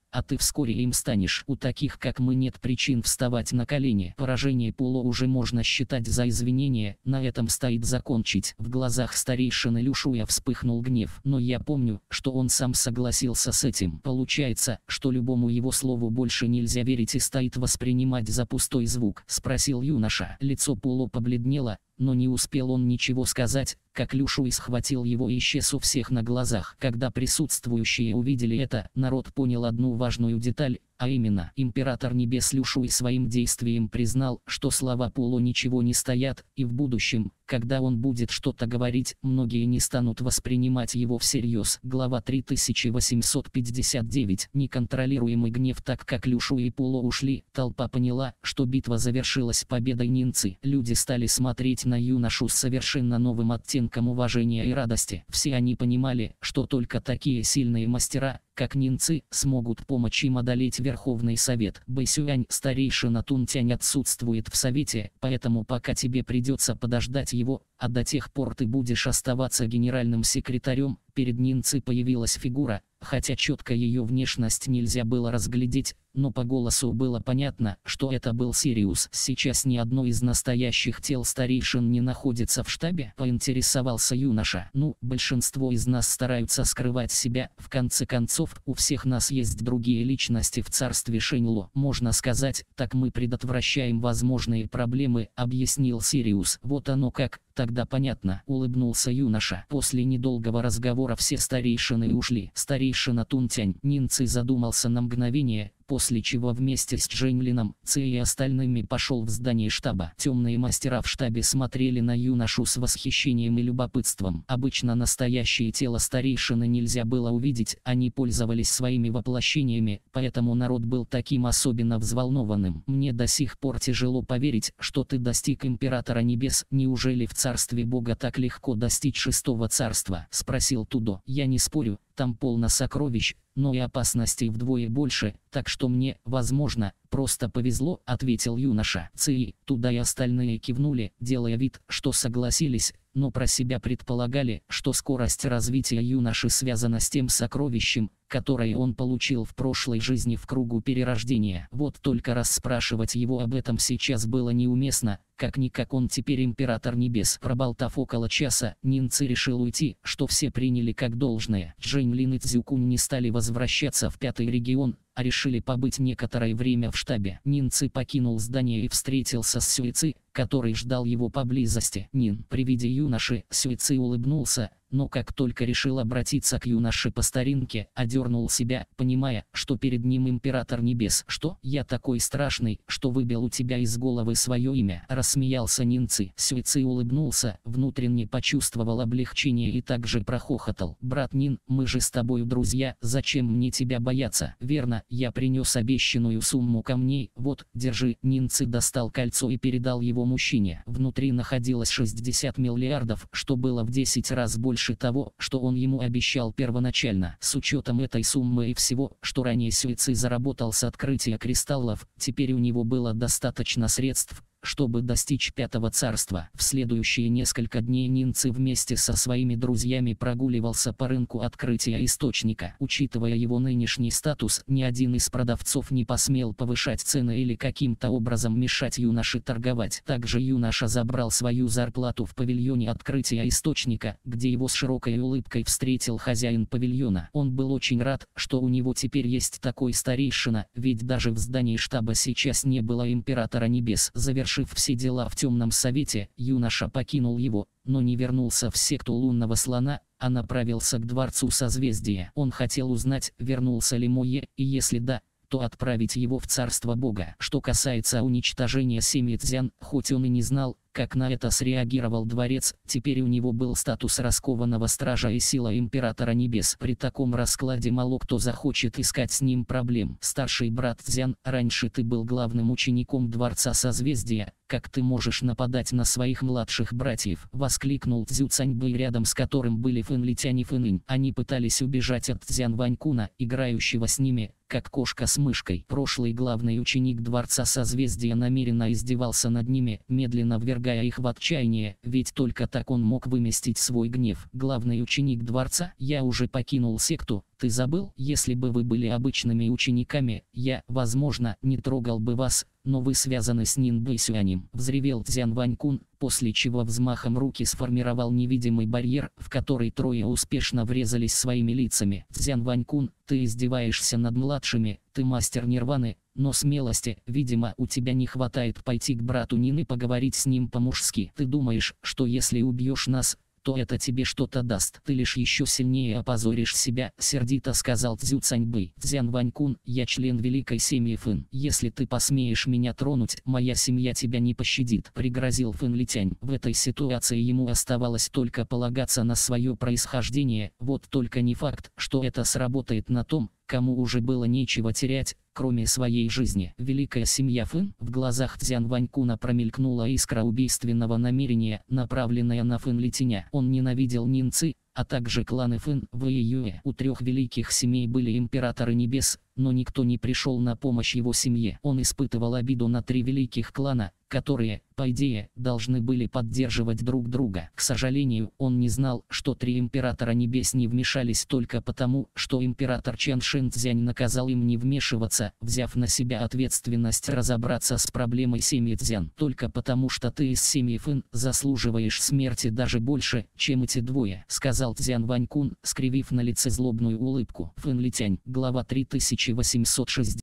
а ты вскоре им станешь. У таких, как мы, нет причин вставать на колени. Поражение Пуло уже можно считать за извинение, на этом стоит закончить. В глазах старейшины Люшуя вспыхнул гнев. Но я помню, что он сам согласился с этим. Получается, что любому его слову больше нельзя верить и стоит воспринимать за пустой звук? Спросил юноша. Лицо Пуло побледнело, но не успел он ничего сказать, как Люшуй схватил его и исчез у всех на глазах. Когда присутствующие увидели это, народ понял одну важную деталь, а именно, император небес Люшуй своим действием признал, что слова Пуло ничего не стоят, и в будущем, когда он будет что-то говорить, многие не станут воспринимать его всерьез. Глава три тысячи восемьсот пятьдесят девять. Неконтролируемый гнев. Так как Люшуй и Пуло ушли, толпа поняла, что битва завершилась победой Нинцы. Люди стали смотреть на юношу с совершенно новым оттенком уважения и радости. Все они понимали, что только такие сильные мастера, как Нинцы, смогут помочь им одолеть Верховный Совет. Бэйсюань, старейшина Тунтянь, отсутствует в Совете, поэтому пока тебе придется подождать его, а до тех пор ты будешь оставаться генеральным секретарем. Перед Нинцы появилась фигура, хотя четко ее внешность нельзя было разглядеть, но по голосу было понятно, что это был Сириус. Сейчас ни одно из настоящих тел старейшин не находится в штабе, поинтересовался юноша. Ну, большинство из нас стараются скрывать себя, в конце концов, у всех нас есть другие личности в царстве Шэньло. Можно сказать, так мы предотвращаем возможные проблемы, объяснил Сириус. Вот оно как. Тогда понятно, улыбнулся юноша. После недолгого разговора все старейшины ушли. Старейшина Тунтянь Нинцы задумался на мгновение, после чего вместе с Джэньлином, Ци и остальными пошел в здание штаба. Темные мастера в штабе смотрели на юношу с восхищением и любопытством. Обычно настоящее тело старейшины нельзя было увидеть, они пользовались своими воплощениями, поэтому народ был таким особенно взволнованным. Мне до сих пор тяжело поверить, что ты достиг Императора Небес. Неужели в царстве Бога так легко достичь шестого царства? Спросил Тудо. Я не спорю, там полно сокровищ, но и опасностей вдвое больше, так что мне, возможно, просто повезло, ответил юноша. Ци, Туда и остальные кивнули, делая вид, что согласились, но про себя предполагали, что скорость развития юноши связана с тем сокровищем, которое он получил в прошлой жизни в кругу перерождения. Вот только расспрашивать его об этом сейчас было неуместно, как-никак он теперь Император Небес. Проболтав около часа, Нинцы решил уйти, что все приняли как должное. Джэньлин и Цзюкунь не стали возвращаться в пятый регион, а решили побыть некоторое время в штабе. Нинцы покинул здание и встретился с Сюэци, который ждал его поблизости. Нин, при виде юноши, Сюэци улыбнулся, но как только решил обратиться к юноше по старинке, одернул себя, понимая, что перед ним Император Небес. «Что? Я такой страшный, что выбил у тебя из головы свое имя?» — рассмеялся Нинцы. Сюэци улыбнулся, внутренне почувствовал облегчение и также прохохотал. «Брат Нин, мы же с тобою друзья, зачем мне тебя бояться?» «Верно, я принес обещанную сумму камней, вот, держи». Нинцы достал кольцо и передал его мужчине. Внутри находилось шестьдесят миллиардов, что было в десять раз больше того, что он ему обещал первоначально. С учетом этой суммы и всего, что ранее Сюэци заработал с открытия кристаллов, теперь у него было достаточно средств, чтобы достичь пятого царства. В следующие несколько дней Нинцы вместе со своими друзьями прогуливался по рынку открытия источника. Учитывая его нынешний статус, ни один из продавцов не посмел повышать цены или каким-то образом мешать юноше торговать. Также юноша забрал свою зарплату в павильоне открытия источника, где его с широкой улыбкой встретил хозяин павильона. Он был очень рад, что у него теперь есть такой старейшина, ведь даже в здании штаба сейчас не было Императора Небес. Завершив все дела в Темном Совете, юноша покинул его, но не вернулся в секту Лунного Слона, а направился к Дворцу Созвездия. Он хотел узнать, вернулся ли Мое, и если да, то отправить его в Царство Бога. Что касается уничтожения семьи Цзян, хоть он и не знал, как на это среагировал дворец, теперь у него был статус раскованного стража и сила Императора Небес. При таком раскладе мало кто захочет искать с ним проблем. Старший брат Цзян, раньше ты был главным учеником Дворца Созвездия, как ты можешь нападать на своих младших братьев? Воскликнул Цзю Цаньбэй, рядом с которым были Фэн Литянь и Фэнинь. Они пытались убежать от Цзян Ванькуна, играющего с ними, как кошка с мышкой. Прошлый главный ученик Дворца Созвездия намеренно издевался над ними, медленно ввергая повергая их в отчаяние, ведь только так он мог выместить свой гнев. Главный ученик дворца, я уже покинул секту, ты забыл? Если бы вы были обычными учениками, я, возможно, не трогал бы вас, но вы связаны с Нин Бэйсюанем, взревел Цзян Ванькун, после чего взмахом руки сформировал невидимый барьер, в который трое успешно врезались своими лицами. Цзян Ванькун, ты издеваешься над младшими, ты мастер нирваны, но смелости, видимо, у тебя не хватает пойти к брату Нин и поговорить с ним по-мужски. Ты думаешь, что если убьешь нас, то это тебе что-то даст. Ты лишь еще сильнее опозоришь себя, сердито сказал Цзю Цаньбэй. Цзян Ванькун, я член великой семьи Фэн. Если ты посмеешь меня тронуть, моя семья тебя не пощадит, пригрозил Фэн Литянь. В этой ситуации ему оставалось только полагаться на свое происхождение, вот только не факт, что это сработает на том, кому уже было нечего терять, кроме своей жизни. Великая семья Фэн, в глазах Цзян Ванькуна промелькнула искра убийственного намерения, направленная на Фэн Литяня. Он ненавидел Нин Ци, а также кланы Фэн, Вэй и Юэ. У трех великих семей были императоры небес, но никто не пришел на помощь его семье. Он испытывал обиду на три великих клана, которые, по идее, должны были поддерживать друг друга. К сожалению, он не знал, что три императора небес не вмешались только потому, что император Чан Шэн Цзянь наказал им не вмешиваться, взяв на себя ответственность разобраться с проблемой семьи Цзян. Только потому, что ты из семьи Фэн заслуживаешь смерти даже больше, чем эти двое, сказал Цзян Ванькун, скривив на лице злобную улыбку. Фэн Литянь, глава три тысячи восемьсот шестьдесят.